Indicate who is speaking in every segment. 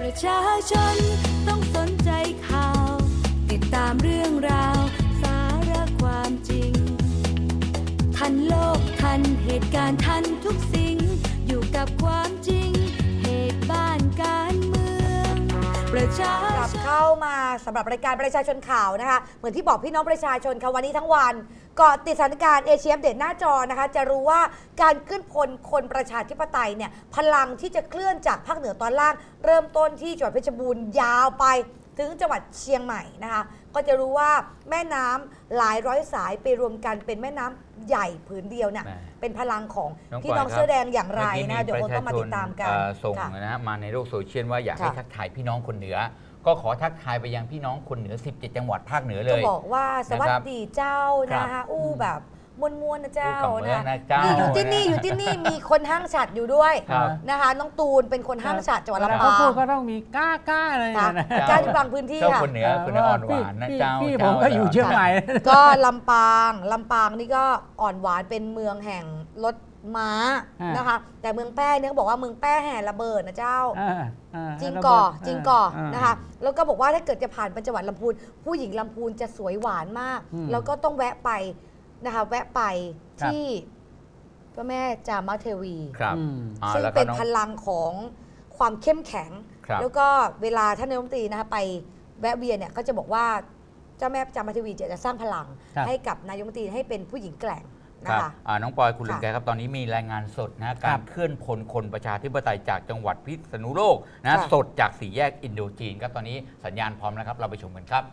Speaker 1: ประชาชนต้องสนใจข่าวติดตามเรื่องราวสาระความจริงทันโลกทันเหตุการณ์ทันทุกสิ่งอยู่กับความจริงเหตุบ้านการเมืองประชาชน
Speaker 2: เข้ามาสำหรับรายการประชาชนข่าวนะคะเหมือนที่บอกพี่น้องประชาชนค่ะวันนี้ทั้งวันเกาะติดสถานการณ์เอเชียอัปเดตหน้าจอนะคะจะรู้ว่าการขึ้นพลคนประชาธิปไตยเนี่ยพลังที่จะเคลื่อนจากภาคเหนือตอนล่างเริ่มต้นที่จังหวัดเพชรบูรณ์ยาวไปถึงจังหวัดเชียงใหม่นะคะก็จะรู้ว่าแม่น้ำหลายร้อยสายไปรวมกันเป็นแม่น้ำใหญ่ผืนเดียวเนี่ยเป็นพลังของพี่น้องเสื้อแดงอย่างไรนะเดี๋ยวเราต้องมาติดตามกัน
Speaker 3: ส่งนะมาในโลกโซเชียลว่าอยากให้ทักทายพี่น้องคนเหนือก็ขอทักทายไปยังพี่น้องคนเหนือ17จังหวัดภาคเหนือเลย
Speaker 2: ก็บอกว่าสวัสดีเจ้านะคะแบบมวนๆนะเจ้านะอยู่ที่นี่มีคนห้างฉัดอยู่ด้วยนะคะน้องตูนเป็นคนห้างฉัดจังหวัดลำปาง
Speaker 4: ก็ต้องมีก้าเลยนะ
Speaker 2: ก้าที่บางพื้นที่ค่ะ
Speaker 3: คนเหนืออ่อนหวานนะเจ้า
Speaker 4: พี่ผมก็อยู่เชียงใหม่
Speaker 2: ก็ลำปางนี่ก็อ่อนหวานเป็นเมืองแห่งรถม้านะคะแต่เมืองแป้เนี่ยเขาบอกว่าเมืองแป้แห่ระเบิดนะเจ้าจริงก่อนะคะแล้วก็บอกว่าถ้าเกิดจะผ่านไปจังหวัดลำพูนผู้หญิงลำพูนจะสวยหวานมากแล้วก็ต้องแวะไปนะคะแวะไปที่พระแม่จามเทวีซึ่งเป็นพลังของความเข้มแข็งแล้วก็เวลาท่านนายกรัฐมนตรีนะคะไปแวะเวียนเนี่ยก็จะบอกว่าเจ้าแม่จามเทวีจะสร้างพลังให้กับนายกรัฐมนตรีให้เป็นผู้หญิงแกร่ง
Speaker 3: ครับน้องปอยคุณลุงแกครับตอนนี้มีรายงานสดนะการเคลื่อนพลคนประชาธิปไตยจากจังหวัดพิษณุโลกนะสดจาก4แยกอินโดจีนครับตอนนี้สัญญาณพร้อมแล้วครับเราไปชมกันครับ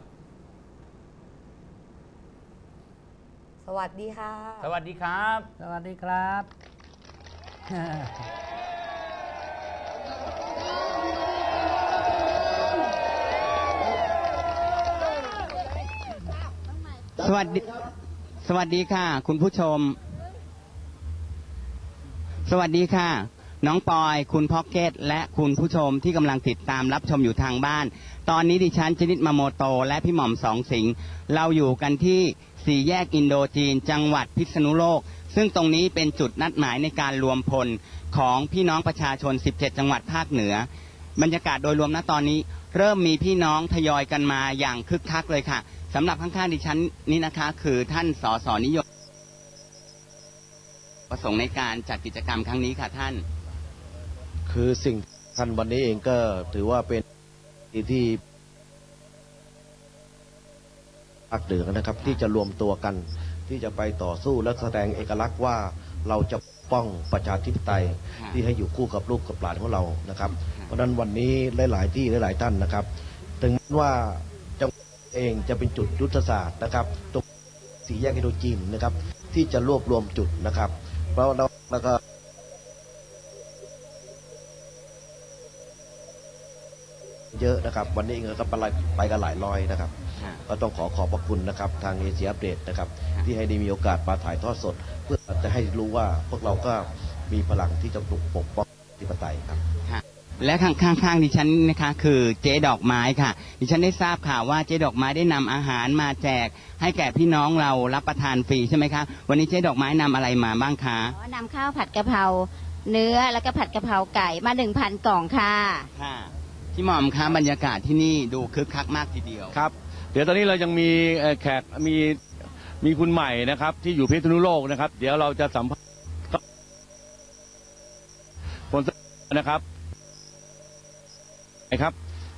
Speaker 2: สวัสดีค่ะ
Speaker 3: สวัสดีครับ
Speaker 4: สวัสดีครับ
Speaker 5: สวัสดีค่ะคุณผู้ชมสวัสดีค่ะน้องปอยคุณพ็อกเก็ตและคุณผู้ชมที่กำลังติดตามรับชมอยู่ทางบ้านตอนนี้ดิฉันชนิดมาโมโตและพี่หม่อมสองสิงห์เราอยู่กันที่4แยกอินโดจีนจังหวัดพิษณุโลกซึ่งตรงนี้เป็นจุดนัดหมายในการรวมพลของพี่น้องประชาชน17จังหวัดภาคเหนือบรรยากาศโดยรวมณตอนนี้เริ่มมีพี่น้องทยอยกันมาอย่างคึกคักเลยค่ะสำหรับข้างๆดิฉันนี่นะคะคือท่านสสนิยมประสงค์ในการจัดกิจกรรมครั้งนี้ค่ะท่าน
Speaker 6: คือสิ่งท่านวันนี้เองก็ถือว่าเป็นที่ภาคเหนือนะครับที่จะรวมตัวกันที่จะไปต่อสู้และแสดงเอกลักษณ์ว่าเราจะป้องประชาธิปไตยที่ให้อยู่คู่กับลูกกับหลานของเรานะครับเพราะฉะนั้นวันนี้หลายๆที่หลายๆท่านนะครับถึงว่าจังหวัดเองจะเป็นจุดยุทธศาสตร์นะครับตรง4แยกอินโดจีนนะครับที่จะรวบรวมจุดนะครับเพราะแล้วก็เยอะนะครับวันนี้ก็ไปกันหลายร้อยนะครับก็ต้องขอบพระคุณนะครับทางเอเชียอัปเดตนะครับที่ให้ได้มีโอกาสมาถ่ายทอดสดเพื่อจะให้รู้ว่าพวกเราก็มีพลังที่จะปกป้องอธิปไตยครับ
Speaker 5: และข้างๆดิฉันนะคะคือเจ๊ดอกไม้ค่ะดิฉันได้ทราบข่าวว่าเจ๊ดอกไม้ได้นำอาหารมาแจกให้แก่พี่น้องเรารับประทานฟรีใช่ไหมคะวันนี้เจ๊ดอกไม้นำอะไรมาบ้างคะ
Speaker 7: นำข้าวผัดกะเพราเนื้อแล้วก็ผัดกะเพราไก่มา 1,000 กล่องค่ะ
Speaker 5: พี่หม่อมคะบรรยากาศที่นี่ดูคึกคักมากทีเดียว
Speaker 8: ครับเดี๋ยวตอนนี้เรายังมีแขกมีคุณใหม่นะครับที่อยู่พิษณุโลกนะครับเดี๋ยวเราจะสัมภาษณ์ผลนะครับครับ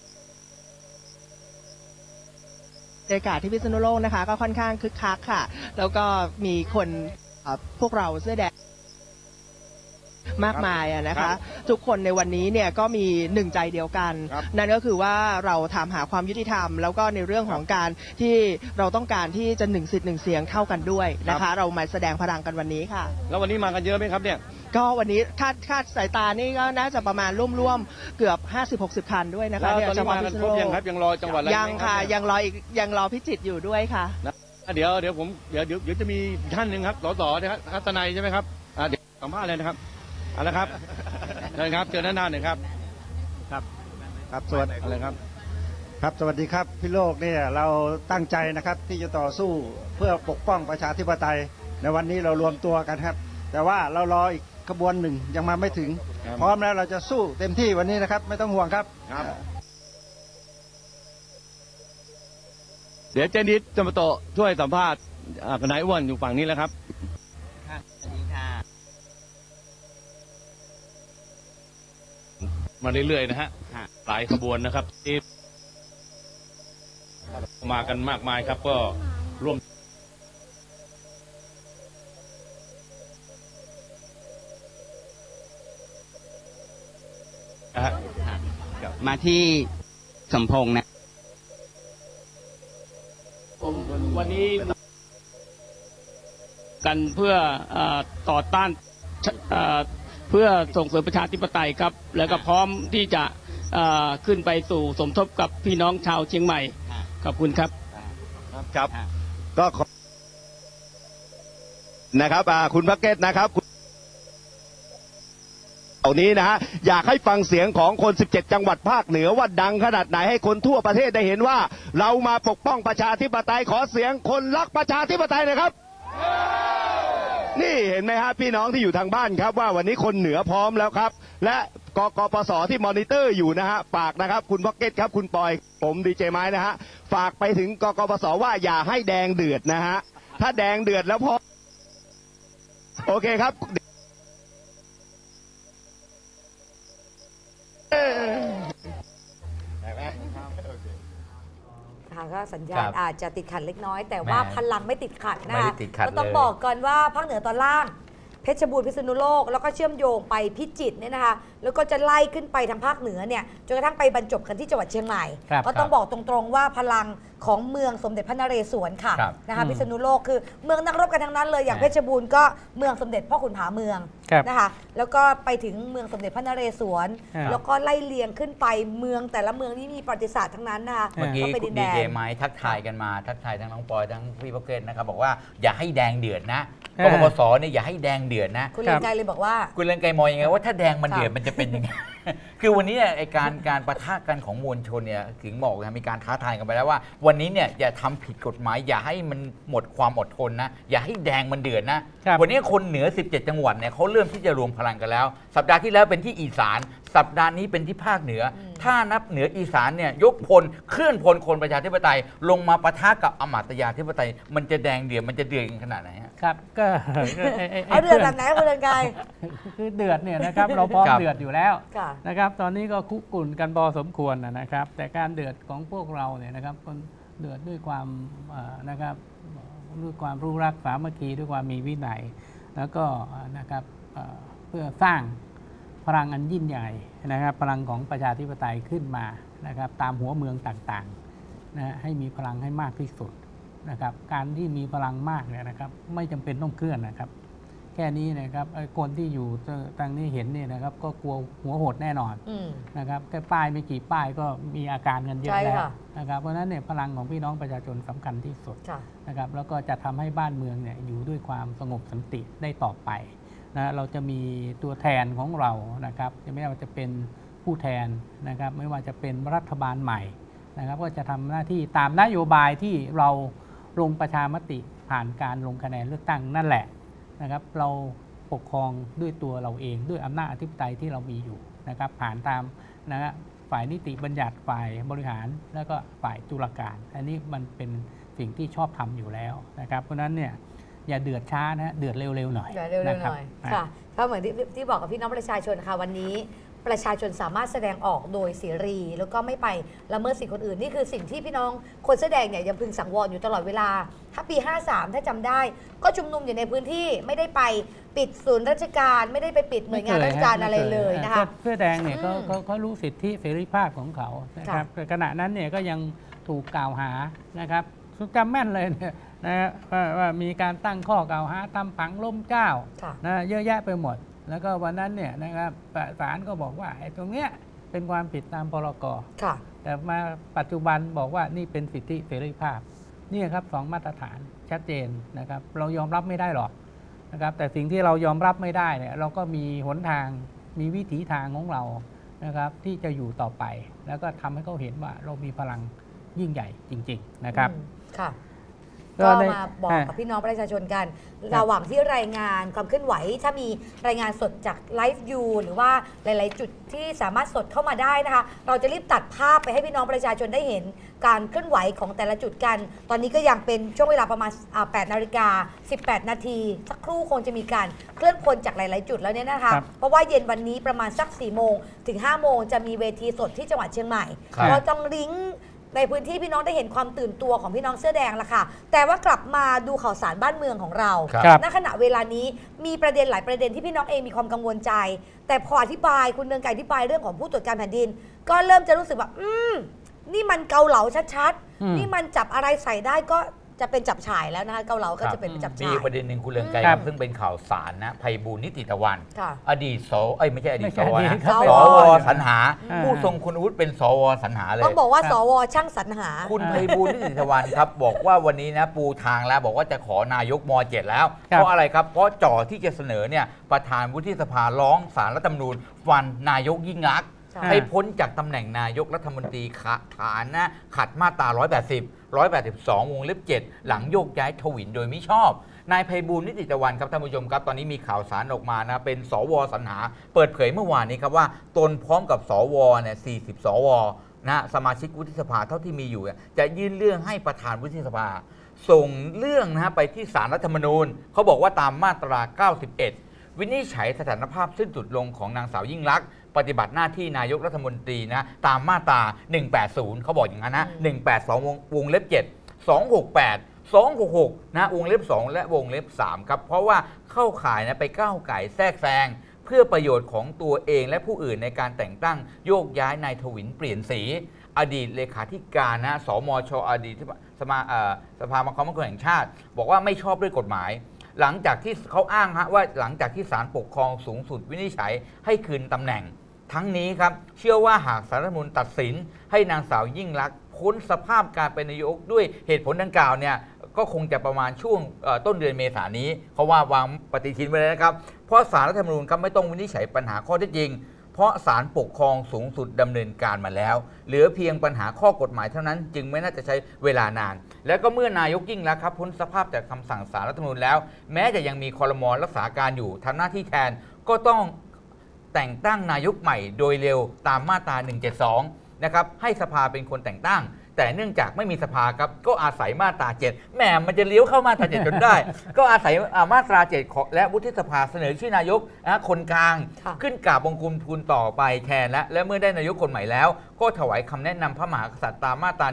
Speaker 9: บรรยากาศที่พิษณุโลกนะคะก็ค่อนข้างคึกคักค่ะแล้วก็มีคนพวกเราเสื้อแดงมากมายนะคะทุกคนในวันนี้เนี่ยก็มีหนึ่งใจเดียวกันนั่นก็คือว่าเราถามหาความยุติธรรมแล้วก็ในเรื่องของการที่เราต้องการที่จะ1 สิทธิ์ 1 เสียงเท่ากันด้วยนะคะเรามาแสดงพลังกันวันนี้ค่ะ
Speaker 8: แล้ววันนี้มากันเยอะไหมครับเนี่ย
Speaker 9: ก็วันนี้คาดสายตานี่ก็น่าจะประมาณร่วมเกือบ50-60 คันด้วยนะคะ
Speaker 8: เนี่ยจะมากันครบยังครับยังรอจังหวัดอะไร
Speaker 9: ยังค่ะยังรอพิจิตรอยู่ด้วยค่ะ
Speaker 8: เดี๋ยวจะมีท่านหนึ่งครับสสนะครับทัศนัยใช่ไหมครับเดี๋ยวสัมภาษณ์เลยนะครับเอาละครับเชิญครับเชิญด้านหน้าหน่อยครับ
Speaker 10: ครับสวัสดีอะไรครับสวัสดีครับพี่โลกเนี่ยเราตั้งใจนะครับที่จะต่อสู้เพื่อปกป้องประชาธิปไตยในวันนี้เรารวมตัวกันครับแต่ว่าเรารออีกขบวนหนึ่งยังมาไม่ถึงพร้อมแล้วเราจะสู้เต็มที่วันนี้นะครับ ไม่ต้องห่วงครับ
Speaker 8: เดี๋ยวเจนิดจะมาโตช่วยสัมภาษณ์นายอ้วนอยู่ฝั่งนี้แล้วครับ
Speaker 5: สวัสดีค่ะ
Speaker 11: มาเรื่อยๆนะฮะหลายขบวนนะครับที่มากันมากมายครับก็ร่วม
Speaker 5: มาที่สมพงษ์นะ
Speaker 12: วันนี้กันเพื่อต่อต้านเพื่อส่งเสริมประชาธิปไตยครับแล้วก็พร้อมที่จะขึ้นไปสู่สมทบกับพี่น้องชาวเชียงใหม่ขอบคุณครับ
Speaker 8: ครับก็นะครับคุณพักเกตนะครับเหล่านี้นะฮะอยากให้ฟังเสียงของคน17จังหวัดภาคเหนือว่าดังขนาดไหนให้คนทั่วประเทศได้เห็นว่าเรามาปกป้องประชาธิปไตยขอเสียงคนรักประชาธิปไตยหน่อยครับนี่เห็นไหมฮะพี่น้องที่อยู่ทางบ้านครับว่าวันนี้คนเหนือพร้อมแล้วครับและกปสที่มอนิเตอร์อยู่นะฮะฝากนะครับคุณพ็อกเก็ตครับคุณปอยผมดีเจไม้นะฮะฝากไปถึงกปสว่าอย่าให้แดงเดือดนะฮะถ้าแดงเดือดแล้วพอโอเคครับ
Speaker 2: ก็สัญญาณอาจจะติดขัดเล็กน้อยแต่ว่าพลังไม่ติดขัดนะคะก็ต้อง
Speaker 3: เลย
Speaker 2: บอกก่อนว่าภาคเหนือตอนล่างเพชรบูรณ์พิษณุโลกแล้วก็เชื่อมโยงไปพิจิตรเนี่ยนะคะแล้วก็จะไล่ขึ้นไปทางภาคเหนือเนี่ยจนกระทั่งไปบรรจบกันที่จังหวัดเชียงใหม่ก็ต้องบอกตรงๆว่าพลังของเมืองสมเด็จพระนเรศวรค่ะนะคะพิษณุโลกคือเมืองนักรบกันทั้งนั้นเลยอย่างเพชรบูรณ์ก็เมืองสมเด็จพ่อขุนผาเมืองนะคะแล้วก็ไปถึงเมืองสมเด็จพระนเรศวรแล้วก็ไล่เลียงขึ้นไปเมืองแต่ละเมืองนี่มีประวัติศาสตร์ทั้งนั้นนะคะ
Speaker 3: เมื่อกี้คุณดีเจไม้ทักทายกันมาทักทายทั้งน้องปอยทั้งพี่พ็อกเก็ตนะครับบอกว่าอย่าให้แดงเดือดนะกปปสเนี่ยอย่าให้แดงเดือดนะ
Speaker 2: คุณเรืองไกรเลยบอกว่า
Speaker 3: คุณเรืองไกรมองยังไงว่าถ้าแดงมันเดือดมันจะเป็นยังไงคือวันนี้ไอการปะทะกันของมวลชนเนี่ยถึงบอกนะมีการท้าทายกันไปแล้วว่าวันนี้เนี่ยอย่าทำผิดกฎหมายอย่าให้มันหมดความอดทนนะอย่าให้แดงมันเดือดนะวันนี้คนเหนือ17จังหวัดเนี่ยเขาเริ่มที่จะรวมพลังกันแล้วสัปดาห์ที่แล้วเป็นที่อีสานสัปดาห์นี้เป็นที่ภาคเหนือถ้านับเหนืออีสานเนี่ยยกพลเคลื่อนพลคนประชาธิปไตยลงมาปะทะกับอมาตยาธิปไตยมันจะแดงเดือดมันจะเดือดขนาดไหน
Speaker 4: ครับก็
Speaker 2: เอาเดือดแบบไหนคุณเรืองไกร
Speaker 4: คือเดือดเนี่ยนะครับเราพร้อมเดือดอยู่แล้วนะครับตอนนี้ก็คุกกุ่นกันพอสมควรนะครับแต่การเดือดของพวกเราเนี่ยนะครับเดือดด้วยความนะครับด้วยความรู้รักสามัคคีด้วยความมีวินัยแล้วก็นะครับเพื่อสร้างพลังอันยิ่งใหญ่นะครับพลังของประชาธิปไตยขึ้นมานะครับตามหัวเมืองต่างๆนะให้มีพลังให้มากที่สุดนะครับการที่มีพลังมากเนี่ยนะครับไม่จำเป็นต้องเคลื่อนนะครับแค่นี้นะครับคนที่อยู่ทางนี้เห็นเนี่ยนะครับก็กลัวหัวโหดแน่นอนนะครับแค่ป้ายไม่กี่ป้ายก็มีอาการกันเยอะแล้วนะครับเพราะฉะนั้นเนี่ยพลังของพี่น้องประชาชนสำคัญที่สุดนะครับแล้วก็จะทำให้บ้านเมืองเนี่ยอยู่ด้วยความสงบสันติได้ต่อไปนะเราจะมีตัวแทนของเรานะครับไม่ว่าจะเป็นผู้แทนนะครับไม่ว่าจะเป็นรัฐบาลใหม่นะครับก็จะทำหน้าที่ตามนโยบายที่เราลงประชามติผ่านการลงคะแนนเลือกตั้งนั่นแหละนะครับเราปกครองด้วยตัวเราเองด้วยอำนาจอธิปไตยที่เรามีอยู่นะครับผ่านตามนะฝ่ายนิติบัญญัติฝ่ายบริหารแล้วก็ฝ่ายตุลาการอันนี้มันเป็นสิ่งที่ชอบทำอยู่แล้วนะครับเพราะฉะนั้นเนี่ยอย่าเดือดช้านะเดือดเร็วๆหน่อย
Speaker 2: เร็วๆหน่อยค่ะก็เหมือนที่บอกกับพี่น้องประชาชนค่ะวันนี้ประชาชนสามารถแสดงออกโดยเสรีแล้วก็ไม่ไปละเมิดสิทธิคนอื่นนี่คือสิ่งที่พี่น้องคนแสดงเนี่ยยังพึงสังวรอยู่ตลอดเวลาถ้าปี53ถ้าจำได้ก็ชุมนุมอยู่ในพื้นที่ไม่ได้ไปปิดศูนย์ราชการไม่ได้ไปปิดหน่วยงานราชการอะไรเลยนะคะ
Speaker 4: เสื้อแดงเนี่ยเขารู้สิทธิเสรีภาพของเขานะครับขณะนั้นเนี่ยก็ยังถูกกล่าวหานะครับจำแม่นเลยเนี่ยนะว่ามีการตั้งข้อกล่าวหาทำผังล้มเจ้านะเยอะแยะไปหมดแล้วก็วันนั้นเนี่ยนะครับศาลก็บอกว่าไอ้ตรงเนี้ยเป็นความผิดตามพรก.แต่มาปัจจุบันบอกว่านี่เป็นสิทธิเสรีภาพนี่ครับ2มาตรฐานชัดเจนนะครับเรายอมรับไม่ได้หรอกนะครับแต่สิ่งที่เรายอมรับไม่ได้เนี่ยเราก็มีหนทางมีวิถีทางของเรานะครับที่จะอยู่ต่อไปแล้วก็ทำให้เขาเห็นว่าเรามีพลังยิ่งใหญ่จริงๆนะครับ
Speaker 2: ค่ะก็มาบอกกับพี่น้องประชาชนกันระหว่างที่รายงานความเคลื่อนไหวถ้ามีรายงานสดจากไลฟ์ยูหรือว่าหลายๆจุดที่สามารถสดเข้ามาได้นะคะเราจะรีบตัดภาพไปให้พี่น้องประชาชนได้เห็นการเคลื่อนไหวของแต่ละจุดกันตอนนี้ก็ยังเป็นช่วงเวลาประมาณ8 นาฬิกา 18 นาทีสักครู่คงจะมีการเคลื่อนพลจากหลายๆจุดแล้วเนี่ยนะคะเพราะว่าเย็นวันนี้ประมาณสัก4 โมงถึง5 โมงจะมีเวทีสดที่จังหวัดเชียงใหม่เราต้องลิงก์ในพื้นที่พี่น้องได้เห็นความตื่นตัวของพี่น้องเสื้อแดงละค่ะแต่ว่ากลับมาดูข่าวสารบ้านเมืองของเราณขณะเวลานี้มีประเด็นหลายประเด็นที่พี่น้องเองมีความกังวลใจแต่พออธิบายคุณเรืองไกรอธิบายเรื่องของผู้ตรวจการแผ่นดินก็เริ่มจะรู้สึกว่านี่มันเกาเหลาชัดๆนี่มันจับอะไรใส่ได้ก็จะเป็นจับฉ่ายแล้วนะคะเกาเหลาก็จะเป็นจับฉ่าย
Speaker 3: มีประเด็นหนึ่งคุณเรืองไกรซึ่งเป็นข่าวสารนะไพบูลย์นิติตะวันอดีตไม่ใช่อดีตสวนะสวสรรหาผู้ทรงคุณวุฒิเป็นสวสรรหาเลย
Speaker 2: ต้องบอกว่าสวช่างสรรหา
Speaker 3: คุณไพบูลย์นิติตะวันครับบอกว่าวันนี้นะปูทางแล้วบอกว่าจะขอนายกม.7 แล้วเพราะอะไรครับเพราะจ่อที่จะเสนอเนี่ยประธานวุฒิสภาร้องศาลรัฐธรรมนูญฟันนายกยิ่งลักษณ์ให้พ้นจากตำแหน่งนายกรัฐมนตรีฐานนะขัดมาตรา182 วงเล็บ 7 หลังโยกย้ายทวินโดยมิชอบนายไพบูลย์นิติตะวันครับท่านผู้ชมครับตอนนี้มีข่าวสารออกมานะเป็นสวสรรหาเปิดเผยเมื่อวานนี้ครับว่าตนพร้อมกับสวเนี่ย40 สวนะสมาชิกวุฒิสภาเท่าที่มีอยู่จะยื่นเรื่องให้ประธานวุฒิสภาส่งเรื่องนะไปที่ศาลรัฐธรรมนูญเขาบอกว่าตามมาตรา91วินิจฉัยสถานภาพสิ้นสุดลงของนางสาวยิ่งลักษณ์ปฏิบัติหน้าที่นายกรัฐมนตรีนะตามมาตรา180เขาบอกอย่างนั้นนะ182 วงเล็บ 7 268 266นะวงเล็บ 2 และวงเล็บ 3 ครับเพราะว่าเข้าข่ายนะไปก้าวไก่แทรกแซงเพื่อประโยชน์ของตัวเองและผู้อื่นในการแต่งตั้งโยกย้ายนายทวินเปลี่ยนสีอดีตเลขาธิการนะสมช.อดีตสภาความมั่นคงแห่งชาติบอกว่าไม่ชอบด้วยกฎหมายหลังจากที่เขาอ้างว่าหลังจากที่ศาลปกครองสูงสุดวินิจฉัยให้คืนตำแหน่งทั้งนี้ครับเชื่อว่าหากศาลรัฐธรรมนูญตัดสินให้นางสาวยิ่งลักษณ์พ้นสภาพการเป็นนายกด้วยเหตุผลดังกล่าวเนี่ยก็คงจะประมาณช่วงต้นเดือนเมษายนนี้เขาว่าวางปฏิทินไว้เลยนะครับเพราะศาลรัฐธรรมนูญครับไม่ต้องวินิจฉัยปัญหาข้อเท็จจริงเพราะศาลปกครองสูงสุดดำเนินการมาแล้วเหลือเพียงปัญหาข้อกฎหมายเท่านั้นจึงไม่น่าจะใช้เวลานานและก็เมื่อนายกยิ่งลักษณ์ครับพ้นสภาพจากคำสั่งศาลรัฐธรรมนูญแล้วแม้จะยังมีครม.รักษาการอยู่ทำหน้าที่แทนก็ต้องแต่งตั้งนายกใหม่โดยเร็วตามมาตรา172นะครับให้สภาเป็นคนแต่งตั้งแต่เนื่องจากไม่มีสภาครับก็อาศัยมาตรา7แหมมันจะเลี้ยวเข้ามาตรา7จนได้ ก็อาศัยมาตรา7และวุฒิสภาเสนอชื่อนายกคนกลางขึ้นกราบบังคมทูลต่อไปแทนและเมื่อได้นายกคนใหม่แล้วก็ถวายคำแนะนำพระมหากษัตริย์ตามมาตรา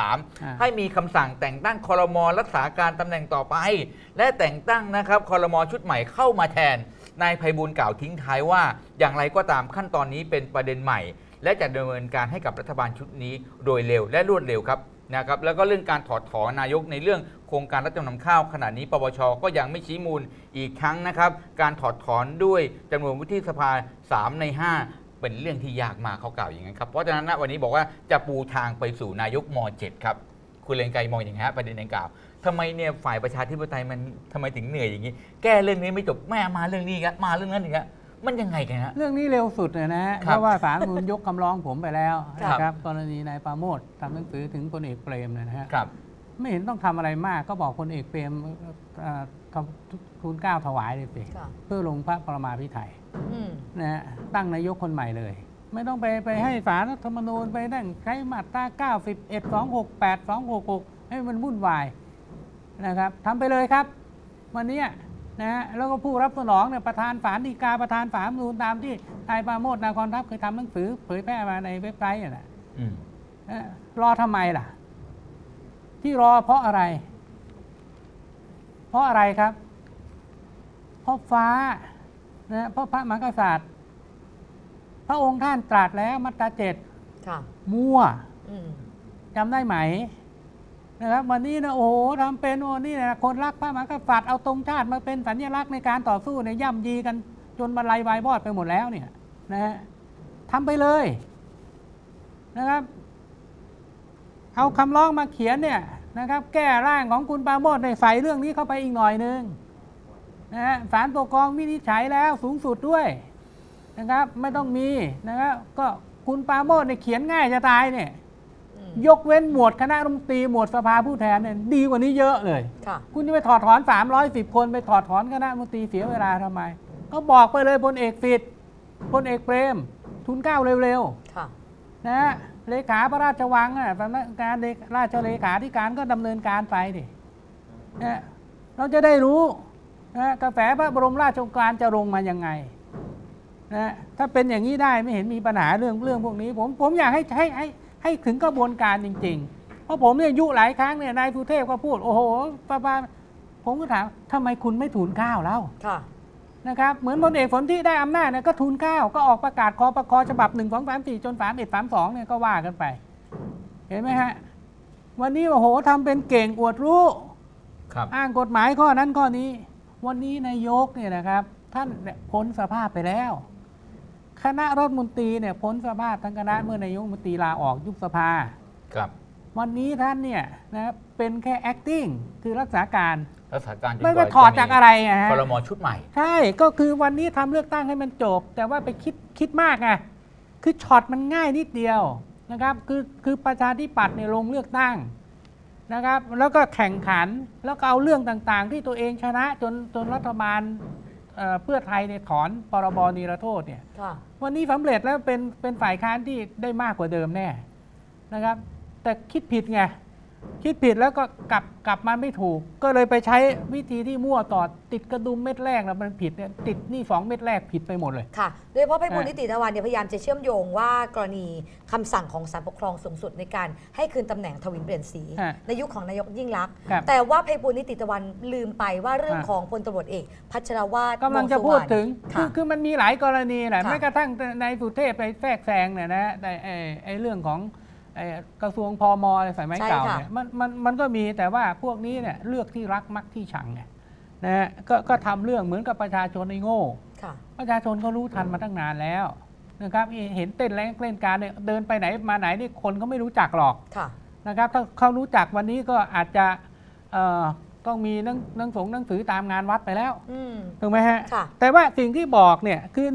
Speaker 3: 183ให้มีคำสั่งแต่งตั้งครม.รักษาการตำแหน่งต่อไปและแต่งตั้งนะครับครม.ชุดใหม่เข้ามาแทนนายไพบูลย์กล่าวทิ้งท้ายว่าอย่างไรก็ตามขั้นตอนนี้เป็นประเด็นใหม่และจะดำเนินการให้กับรัฐบาลชุดนี้โดยเร็วและรวดเร็วครับนะครับแล้วก็เรื่องการถอดถอนนายกในเรื่องโครงการรับจำนำข้าวขณะนี้ปปช.ก็ยังไม่ชี้มูลอีกครั้งนะครับการถอดถอนด้วยจำนวนวุฒิสภา3 ใน 5เป็นเรื่องที่ยากมากเขากล่าวอย่างนั้นครับเพราะฉะนั้นณวันนี้บอกว่าจะปูทางไปสู่นายกม.7 ครับคุณเรืองไกรมองอย่างไรประเด็นดังกล่าวทำไมเนี่ยฝ่ายประชาธิปไตยมันทำไมถึงเหนื่อยอย่างนี้แก้เรื่องนี้ไม่จบแม่มาเรื่องนี้กันมาเรื่องนั้นอีกแล้วมันยังไงกันฮะ
Speaker 4: เรื่องนี้เร็วสุดเลยนะฮะเพราะว่าศาลรัฐธรรมนูญยกคำร้องผมไปแล้วนะครับกรณีนายปราโมชทำหนังสือถึงพลเอกเปรมนะฮะไม่เห็นต้องทำอะไรมากก็บอกพลเอกเปรมทูลเกล้าถวายเลยสิเพื่อลงพระปรมาภิไธยนะฮะตั้งนายกคนใหม่เลยไม่ต้องไปให้ศาลรัฐธรรมนูญไปนั่งใช้มาตรา91 268 266ให้มันวุ่นวายนะครับทำไปเลยครับวันนี้นะแล้วก็ผู้รับสนองเนี่ยประธานศาลฎีกาประธานศาลรัฐธรรมนูญตามที่นายปราโมช นาคอนทัพเคยทำหนังสือเผยแพร่มาในเว็บไซต์น่ะรอทำไมล่ะที่รอเพราะอะไรครับเพราะฟ้านะเพราะพระมหากษัตริย์พระองค์ท่านตรัสแล้วมาตรา7มั่วจำได้ไหมนะครับวันนี้นะโอ้โหทำเป็นนี่นะคนรักพระมหากษัตริย์เอาธงชาติมาเป็นสัญลักษณ์ในการต่อสู้เนี่ยย่ำยีกันจนบรรลัยวายบอดไปหมดแล้วเนี่ยนะฮะทำไปเลยนะครับเอาคำร้องมาเขียนเนี่ยนะครับแก้ร่างของคุณปราโมชใส่เรื่องนี้เข้าไปอีกหน่อยนึงนะฮะศาลปกครองวินิจฉัยแล้วสูงสุดด้วยนะครับไม่ต้องมีนะครับก็คุณปราโมชเนี่ยเขียนง่ายจะตายเนี่ยยกเว้นหมวดคณะรัฐมนตรีหมวดสภาผู้แทนเนี่ยดีกว่านี้เยอะเลยคุณจะไปถอดถอน310 คนไปถอดถอนคณะรัฐมนตรีเสียเวลาทำไมก็บอกไปเลยพลเอกฟิตพลเอกเปรมทุนเกล้าเร็วๆนะเลขาพระราชวังสำนักงานราชเลขาธิการก็ดำเนินการไปดินะเราจะได้รู้นะกระแสพระบรมราชโองการจะลงมายังไงนะถ้าเป็นอย่างนี้ได้ไม่เห็นมีปัญหาเรื่องพวกนี้ผมอยากให้ถึงกระบวนการจริงๆเพราะผมเนี่ยยุหลายครั้งเนี่ยนายสุเทพก็พูดโอ้โหผมก็ถามทำไมคุณไม่ทูลเกล้าแล้วนะครับเหมือนพลเอกฝนที่ได้อำนาจเนี่ยก็ทูลเกล้าก็ออกประกาศคปคฉบับ1 2 3 4จน31 32เนี่ยก็ว่ากันไปเห็นไหมฮะวันนี้โอ้โหทำเป็นเก่งอวดรู้อ้างกฎหมายข้อนั้นข้อนี้วันนี้นายกเนี่ยนะครับท่านพ้นสภาพไปแล้วคณะรัฐมนตรีเนี่ยพ้นสภาพทั้งคณะเมื่อนายกรัฐมนตรีลาออกยุบสภาวันนี้ท่านเนี่ยนะเป็นแค่ acting คือรักษาการไม่ไปถอดจากอะไรฮะ
Speaker 3: ครม.ชุดใหม่
Speaker 4: ใช่ก็คือวันนี้ทำเลือกตั้งให้มันจบแต่ว่าไปคิดมากไงคือช็อตมันง่ายนิดเดียวนะครับคือประชาธิปัตย์เนี่ยลงเลือกตั้งนะครับแล้วก็แข่งขันแล้วก็เอาเรื่องต่างๆที่ตัวเองชนะจนรัฐบาลเพื่อไทยเนี่ยถอนพรบนิรโทษเนี่ยวันนี้สำเร็จแล้วเป็นฝ่ายค้านที่ได้มากกว่าเดิมแน่นะครับแต่คิดผิดไงคิดผิดแล้วก็กลับมาไม่ถูกก็เลยไปใช้วิธีที่มั่วต่อติดกระดุมเม็ดแรกแล้วมันผิดเนี่ยติดนี่2 เม็ดแรกผิดไปหมดเลย
Speaker 2: ค่ะโดยเฉพาะไพบูลย์นิติตะวันเนี่ยพยายามจะเชื่อมโยงว่ากรณีคำสั่งของศาลปกครองสูงสุดในการให้คืนตำแหน่งทวินเปลี่ยนสีในยุคของนายกยิ่งลักษณ์แต่ว่าไพบูลย์นิติตะวันลืมไปว่าเรื่องของพลตำรวจเอกพัชรวาท
Speaker 4: กำลังจะพูดถึงคือมันมีหลายกรณีแหละแม้กระทั่งนายสุเทพไปแทรกแซงเนี่ยนะไอ้เรื่องของกระทรวงพม.สมัยเก่าเนี่ยมันก็มีแต่ว่าพวกนี้เนี่ยเลือกที่รักมักที่ชังไงนะฮะก็ทำเรื่องเหมือนกับประชาชนในโง่ประชาชนก็รู้ทันมาตั้งนานแล้วนะครับเห็นเต้นแรงเล่นการเนี่ยเดินไปไหนมาไหนนี่คนเขาไม่รู้จักหรอกนะครับถ้าเขารู้จักวันนี้ก็อาจจะต้องมีหนังสือตามงานวัดไปแล้วถูกไหมฮะแต่ว่าสิ่งที่บอกเนี่ยคือ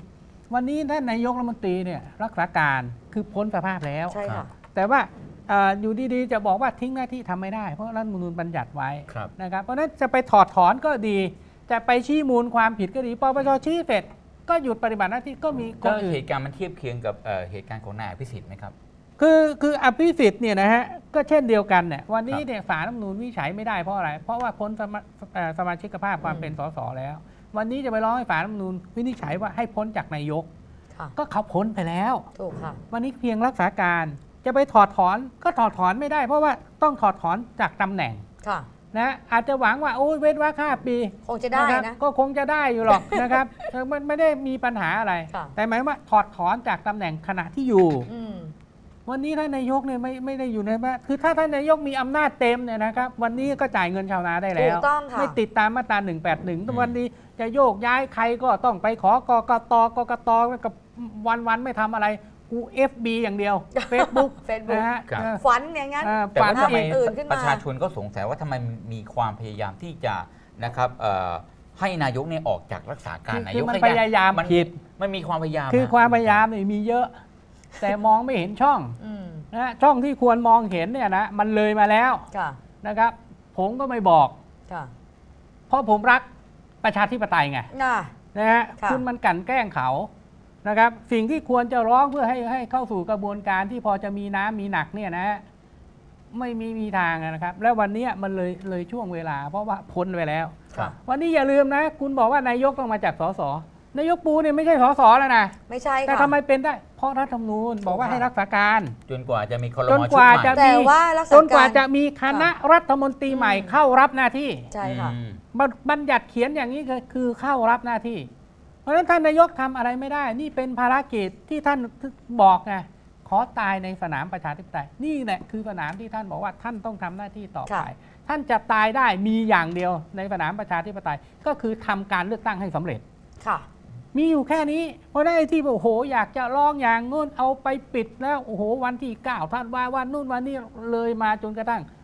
Speaker 4: 1วันนี้ท่านนายกรัฐมนตรีเนี่ยรักษาการคือพ้นสภาพแล้วแต่ว่าอยู่ดีๆจะบอกว่าทิ้งหน้าที่ทำไม่ได้เพราะรัฐธรรมนูญบัญญัติไว้นะครับเพราะนั้นจะไปถอดถอนก็ดีจะไปชี้มูลความผิดก็ดีปปช.ชี้เสร็จก็หยุดปฏิบัติหน้าที่ก็มี
Speaker 3: ก็เหตุการณ์มันเทียบเคียงกับเหตุการณ์ของนายอภิสิทธิ์ไหมครับ
Speaker 4: คืออภิสิทธิ์เนี่ยนะฮะก็เช่นเดียวกันเนี่ยวันนี้เนี่ยศาลรัฐธรรมนูญวินิจฉัยไม่ได้เพราะอะไรเพราะว่าพ้นสมาชิกภาพความเป็นสสแล้ววันนี้จะไปร้องให้ศาลรัฐธรรมนูญวินิจฉัยว่าให้พ้นจากนายกก็เขาพ้นไปแล้ว
Speaker 2: ถูกค่ะ
Speaker 4: วันนี้เพียงรักษาการจะไปถอดถอนก็ถอดถอนไม่ได้เพราะว่าต้องถอดถอนจากตำแหน่งนะอาจจะหวังว่าโอ้ยเว้นวรรค5 ปี
Speaker 2: คงจะได้นะ
Speaker 4: ก็คงจะได้อยู่หรอกนะครับมันไม่ได้มีปัญหาอะไรแต่หมายว่าถอดถอนจากตำแหน่งขณะที่อยู่วันนี้ท่านนายกเนี่ยไม่ได้อยู่ในบ้านคือถ้าท่านนายกมีอำนาจเต็มเนี่ยนะครับวันนี้ก็จ่ายเงินชาวนาได้แล้วไม่ติดตามมาตรา181วันนี้จะโยกย้ายใครก็ต้องไปขอกกตกับวันไม่ทำอะไรกู FB อย่างเดียว Facebook
Speaker 2: นะฮะฝันอย่างนั้น
Speaker 3: แต่ว่าทำไมประชาชนก็สงสัยว่าทำไมมีความพยายามที่จะนะครับให้นายกเนี่ยออกจากรักษาการนายก
Speaker 4: มันพยายามผิด
Speaker 3: มันมีความพยายาม
Speaker 4: คือความพยายามเนี่ยมีเยอะแต่มองไม่เห็นช่องนะช่องที่ควรมองเห็นเนี่ยนะมันเลยมาแล้วนะครับผมก็ไม่บอกเพราะผมรักประชาธิปไตยไงนะฮะคุณมันกั่นแกล้งเขานะครับสิ่งที่ควรจะร้องเพื่อให้เข้าสู่กระบวนการที่พอจะมีน้ำมีหนักเนี่ยนะไม่มีทางนะครับแล้ววันนี้มันเลยช่วงเวลาเพราะว่าพ้นไปแล้ววันนี้อย่าลืมนะคุณบอกว่านายกต้องมาจากสสนายกปูเนี่ยไม่ใช่สสแล้วนะ
Speaker 2: ไม่ใช่
Speaker 4: แต่ทำไมเป็นได้เพราะรัฐธรรมนูญบอกว่าให้รักษาการ
Speaker 3: จนกว่าจะมีครม.ชุดให
Speaker 4: ม่จนกว่าจะมีคณะรัฐมนตรีใหม่เข้ารับหน้าที่
Speaker 2: ใช่ค่ะ
Speaker 4: บัญญัติเขียนอย่างนี้คือเข้ารับหน้าที่เพราะฉะนั้นท่านนายกทำอะไรไม่ได้นี่เป็นภารกิจที่ท่านบอกไงขอตายในสนามประชาธิปไตยนี่แหละคือสนามที่ท่านบอกว่าท่านต้องทำหน้าที่ต่อไปท่านจะตายได้มีอย่างเดียวในสนามประชาธิปไตยก็คือทำการเลือกตั้งให้สำเร็จมีอยู่แค่นี้เพราะได้ที่โอ้โหอยากจะร้องอย่างนู้นเอาไปปิดแล้วโอ้โหวันที่9 ธันวาคมวันนู้นวันนี้เลยมาจนกระทั่ง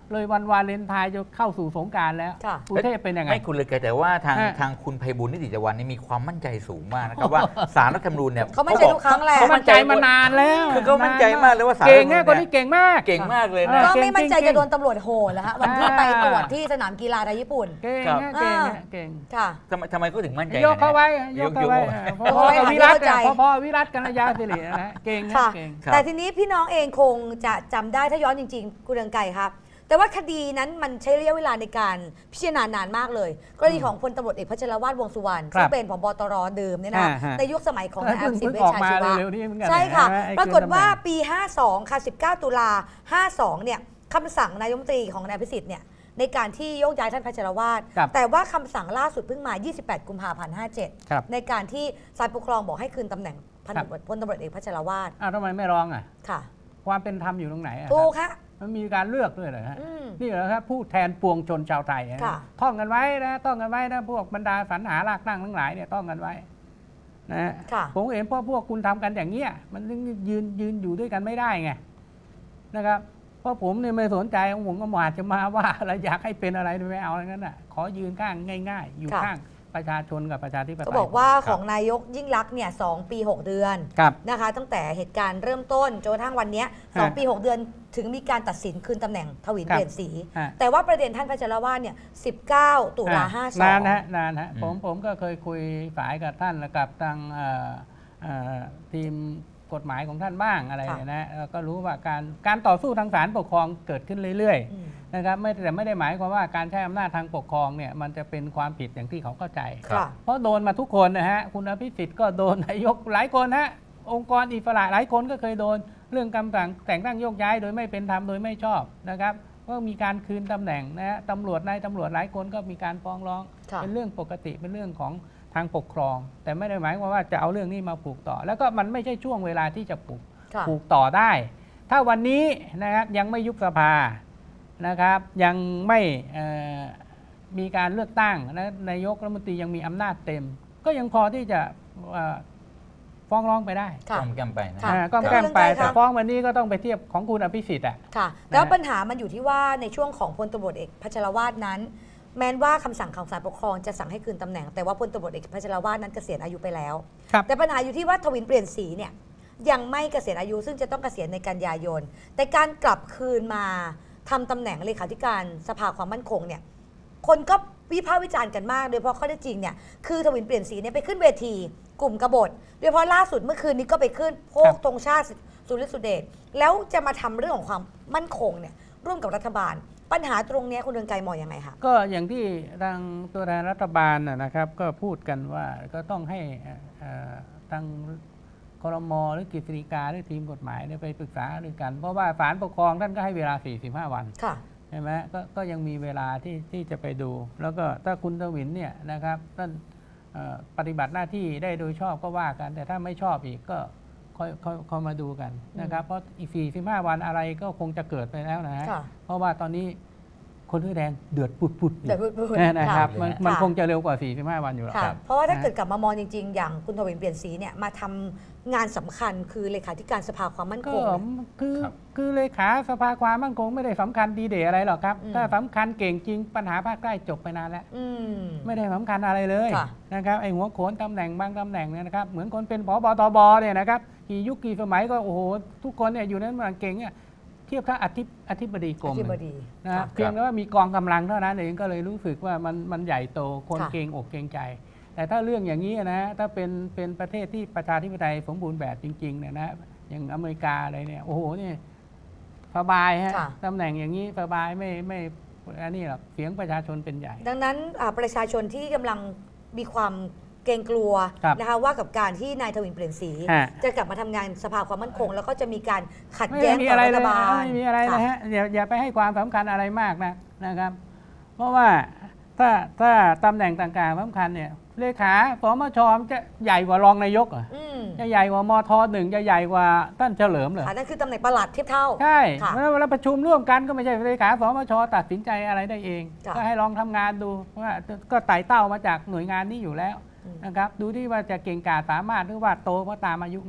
Speaker 4: เลยวันวาเลนไทน์จะเข้าสู่สงกรานต์แล้วกรุงเทพเป็นยังไง
Speaker 3: ไม่คุณเลยแต่ว่าทางคุณไพบูลย์นิติจวรรณนี่มีความมั่นใจสูงมากนะครับว่าศาลรัฐธรรมนูญเนี่ย
Speaker 2: เขามั่นใจทุกครั้งแหละ
Speaker 4: เขามั่นใจมานานแล้ว
Speaker 3: คือเขามั่นใจมากเลยว่าศาล
Speaker 4: เก่งแค่คนที่เก่งมาก
Speaker 3: เก่งมากเลยนะ
Speaker 2: ก็ไม่มั่นใจจะโดนตำรวจโหดแล้วฮะวันที่ไปตรวจที่สนามกีฬาไทยญี่ปุ่น
Speaker 4: เก่งเก่ง
Speaker 2: ค่ะ
Speaker 3: ทำไมเขาถึงมั่นใจ
Speaker 4: ยกเข้าไว้ยกเข้าไว้พอวิรัตพอวิรัตกัญญาสิรินะเก่งเก่ง
Speaker 2: แต่ทีนี้พี่น้องเองคงจะจำได้ถ้าย้อนจริงๆคุณเรืองไกรครับแต่ว่าคดีนั้นมันใช้ระยะเวลาในการพิจารณานานมากเลยกรณีของพลตำรวจเอกพัชรวาทวงษ์สุวรรณซึ่งเป็นผบตรเดิมเนี่ยนะในยุคสมัยของนายอภิสิทธิ์เวชชาชีวะใช่ค่ะปรากฏว่าปี 52 ค่ะ 19 ตุลา 52 เนี่ยคำสั่งนายกรัฐมนตรีของนายอภิสิทธิ์เนี่ยในการที่โยกย้ายท่านพัชรวาทแต่ว่าคำสั่งล่าสุดเพิ่งมา 28 กุมภาพันธ์ 57 ในการที่ศาลปกครองบอกให้คืนตำแหน่งพลตำรวจเอกพัชรวาท
Speaker 4: ทำไมไม่ร้อง
Speaker 2: ค่ะ
Speaker 4: ความเป็นธรรมอยู่ตรงไหน
Speaker 2: ถูกค่ะ
Speaker 4: มันมีการเลือกด้วยเหรอฮะนี่เหรอครับผู้แทนปวงชนชาวไทยท่องกันไว้นะพวกบรรดาสรรหารากตั้งทั้งหลายเนี่ยท่องกันไว้นะผมเห็นเพราะพวกคุณทำกันอย่างเงี้ยมันยืนอยู่ด้วยกันไม่ได้ไงนะครับเพราะผมเนี่ยไม่สนใจผมก็อาจจะมาว่าอะไรอยากให้เป็นอะไรไม่เอาอะไรนั้นน่ะขอยืนข้างง่ายๆอยู่ข้างประชาชนกับประชาธิปไตย
Speaker 2: ก็บอกว่าของนายกยิ่งลักษณ์เนี่ย2 ปี 6 เดือนนะคะตั้งแต่เหตุการณ์เริ่มต้นจนกระทั่งวันนี้2 ปี 6 เดือนถึงมีการตัดสินคืนตำแหน่งทวินเปลี่ยนสีแต่ว่าประเด็นท่านพัชรวาทเนี่ย19 ตุลา 52
Speaker 4: นานฮะผมก็เคยคุยสายกับท่านและกับทางทีมกฎหมายของท่านบ้างอะไรนะก็รู้ว่าการต่อสู้ทางศาลปกครองเกิดขึ้นเรื่อยๆนะครับแต่ไม่ได้หมายความว่าการใช้อำนาจทางปกครองเนี่ยมันจะเป็นความผิดอย่างที่เขาเข้าใจเพราะโดนมาทุกคนนะฮะคุณอภิสิทธิ์ก็โดนนายกหลายคนฮะองค์กรอิสระหลายคนก็เคยโดนเรื่องคำสั่งแต่งตั้งโยกย้ายโดยไม่เป็นธรรมโดยไม่ชอบนะครับก็มีการคืนตำแหน่งนะฮะตำรวจหลายคนก็มีการฟ้องร้องเป็นเรื่องปกติเป็นเรื่องของทางปกครองแต่ไม่ได้หมายความว่าจะเอาเรื่องนี้มาผูกต่อแล้วก็มันไม่ใช่ช่วงเวลาที่จะผูกต่อได้ถ้าวันนี้นะครับยังไม่ยุบสภานะครับยังไม่มีการเลือกตั้งและนายกรัฐมนตรียังมีอำนาจเต็มก็ยังพอที่จะฟ้องร้องไปได้
Speaker 3: ก้มแก้มไปนะ
Speaker 4: ก้มแก้มไปแต่ฟ้องวันนี้ก็ต้องไปเทียบของคุณอภิสิทธิ์
Speaker 2: ค่ะแล้วปัญหามันอยู่ที่ว่าในช่วงของพลตำรวจเอกพัชรวาทนั้นแม้ว่าคำสั่งของศาลปกครองจะสั่งให้คืนตำแหน่งแต่ว่าพลตำรวจเอกพัชรวาทนั้นเกษียณอายุไปแล้วแต่ปัญหาอยู่ที่ว่าทวินเปลี่ยนสีเนี่ยยังไม่เกษียณอายุซึ่งจะต้องเกษียณในกันยายนแต่การกลับคืนมาทำตำแหน่งเลขาธิการสภาความมั่นคงเนี่ยคนก็วิพากษ์วิจารณ์กันมากโดยเฉพาะข้อเท็จจริงเนี่ยคือทวินเปลี่ยนสีเนี่ยไปขึ้นเวทีกลุ่มกบฏโดยเฉพาะล่าสุดเมื่อคืนนี้ก็ไปขึ้นโพกธงชาติสุริสุเดชแล้วจะมาทำเรื่องของความมั่นคงเนี่ยร่วมกับรัฐบาลปัญหาตรงนี้คุณเรืองไกรมองยังไงคะ
Speaker 4: ก็อย่างที่ทางตัวแทนรัฐบาลนะครับก็พูดกันว่าก็ต้องให้ทางครม.หรือกฤษฎีกาหรือทีมกฎหมายไปปรึกษาด้วยกันเพราะว่าศาลปกครองท่านก็ให้เวลา45 วันใช่ไหมก็ยังมีเวลาที่จะไปดูแล้วก็ถ้าคุณทวินเนี่ยนะครับท่านปฏิบัติหน้าที่ได้โดยชอบก็ว่ากันแต่ถ้าไม่ชอบอีกก็ค่อยมาดูกันนะครับเพราะอีก45 วันอะไรก็คงจะเกิดไปแล้วนะฮะเพราะว่าตอนนี้คนเสื้อแดงเดือดปุดนะครับมันคงจะเร็วกว่า45 วันอยู่แล้ว
Speaker 2: เพราะว่าถ้าเกิดกลับมามองจริงๆอย่างคุณทวินเปลี่ยนสีเนี่ยมาทำงานสำคัญคือเลขาธิการสภาความมั่นคง
Speaker 4: คือเลขาสภาความมั่นคงไม่ได้สำคัญดีเด่อะไรหรอกครับถ้าสำคัญเก่งจริงปัญหาภาคใต้จบไปนานแล้วไม่ได้สำคัญอะไรเลยนะครับไอ้หัวโขนตำแหน่งบางตำแหน่งเนี่ยนะครับเหมือนคนเป็นผบ.ตบ.เนี่ยนะครับกี่ยุคกี่สมัยก็โอ้โหทุกคนเนี่ยอยู่นั้นมันเก่งเนี่ยเทียบเท่าอธิบดีกรมนะเพียงแต่ว่ามีกองกำลังเท่านั้นเองก็เลยรู้สึกว่ามันใหญ่โตคนเกรงอกเกรงใจแต่ถ้าเรื่องอย่างนี้นะถ้าเป็นประเทศที่ประชาธิปไตยสมบูรณ์แบบจริงๆเนี่ยนะอย่างอเมริกาอะไรเนี่ยโอ้โหนี่สบายฮะตำแหน่งอย่างนี้สบายไม่อันนี้หรอกเสียงประชาชนเป็นใหญ่
Speaker 2: ดังนั้นประชาชนที่กำลังมีความเกรงกลัวนะคะว่ากับการที่นายทวินเปลี่ยนสีจะกลับมาทำงานสภาความมั่นคงแล้วก็จะมีการขัดแย้งกับรัฐบาล
Speaker 4: ไม่มีอะไรเลยฮะอย่าไปให้ความสำคัญอะไรมากนะครับเพราะว่าถ้าตำแหน่งต่างๆสำคัญเนี่ยเลขาสมช.จะใหญ่กว่ารองนายกอ่ะจะใหญ่กว่ามท.1จะใหญ่กว่าท่านเฉลิมเลย
Speaker 2: นั่นคือตำแหน่งปลัดเทียบเท่า
Speaker 4: ใช่เวลาประชุมร่วมกันก็ไม่ใช่เลขาสมช.ตัดสินใจอะไรได้เองก็ให้ลองทำงานดูว่าก็ไต่เต้ามาจากหน่วยงานนี้อยู่แล้วนะครับดูที่ว่าจะเก่งกาจสามารถหรือว่าโตเพราะตามอายุงาน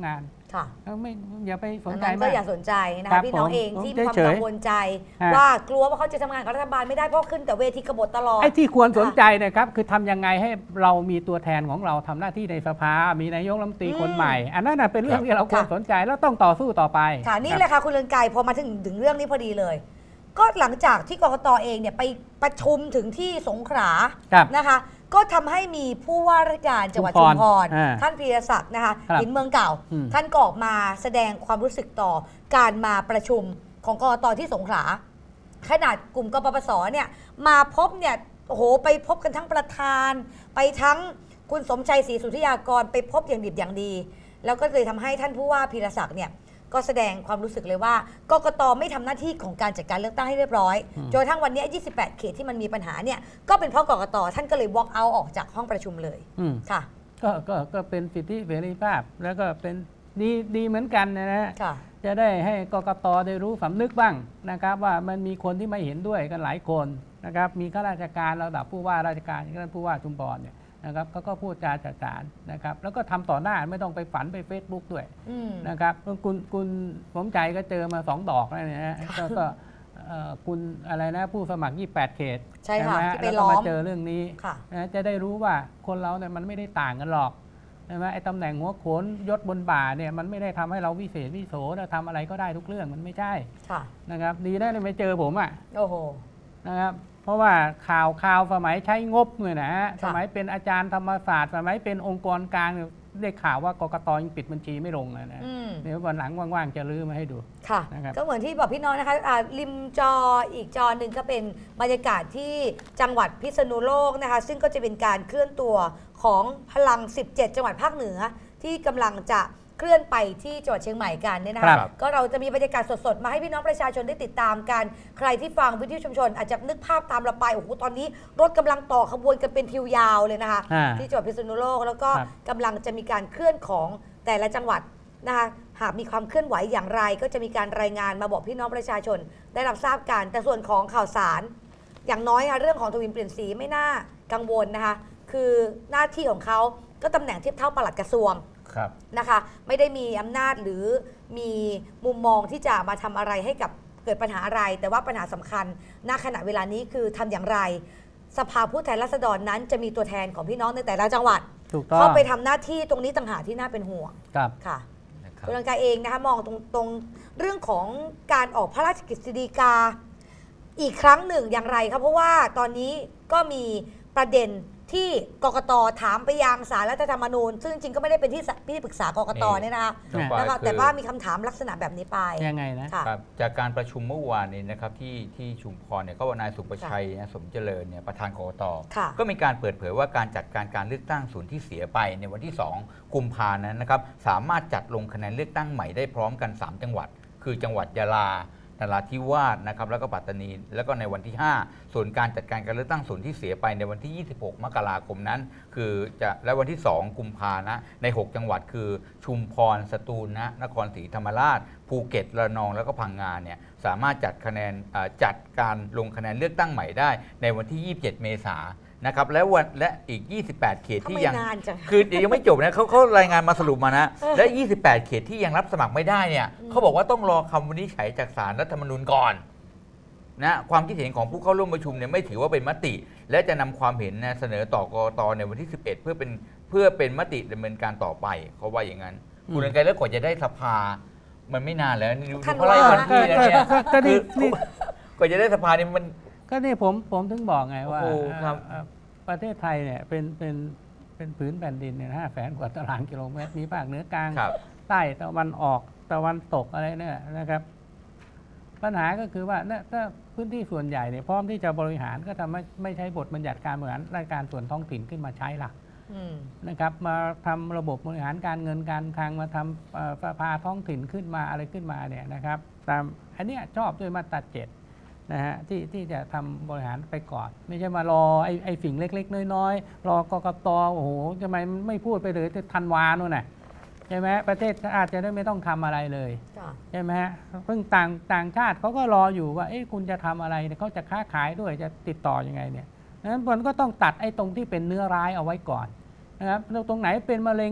Speaker 2: ค่ะ
Speaker 4: ไม่อย่าไปสนใจ
Speaker 2: ก็อย่าสนใจนะคะพี่น้องเองที่มีความกังวลใจ ว่ากลัวว่าเขาจะทำงานกับรัฐบาลไม่ได้เพราะขึ้นแต่เวทีกบฏตลอด
Speaker 4: ไอ้ที่ควรสนใจนะครับคือทำยังไงให้เรามีตัวแทนของเราทำหน้าที่ในสภามีนายกรัฐมนตรีคนใหม่อันนั้นเป็นเรื่องที่เราควรสนใจแล้วต้องต่อสู้ต่อไป
Speaker 2: ค่ะนี่เลยค่ะคุณเรืองไกรพอมาถึงเรื่องนี้พอดีเลยก็หลังจากที่กกตเองเนี่ยไปประชุมถึงที่สงขลานะคะก็ทำให้มีผู้ว่าราชการจังหวัดชุมพรท่านพีรศักดิ์นะคะหินเมืองเก่าท่านก็ออกมาแสดงความรู้สึกต่อการมาประชุมของกกตที่สงขลาขนาดกลุ่มกปปสเนี่ยมาพบเนี่ยโอ้โหไปพบกันทั้งประธานไปทั้งคุณสมชัยศรีสุทธิยากรไปพบอย่างดิบอย่างดีแล้วก็เลยทำให้ท่านผู้ว่าพีรศักดิ์เนี่ยก็แสดงความรู้สึกเลยว่ากกตไม่ทำหน้าที่ของการจัดการเลือกตั้งให้เรียบร้อยจนทั้งวันนี้28เขตที่มันมีปัญหาเนี่ยก็เป็นเพราะกกตท่านก็เลย walk out ออกจากห้องประชุมเลยค่ะ
Speaker 4: ก็เป็นสิทธิเสรีภาพแล้วก็เป็นดีเหมือนกันนะฮะจะได้ให้กกตได้รู้สำนึกบ้างนะครับว่ามันมีคนที่ไม่เห็นด้วยกันหลายคนนะครับมีข้าราชการระดับผู้ว่าราชการท่านผู้ว่าชุมพรเนี่ยนะครับเขาก็พูดจาจัดการนะครับแล้วก็ทำต่อหน้าไม่ต้องไปฝันไป Facebook ด้วยนะครับคุณสมใจก็เจอมา2 ดอกแล้วนะฮะก็คุณอะไรนะผู้สมัคร28เขต
Speaker 2: ใช่ค่ะที่ไป
Speaker 4: ล้อมมาเจอเรื่องนี้นะจะได้รู้ว่าคนเราเนี่ยมันไม่ได้ต่างกันหรอกใช่ไหมไอ้ตำแหน่งหัวโขนยศบนบ่าเนี่ยมันไม่ได้ทำให้เราวิเศษวิโสนะทำอะไรก็ได้ทุกเรื่องมันไม่ใช่นะครับดีได้เลยไม่เจอผมอ่ะ
Speaker 2: โอ้โห
Speaker 4: นะครับเพราะว่าข่าวสมัยใช้งบเนี่ยนะฮะสมัยเป็นอาจารย์ธรรมศาสตร์สมัยเป็นองค์กรกลางได้ข่าวว่ากกตยังปิดบัญชีไม่ลงเลยนะเดี๋ยววันหลังว่างๆจะลื้อมาให้ดู
Speaker 2: ค่ะก็เหมือนที่บอกพี่น้องนะคะริมจออีกจอหนึ่งก็เป็นบรรยากาศที่จังหวัดพิษณุโลกนะคะซึ่งก็จะเป็นการเคลื่อนตัวของพลัง17จังหวัดภาคเหนือที่กำลังจะเคลื่อนไปที่จังหวัดเชียงใหม่กันเนี่ยนะคะก็เราจะมีบรรยากาศสดๆมาให้พี่น้องประชาชนได้ติดตามกันใครที่ฟังวิทยุชุมชนอาจจะนึกภาพตามเราไปโอ้โหตอนนี้รถกำลังต่อขบวนกันเป็นทิวยาวเลยนะคะที่จังหวัดพิษณุโลกแล้วก็กำลังจะมีการเคลื่อนของแต่ละจังหวัดนะคะหากมีความเคลื่อนไหวอย่างไรก็จะมีการรายงานมาบอกพี่น้องประชาชนได้รับทราบกันแต่ส่วนของข่าวสารอย่างน้อยค่ะเรื่องของทวินเปลี่ยนสีไม่น่ากังวลนะคะคือหน้าที่ของเขาก็ตำแหน่งเทียบเท่าปลัดกระทรวงนะคะไม่ได้มีอำนาจหรือมีมุมมองที่จะมาทำอะไรให้กับเกิดปัญหาอะไรแต่ว่าปัญหาสำคัญณขณะเวลานี้คือทำอย่างไรสภาผู้แทนราษฎรนั้นจะมีตัวแทนของพี่น้องในแต่ละจังหวัดเข้าไปทำหน้าที่ตรงนี้ต่างหากที่น่าเป็นห่วงค่ะคุณรังกายเองนะคะมองตรงเรื่องของการออกพระราชกฤษฎีกาอีกครั้งหนึ่งอย่างไรครับเพราะว่าตอนนี้ก็มีประเด็นที่กกตถามไปยังศาลรัฐธรรมนูญซึ่งจริงก็ไม่ได้เป็นที่ปรึกษากกตเนี่ยนะคะแต่ว่ามีคำถามลักษณะแบบนี้ไป
Speaker 4: ยังไงนะครับ
Speaker 3: จากการประชุมเมื่อวานนี้นะครับที่ชุมพรเนี่ยก็นายสุประชัยสมเจริญเนี่ยประธานกกตก็มีการเปิดเผยว่าการจัดการเลือกตั้งส่วนที่เสียไปในวันที่2 กุมภาพันธ์นั้นนะครับสามารถจัดลงคะแนนเลือกตั้งใหม่ได้พร้อมกัน3จังหวัดคือจังหวัดยะลานราธิวาสนะครับแล้วก็ปัตตานีแล้วก็ในวันที่5ส่วนการจัดการเลือกตั้งส่วนที่เสียไปในวันที่26 มกราคมนั้นคือจะและวันที่2 กุมภาพันธ์นะใน6จังหวัดคือชุมพรสตูลนะนครศรีธรรมราชภูเก็ตระนองแล้วก็พังงาเนี่ยสามารถจัดการลงคะแนนเลือกตั้งใหม่ได้ในวันที่27 เมษายนนะครับและอีก28เขตที่ยังคือยังไม่จบนะเขารายงานมาสรุปมานะและ28เขตที่ยังรับสมัครไม่ได้เนี่ยเขาบอกว่าต้องรอคำวินิจฉัยจากศาลรัฐธรรมนูญก่อนนะความคิดเห็นของผู้เข้าร่วมประชุมเนี่ยไม่ถือว่าเป็นมติและจะนำความเห็นเสนอต่อกกตในวันที่11เพื่อเป็นมติดำเนินการต่อไปเขาว่าอย่างนั้นคุณรังไกรแล้วกว่าจะได้สภามันไม่นานแล้วดูเขาไล่วันที่แล้วเนี่ยกว่าจะได้สภาเนี่ยมัน
Speaker 4: ก็นี่ผมถึงบอกไงว่าประเทศไทยเนี่ยเป็นผืนแผ่นดินเนี่ย500,000 กว่าตารางกิโลเมตรมีภาคเหนือกลางใต้ตะวันออกตะวันตกอะไรเนี่ยนะครับปัญหาก็คือว่าถ้าพื้นที่ส่วนใหญ่เนี่ยพร้อมที่จะบริหารก็ทำไม่ใช้บทบัญญัติการบริหารราชการส่วนท้องถิ่นขึ้นมาใช้ล่ะนะครับมาทำระบบบริหารการเงินการคลังมาทำสภาท้องถิ่นขึ้นมาอะไรขึ้นมาเนี่ยนะครับตามอันเนี้ยชอบด้วยมาตรา7นะฮะที่จะทำบริหารไปก่อนไม่ใช่มารอไอ้สิ่งเล็กๆน้อยๆรอกกตโอ้โหทำไมไม่พูดไปเลยธันวาโน่นน่ะใช่ไหมประเทศอาจจะได้ไม่ต้องทำอะไรเลยใช่ไหมฮะเพิ่งต่างชาติเขาก็รออยู่ว่าคุณจะทำอะไรเนี่ยเขาจะค้าขายด้วยจะติดต่อยังไงเนี่ยนั้นมันก็ต้องตัดไอ้ตรงที่เป็นเนื้อร้ายเอาไว้ก่อนนะครับตรงไหนเป็นมะเร็งก็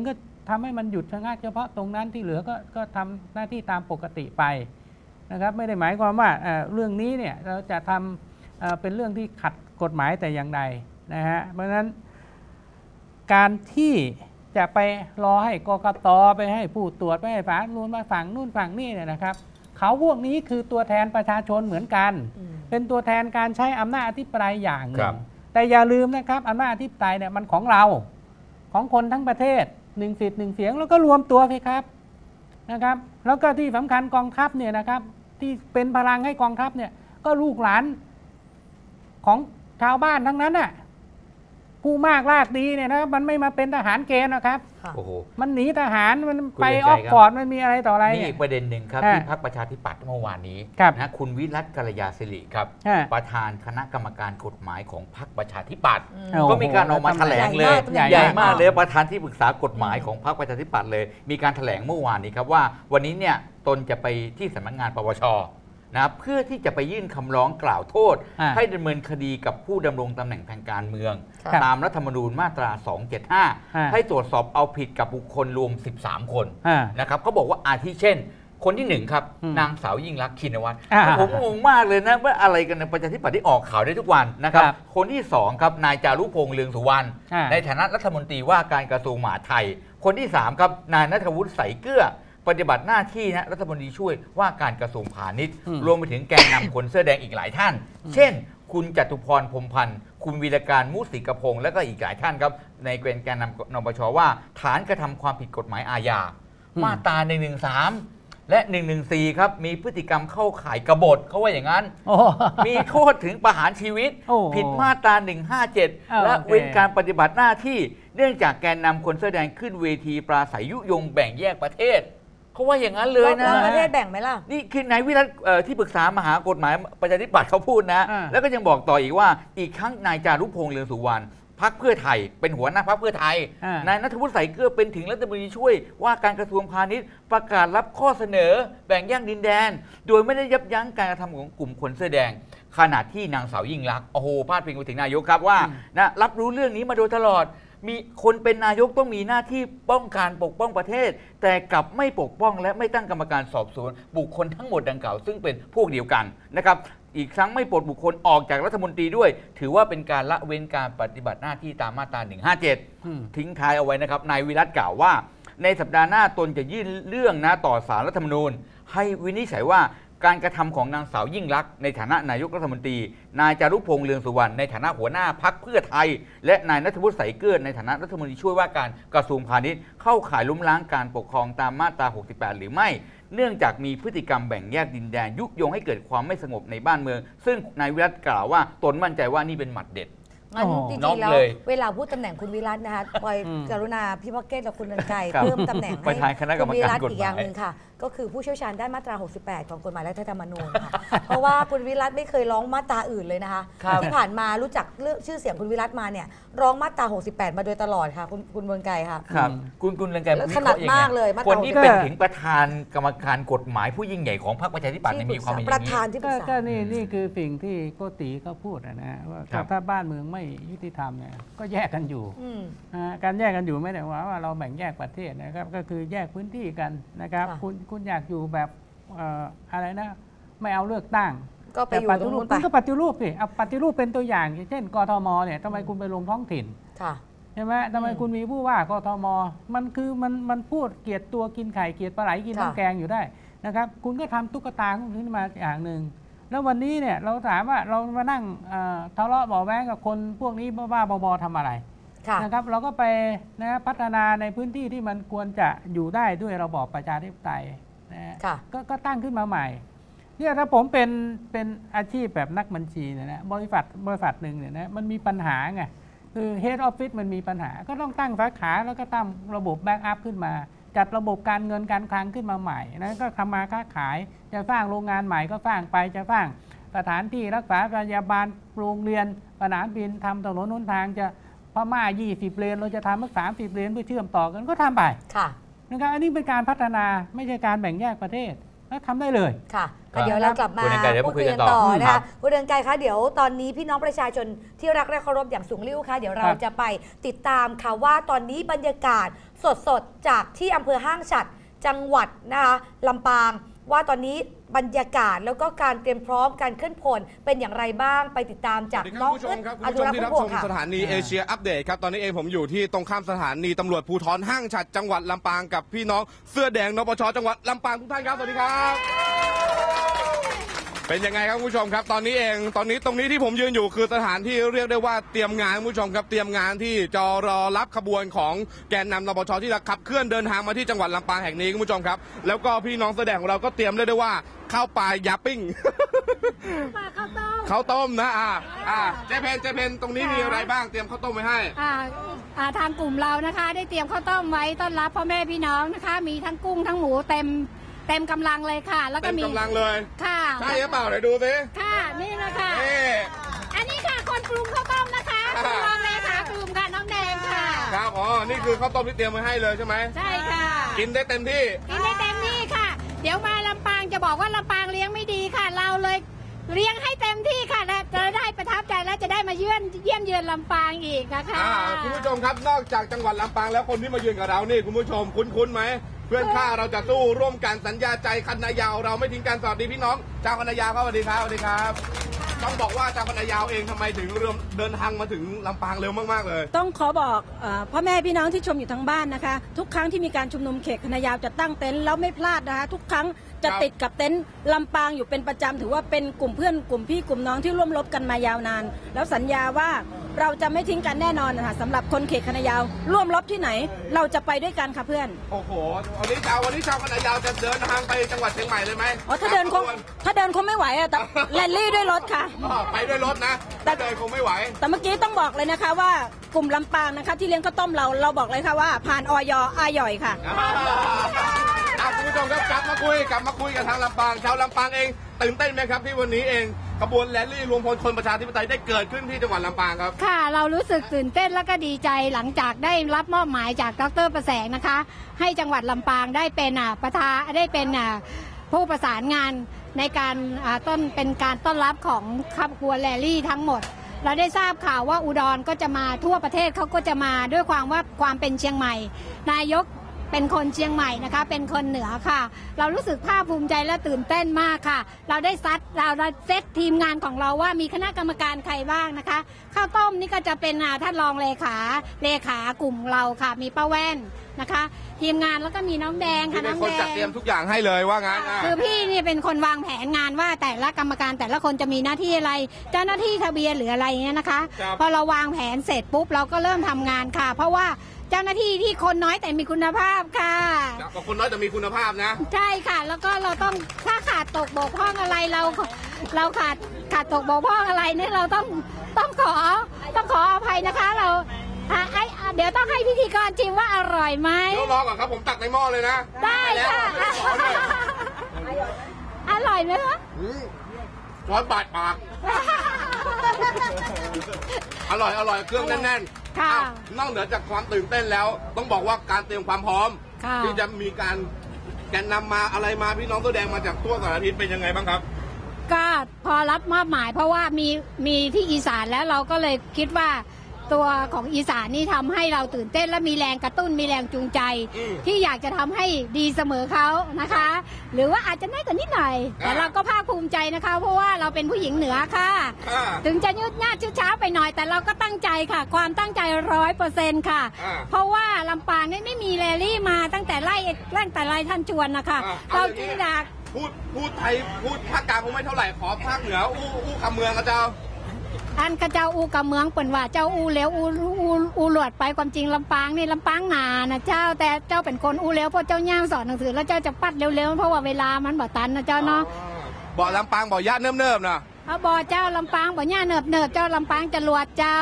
Speaker 4: ทำให้มันหยุดชะงักเฉพาะตรงนั้นที่เหลือก็ทำหน้าที่ตามปกติไปนะครับไม่ได้หมายความว่าเรื่องนี้เนี่ยเราจะทำเป็นเรื่องที่ขัดกฎหมายแต่อย่างใดนะฮะเพราะฉะนั้นการที่จะไปรอให้กกต.ไปให้ผู้ตรวจไปให้ฝั่งนู้นมาฝั่งนู่นฝั่งนี่เนี่ยนะครับเขาพวกนี้คือตัวแทนประชาชนเหมือนกันเป็นตัวแทนการใช้อำนาจอธิปไตยอย่างหนึ่งแต่อย่าลืมนะครับอำนาจอธิปไตยเนี่ยมันของเราของคนทั้งประเทศ1 สิทธิ์ 1 เสียงแล้วก็รวมตัวสิครับนะครับแล้วก็ที่สำคัญกองทัพเนี่ยนะครับที่เป็นพลังให้กองทัพเนี่ยก็ลูกหลานของชาวบ้านทั้งนั้นน่ะผู้มากลากดีเนี่ยนะมันไม่มาเป็นทหารเกณฑ์นะครับ
Speaker 3: โอ้โห
Speaker 4: มันหนีทหารมันไปออกฟอร์ดมันมีอะไรต่ออะไร
Speaker 3: นี่อีกประเด็นหนึ่งครับที่พรรคประชาธิปัตย์เมื่อวานนี้นะคุณวิรัตกัลยาศิริครับประธานคณะกรรมการกฎหมายของพรรคประชาธิปัตย์ก็มีการออกมาแถลงเลยใหญ่มากเลยประธานที่ปรึกษากฎหมายของพรรคประชาธิปัตย์เลยมีการแถลงเมื่อวานนี้ครับว่าวันนี้เนี่ยตนจะไปที่สำนักงานปปช.นะเพื่อที่จะไปยื่นคำร้องกล่าวโทษให้ดำเนินคดีกับผู้ดำรงตำแหน่งทางการเมืองตามรัฐธรรมนูญมาตรา 275 ให้ตรวจสอบเอาผิดกับบุคคลรวม 13 คนนะครับเขาบอกว่าอาทิเช่นคนที่1ครับนางสาวยิ่งลักษณ์ชินวัตรผมงงมากเลยนะว่าอะไรกันในประชาธิปัตย์ที่ออกข่าวได้ทุกวันนะครับคนที่2ครับนายจารุพงษ์เลืองสุวรรณในฐานะรัฐมนตรีว่าการกระทรวงมหาดไทยคนที่3ครับนายณัฐวุฒิ ใสเกลือปฏิบัติหน้าที่นะรัฐมนตรีช่วยว่าการกระทรวงพาณิชย์รวมไปถึงแกนนำคนเสื้อแดงอีกหลายท่านเช่นคุณจตุพรพรหมพันธ์คุณวีรการมุสิกพงศ์และก็อีกหลายท่านครับในแกนนำนปช.ว่าฐานกระทำความผิดกฎหมายอาญามาตรา113และ114ครับมีพฤติกรรมเข้าข่ายกบฏเขาว่าอย่างนั้นมีโทษถึงประหารชีวิตผิดมาตรา157และเว้นการปฏิบัติหน้าที่เนื่องจากแกนนำคนเสื้อแดงขึ้นเวทีปราศัยยุยงแบ่งแยกประเทศเขาว่าอย่างนั้นเลยนะ
Speaker 2: ประเทศแบ่งไหมล่ะ
Speaker 3: นี่คือนายวิรัตที่ปรึกษามหากฎหมายประชาธิปัตย์เขาพูดนะแล้วก็ยังบอกต่ออีกว่าอีกครั้งนายจารุพงษ์เลืองสุวรรณพรรคเพื่อไทยเป็นหัวหน้าพรรคเพื่อไทยนายณัฐวุฒิ ใสเกลือเป็นถึงรัฐมนตรีช่วยว่าการกระทรวงพาณิชย์ประกาศรับข้อเสนอแบ่งแยกดินแดนโดยไม่ได้ยับยั้งการกระทำของกลุ่มคนเสื้อแดงขณะที่นางสาวยิ่งลักษณ์โอ้โหพาดพิงไปถึงนายกครับว่านะรับรู้เรื่องนี้มาโดยตลอดมีคนเป็นนายกต้องมีหน้าที่ป้องกันปกป้องประเทศแต่กลับไม่ปกป้องและไม่ตั้งกรรมการสอบสวนบุคคลทั้งหมดดังกล่าวซึ่งเป็นพวกเดียวกันนะครับอีกครั้งไม่ปลดบุคคลออกจากรัฐมนตรีด้วยถือว่าเป็นการละเว้นการปฏิบัติหน้าที่ตามมาตรา157ทิ้งท้ายเอาไว้นะครับนายวิรัตกล่าวว่าในสัปดาห์หน้าตนจะยื่นเรื่องนะต่อศาลรัฐธรรมนูญให้วินิจฉัยว่าการกระทำของนางสาวยิ่งลักษณ์ในฐานะนายกรัฐมนตรีนายจารุพงษ์เลืองสุวรรณในฐานะหัวหน้าพรรคเพื่อไทยและนายณัฐวุฒิ ใสเกลือในฐานะรัฐมนตรีช่วยว่าการกระทรวงพาณิชย์เข้าข่ายล้มล้างการปกครองตามมาตรา68หรือไม่เนื่องจากมีพฤติกรรมแบ่งแยกดินแดนยุยงให้เกิดความไม่สงบในบ้านเมืองซึ่งนายวิรัตกล่าวว่าตนมั่นใจว่านี่เป็นหมัดเด็ด
Speaker 2: งั้นจริงๆแล้วเวลาพูดตำแหน่งคุณวิรัตนะคะปอยกรุณาพี่พ็อกเก็ตและคุณนันไก่เพิ่มตำแหน่งให้คุณวิรัตอีกอย่างหนึ่งค่ะก็คือผู้เชี่ยวชาญด้านมาตรา68ของกฎหมายรัฐธรรมนูญค่ะเพราะว่าคุณวิรัตไม่เคยร้องมาตราอื่นเลยนะคะที่ผ่านมารู้จักเรื่องชื่อเสียงคุณวิรัตมาเนี่ยร้องมาตรา68มาโดยตลอดค่ะคุณเมืองไกรค่ะ
Speaker 3: ครับคุณเมืองไกร
Speaker 2: ถนัดมากเลย
Speaker 3: คนที่เป็นถึงประธานกรรมการกฎหมายผู้ยิ่งใหญ่ของพรรคประชาธิปัตย์มีความเป็นอย่างนี้
Speaker 2: ประธานที่ปรึกษา
Speaker 4: ก็นี่คือสิ่งที่โกติก็พูดนะว่าถ้าบ้านเมืองไม่ยุติธรรมเนี่ยก็แยกกันอยู่การแยกกันอยู่ไม่ได้ว่าเราแบ่งแยกประเทศนะครับก็คือแยกพื้นที่กันนะครับคุณอยากอยู่แบบอะไรนะไม่เอาเลือกตั้ง
Speaker 2: ก็ไปอยู่ตรงนู้นไป
Speaker 4: ก็ปฏิรูปสิเอาปฏิรูปเป็นตัวอย่างเช่นกทมเนี่ยทำไมคุณไปลงท้องถิ่นใช่ไหมทำไมคุณมีผู้ว่ากทมมันคือมันพูดเกลียดตัวกินไข่เกลียดปลาไหลกินน้ำแกงอยู่ได้นะครับคุณก็ทำตุ๊กตาขึ้นมาอย่างหนึ่งแล้ววันนี้เนี่ยเราถามว่าเรามานั่งทะเลาะเบาแว้งกับคนพวกนี้บ้าๆบอๆทำอะไรนะครับเราก็ไปนะพัฒนาในพื้นที่ที่มันควรจะอยู่ได้ด้วยระบอบประชาธิปไตยก็ตั้งขึ้นมาใหม่เนี่ยถ้าผมเป็นอาชีพแบบนักบัญชีเนี่ยนะบริษัทหนึ่งเนี่ยนะมันมีปัญหาไงคือ Head Office มันมีปัญหาก็ต้องตั้งสาขาแล้วก็ตั้งระบบแบ็กอัพขึ้นมาจัดระบบการเงินการคลังขึ้นมาใหม่นะก็ทำมาค้าขายจะสร้างโรงงานใหม่ก็สร้างไปจะสร้างสถานที่รักษาพยาบาลโรงเรียนสนามบินทำถนนหนทางจะพม่า20 เลนเราจะทำสัก30 เลนเพื่อเชื่อมต่อกันก็ทำไปนะครับอันนี้เป็นการพัฒนาไม่ใช่การแบ่งแยกประเทศทำได้เลย
Speaker 2: ค่ะก็เดี๋ยวเรากลับมา
Speaker 3: คุณเรืองไกรเดี๋ยว
Speaker 2: พู
Speaker 3: มา
Speaker 2: ด
Speaker 3: คุ
Speaker 2: คุ
Speaker 3: ย
Speaker 2: ย
Speaker 3: กั
Speaker 2: กัน น
Speaker 3: ต่
Speaker 2: ต่
Speaker 3: อ
Speaker 2: อนะ
Speaker 3: ครั
Speaker 2: คะ
Speaker 3: บ
Speaker 2: คุณเรืองไกรคะเดี๋ยวตอนนี้พี่น้องประชาชนที่รักและเคารพอย่างสูงลิ่วค่ะเดี๋ยวเราจะไปติดตามค่ะว่าตอนนี้บรรยากาศสดๆจากที่อำเภอห้างฉัตรจังหวัดนะคะลำปางว่าตอนนี้บรรยากาศแล้วก็การเตรียมพร้อมการเคลื่อนพลเป็นอย่างไรบ้างไปติดตามจากน้อง
Speaker 13: คุณผู้ชมครับคุณ
Speaker 2: อ
Speaker 13: ผู้
Speaker 2: นุ
Speaker 13: ชม
Speaker 2: รักษ์
Speaker 13: ที่รับ
Speaker 2: พุ่มพ
Speaker 13: ช
Speaker 2: วง
Speaker 13: ม
Speaker 2: ค่ะ
Speaker 13: สถานีเอเชียอัปเดตครับตอนนี้เองผมอยู่ที่ตรงข้ามสถานีตำรวจภูธรห้างฉัตรจังหวัดลำปางกับพี่น้องเสื้อแดงนปชจังหวัดลำปางทุกท่านครับสวัสดีครับเป็นยังไงครับคุณผู้ชมครับตอนนี้ตรงนี้ที่ผมยืนอยู่คือสถานที่เรียกได้ว่าเตรียมงานคุณผู้ชมครับเตรียมงานที่จะรอรับขบวนของแกนนำนปชที่จะขับเคลื่อนเดินทางมาที่จังหวัดลำปางแห่งนี้คุณผู้ชมครับแล้วก็พี่น้องเสื้อแดงของเราก็เตรียมเรียกได้ว่าข้าวปลายาปิ้ง ข้าวต้มนะเจเพนตรงนี้มีอะไรบ้างเตรียมข้าวต้มไว้ให้
Speaker 14: ทางกลุ่มเรานะคะได้เตรียมข้าวต้มไว้ต้อนรับพ่อแม่พี่น้องนะคะมีทั้งกุ้งทั้งหมูเต็มกำลังเลยค่ะแล้วก็มี
Speaker 13: เต็มกำลังเลย
Speaker 14: ค่ะ
Speaker 13: ใช่หรือเปล่าไหนดูสิ
Speaker 14: ค่ะนี่เลยค่ะอันนี้ค่ะคนปรุงข้าวต้มนะคะคุณรองเลขากลุ่มค่ะน้องแดงค่ะ
Speaker 13: ครับนี่คือข้าวต้มที่เตรียมไว้ให้เลยใช่ไหม
Speaker 14: ใช่ค่ะ
Speaker 13: กินได้เต็มที่
Speaker 14: ค่ะเดี๋ยวมาลำปางจะบอกว่าลำปางเลี้ยงไม่ดีค่ะเราเลยเลี้ยงให้เต็มที่ค่ะและจะได้ประทับใจและจะได้มาเยี่ยมเยือนลำปางอีกนะคะ
Speaker 13: คุณผู้ชมครับนอกจากจังหวัดลำปางแล้วคนที่มาเยือนกับเรานี่คุณผู้ชมคุ้นไหมเพื่อนข้าเราจะสู้ร่วมกันสัญญาใจคันนายาวเราไม่ทิ้งกันสวัสดีพี่น้องชาวคันนายาวครับสวัสดีครับสวัสดีครับต้องบอกว่าชาวคันนายาวเองทำไมถึงเดินทางมาถึงลำปางเร็วมากๆเลย
Speaker 15: ต้องขอบอกพ่อแม่พี่น้องที่ชมอยู่ทางบ้านนะคะทุกครั้งที่มีการชุมนุมเขตคันนายาวจะตั้งเต็นท์แล้วไม่พลาดนะคะทุกครั้งจะติดกับเต็นท์ลำปางอยู่เป็นประจำถือว่าเป็นกลุ่มเพื่อนกลุ่มพี่กลุ่มน้องที่ร่วมรบกันมายาวนานแล้วสัญญาว่าเราจะไม่ทิ้งกันแน่นอนนะคะสำหรับคนเขตคันนายาวร่วมรบที่ไหนเราจะไปด้วยกันค่ะเพื่อน
Speaker 13: โอ้โหวันนี้ชาวคันนายาวจะเดินทางไปจังหวัดเชียงใหม่เลยไหม
Speaker 15: ถ้าเดินคงไม่ไหวแต่แรลลี่ด้วยรถค่ะ
Speaker 13: ไปด้วยรถนะแต่เดินคงไม่ไหว
Speaker 15: แต่เมื่อกี้ต้องบอกเลยนะคะว่ากลุ่มลำปางนะคะที่เลี้ยงข้าวต้มเราบอกเลยค่ะว่าผ่านอยอย่อยค่ะ
Speaker 13: คุณผู้ชมครับกลับมาคุยกับทางลำปางชาวลำปางเองตื่นเต้นไหมครับที่วันนี้เองขบวนแรลลี่รวมพลคนประชาธิปไตยได้เกิดขึ้นที่จังหวัดลำปางครับ
Speaker 14: ค่ะเรารู้สึกตื่นเต้นและก็ดีใจหลังจากได้รับมอบหมายจากดร.ประแสงนะคะให้จังหวัดลำปางได้เป็นผู้ประสานงานในการเป็นการต้อนรับของขบวนแรลลี่ทั้งหมดเราได้ทราบข่าวว่าอุดรก็จะมาทั่วประเทศเขาก็จะมาด้วยความเป็นเชียงใหม่นายกเป็นคนเชียงใหม่นะคะเป็นคนเหนือค่ะเรารู้สึกภาคภูมิใจและตื่นเต้นมากค่ะเราได้เซตทีมงานของเราว่ามีคณะกรรมการใครบ้างนะคะข้าวต้มนี่ก็จะเป็นท่านรองเลขากลุ่มเราค่ะมีป้าแว่นนะคะทีมงานแล้วก็มีน้องแดงค่ะน้องแดง
Speaker 13: จัดเตรียมทุกอย่างให้เลยว่างั้น
Speaker 14: คือพี่นี่เป็นคนวางแผนงานว่าแต่ละกรรมการแต่ละคนจะมีหน้าที่อะไรเจ้าหน้าที่ทะเบียนหรืออะไรเงี้ยนะคะพอเราวางแผนเสร็จปุ๊บเราก็เริ่มทำงานค่ะเพราะว่าเจ้าหน้าที่ที่คนน้อยแต่มีคุณภาพค่ะ
Speaker 13: คนน้อยแต่มีคุณภาพนะ
Speaker 14: ใช่ค่ะแล้วก็เราต้องถ้าขาดตกบกพร่องอะไรเราขาดตกบกพร่องอะไรเนี่ยเราต้องขออภัยนะคะเราเดี๋ยวต้องให้พิธีกรชิมว่าอร่อยไหม
Speaker 13: เดี๋ยวรอก่อนครับผมตักในหม้อเลยนะ
Speaker 14: ได้ค่ะอร่อยไหมคะ
Speaker 13: ร้อนบาดปากอร่อยเครื่องแน่นๆนอกเหนือจากความตื่นเต้นแล้วต้องบอกว่าการเตรียมความพร้อมที่จะมีการแกนนำมาอะไรมาพี่น้องตัวแดงมาจากทั่วสารทิศเป็นยังไงบ้างครับ
Speaker 14: ก็พอรับมอบหมายเพราะว่ามีที่อีสานแล้วเราก็เลยคิดว่าตัวของอีสานนี่ทำให้เราตื่นเต้นและมีแรงกระตุ้นมีแรงจูงใจที่อยากจะทำให้ดีเสมอเขานะคะหรือว่าอาจจะน้อยกว่านิดหน่อยแต่เราก็ภาคภูมิใจนะคะเพราะว่าเราเป็นผู้หญิงเหนือค่ะถึงจะยืดหน้าชืดช้าไปหน่อยแต่เราก็ตั้งใจค่ะความตั้งใจ 100% ค่ะเพราะว่าลำปางนี่ไม่มีแรลลี่มาตั้งแต่ไล่ท่านชวนนะคะเราจึงอยาก
Speaker 13: พูดไทยพูดภาคกลางคงไม่เท่าไหร่ขอภาคเหนืออู้คำเมืองกระเจ้า
Speaker 14: อันกระเจ้าอูกับเมืองเปิ่นว่าเจ้าอูเลี้ยวอูหลวดไปความจริงลำปางนี่ลำปางหนานะเจ้าแต่เจ้าเป็นคนอูเลี้ยวเพราะเจ้าย่างสอนหนังสือแล้วเจ้าจะปัดเร็วๆเพราะว่าเวลามันบ่ตันนะเจ้าเนาะ
Speaker 13: บ่ลำปางบ่ย่าเนิบๆนะ
Speaker 14: บ่เจ้าลำปางบ่ย่าเนิบเจ้าลำปางจะหลวดเจ้า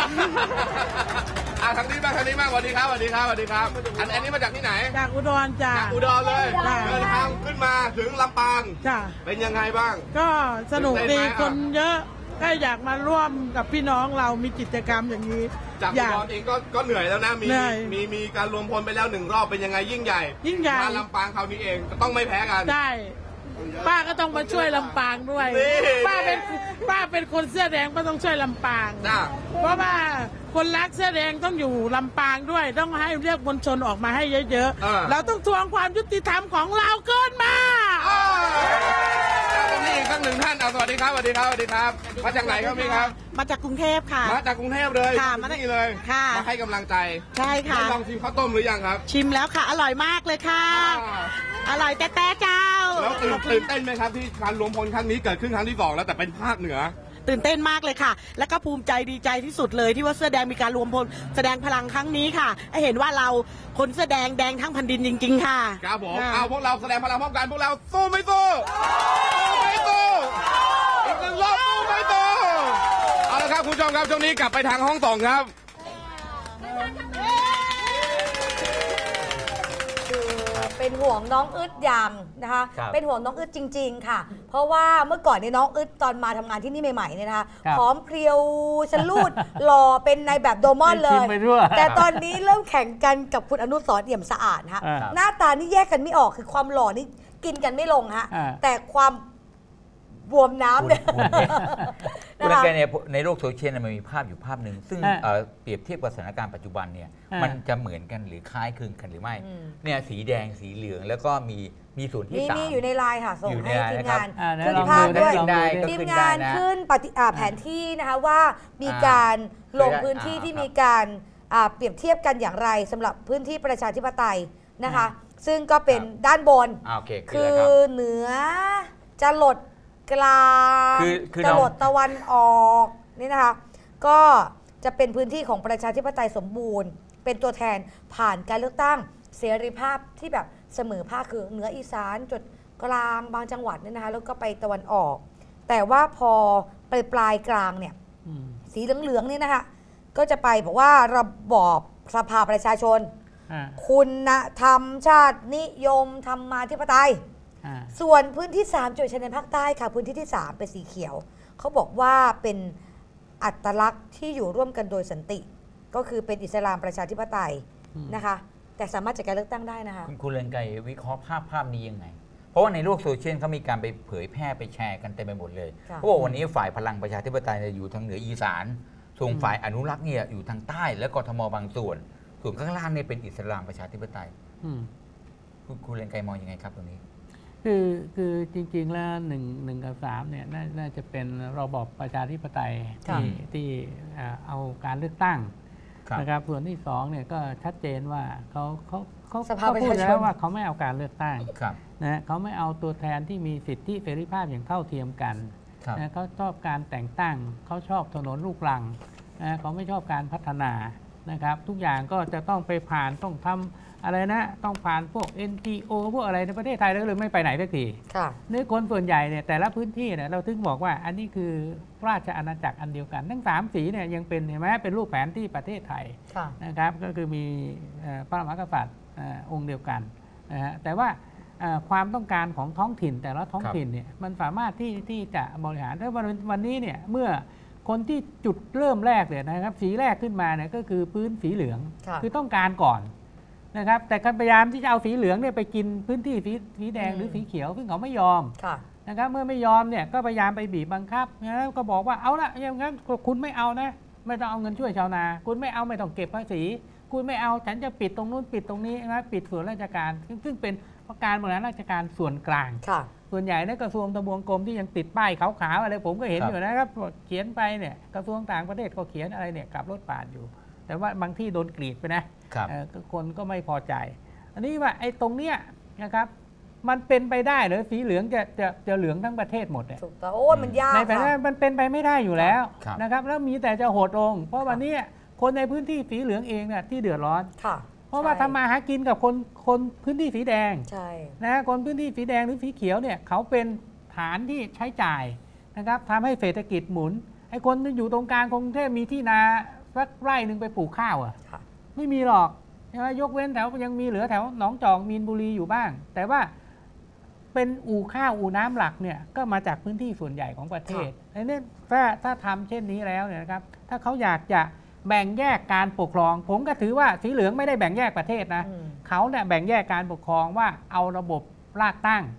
Speaker 13: ทางนี้บ้างสวัสดีครับอันนี้มาจากที่ไหน
Speaker 16: จากอุดรจ้า
Speaker 13: จากอุดรเลยเดินทางขึ้นมาถึงลำปาง
Speaker 16: จ้า
Speaker 13: เป็นยังไงบ้าง
Speaker 16: ก็สนุกดีคนเยอะก็อยากมาร่วมกับพี่น้องเรามีกิจกรรมอย่างนี้
Speaker 13: จากอุดรเองก็เหนื่อยแล้วนะมีการรวมพลไปแล้ว1 รอบเป็นยังไงยิ่งใหญ่มาลำปางคราวนี้เองก็ต้องไม่แพ้กัน
Speaker 16: ได้ป้าก็ต้องมาช่วยลำปางด้วยป้าเป็นคนเสื้อแดงก็ต้องช่วยลำปางเพราะว่าคนรักเสื้อแดงต้องอยู่ลำปางด้วยต้องให้เรียกมวลชนออกมาให้เยอะๆเราต้องทวงความยุติธรรมของเราขึ้นมา
Speaker 13: ตรงนี้อีกสักหนึ่งท่านสวัสดีครับสวัสดีครับสวัสดีครับมาจากไหนครับพี่ครับ
Speaker 15: มาจากกรุงเทพค่ะ
Speaker 13: มาจากกรุงเทพเลย
Speaker 15: ค่ะ
Speaker 13: มาที่นี่เลย
Speaker 15: ค่ะ
Speaker 13: มาให้กำลังใจ
Speaker 15: ใช่ค่ะ
Speaker 13: ลองชิมข้าวต้มหรือยังครับ
Speaker 15: ชิมแล้วค่ะอร่อยมากเลยค่ะอร่อยแต่เจ้า
Speaker 13: แล้วตื่นเต้นไหมครับที่การรวมพลครั้งนี้เกิดขึ้นครั้งที่2แล้วแต่เป็นภาคเหนือ
Speaker 15: ตื่นเต้นมากเลยค่ะและก็ภูมิใจดีใจที่สุดเลยที่ว่าเสื้อแดงมีการรวมพลแสดงพลังครั้งนี้ค่ะให้เห็นว่าเราคนเสื้อแดงแดงทั้งแผ่นดินจริงๆค่ะ
Speaker 13: ครับผมเอาพวกเราแสดงพลังพร้อมกันพวกเราสู้ไม่สู้ไม่สู้อีกหนึ่งรอบสู้ไม่สู้เอาละครับคุณผู้ชมครับช่วงนี้กลับไปทางห้องส่งครับ
Speaker 2: เป็นห่วงน้องอึดอย่างนะคะเป็นห่วงน้องอึดจริงๆค่ะเพราะว่าเมื่อก่อนเนี่ยน้องอึดตอนมาทำงานที่นี่ใหม่ๆเนี่ยนะคะพร้อมเพรียวชลูดหล่อเป็นในแบบโดมอนเลยแต่ตอนนี้เริ่มแข่งกันกับคุณอนุสรณ์เอี่ยมสะอาดฮะหน้าตานี่แยกกันไม่ออกคือความหล่อนี่กินกันไม่ลงฮะแต่ความบวมน้ำเนี่ย
Speaker 3: คุณแกเนี่ยในโลกโซเชียลมันมีภาพอยู่ภาพหนึ่งซึ่งเปรียบเทียบกับสถานการณ์ปัจจุบันเนี่ยมันจะเหมือนกันหรือคล้ายคลึงกันหรือไม่เนี่ยสีแดงสีเหลืองแล้วก็มีส่วนที่3
Speaker 2: มีอยู่ในไลน์ค่ะส่งให้ทีมงาน
Speaker 3: ขึ้
Speaker 2: นภาพด้วยทีมงานขึ้นแผนที่นะคะว่ามีการลงพื้นที่ที่มีการเปรียบเทียบกันอย่างไรสำหรับพื้นที่ประชาธิปไตยนะคะซึ่งก็เป็นด้านบนคือเหนือจะหลดกลางตลอดตะวันออกนี่นะคะก็จะเป็นพื้นที่ของประชาธิปไตยสมบูรณ์เป็นตัวแทนผ่านการเลือกตั้งเสรีภาพที่แบบเสมอภาคคือเหนืออีสานจุดกลางบางจังหวัดเนี่ยนะคะแล้วก็ไปตะวันออกแต่ว่าพอปลายกลางเนี่ยสีเหลืองๆนี่นะคะก็จะไปบอกว่าระบอบสภาประชาชนคุณธรรมชาตินิยมธรรมาธิปไตยส่วนพื้นที่3จุดชายแดนภาคใต้ค่ะพื้นที่ที่3เป็นสีเขียวเขาบอกว่าเป็นอัตลักษณ์ที่อยู่ร่วมกันโดยสันติก็คือเป็นอิสลามประชาธิปไตยนะคะแต่สามารถจัดการเลือกตั้งได้นะคะ
Speaker 3: คุณเรืองไกรวิเคราะห์ภาพนี้ยังไงเพราะว่าในโลกโซเชียลเขามีการไปเผยแพร่ไปแชร์กันเต็มไปหมดเลยเขาบอกวันนี้ฝ่ายพลังประชาธิปไตยอยู่ทางเหนืออีสานส่วนฝ่ายอนุรักษ์เนี่ยอยู่ทางใต้และกทมบางส่วนข้างล่างเนี่ยเป็นอิสลามประชาธิปไตยคุณเรืองไกรมองยังไงครับตรงนี้
Speaker 4: คือจริงๆแล้ว1 กับ 3เนี่ยน่าจะเป็นระบอบประชาธิปไตยที่เอาการเลือกตั้งนะครับส่วนที่2เนี่ยก็ชัดเจนว่าเขาพูดแล้วว่าเขาไม่เอาการเลือกตั้งนะเขาไม่เอาตัวแทนที่มีสิทธิเสรีภาพอย่างเท่าเทียมกันนะเขาชอบการแต่งตั้งเขาชอบถนนลูกรังนะเขาไม่ชอบการพัฒนานะครับทุกอย่างก็จะต้องไปผ่านต้องทำอะไรนะต้องผ่านพวก NGO พวกอะไรในประเทศไทยแล้วเลยไม่ไปไหนสักทีนี่คนส่วนใหญ่เนี่ยแต่ละพื้นที่เนี่ยเราถึงบอกว่าอันนี้คือราชอาณาจักรอันเดียวกันทั้ง3สีเนี่ยยังเป็นเห็นไหมเป็นรูปแผนที่ประเทศไทยนะครับก็คือมีพระมหากษัตริย์องค์เดียวกันนะฮะแต่ว่าความต้องการของท้องถิ่นแต่ละท้องถิ่นเนี่ยมันสามารถที่จะบริหารถ้าวันนี้เนี่ยเมื่อคนที่จุดเริ่มแรกเลยนะครับสีแรกขึ้นมาเนี่ยก็คือพื้นสีเหลืองคือต้องการก่อนนะครับแต่พยายามที่จะเอาสีเหลืองเนี่ยไปกินพื้นที่สีแดงหรือสีเขียวซึ่งเขาไม่ยอมนะครับเมื่อไม่ยอมเนี่ยก็พยายามไปบีบบังคับนะก็บอกว่าเอาละอย่างนั้นคุณไม่เอานะไม่ต้องเอาเงินช่วยชาวนาคุณไม่เอาไม่ต้องเก็บภาษีคุณไม่เอาฉันจะปิดตรงนู้นปิดตรงนี้นะปิดส่วนราชการซึ่งเป็นการบริหารราชการส่วนกลางส่วนใหญ่ในกระทรวงทบวงกรมที่ยังติดป้ายขาวๆอะไรผมก็เห็นอยู่นะครับเขียนไปเนี่ยกระทรวงต่างประเทศก็เขียนอะไรเนี่ยขับรถผ่านอยู่แต่ว่าบางที่โดนกรีดไปนะคนก็ไม่พอใจอันนี้ว่าไอ้ตรงเนี้ยนะครับมันเป็นไปได้หรือสีเหลืองจะเหลืองทั้งประเทศหมดเนี่ย
Speaker 2: ถูกต้องโอ้มันยาก
Speaker 4: ในแต่นั้นมันเป็นไปไม่ได้อยู่แล้วนะครับแล้วมีแต่จะโหดลงเพราะวันนี้คนในพื้นที่สีเหลืองเองเนี่ยที่เดือดร้อนเพราะว่าทำมาหากินกับคนพื้นที่สีแดงนะคนพื้นที่สีแดงหรือสีเขียวเนี่ยเขาเป็นฐานที่ใช้จ่ายนะครับทำให้เศรษฐกิจหมุนไอ้คนที่อยู่ตรงกลางกรุงเทพมีที่นาสักไร่หนึ่งไปปลูกข้าวไม่มีหรอกใช่ไหมยกเว้นแถวยังมีเหลือแถวหนองจอกมีนบุรีอยู่บ้างแต่ว่าเป็นอู่ข้าวอู่น้ำหลักเนี่ยก็มาจากพื้นที่ส่วนใหญ่ของประเทศไอ้นี่ถ้าทำเช่นนี้แล้วเนี่ยนะครับถ้าเขาอยากจะแบ่งแยกการปกครองผมก็ถือว่าสีเหลืองไม่ได้แบ่งแยกประเทศนะเขาเนี่ยแบ่งแยกการปกครองว่าเอาระบบรากตั้ง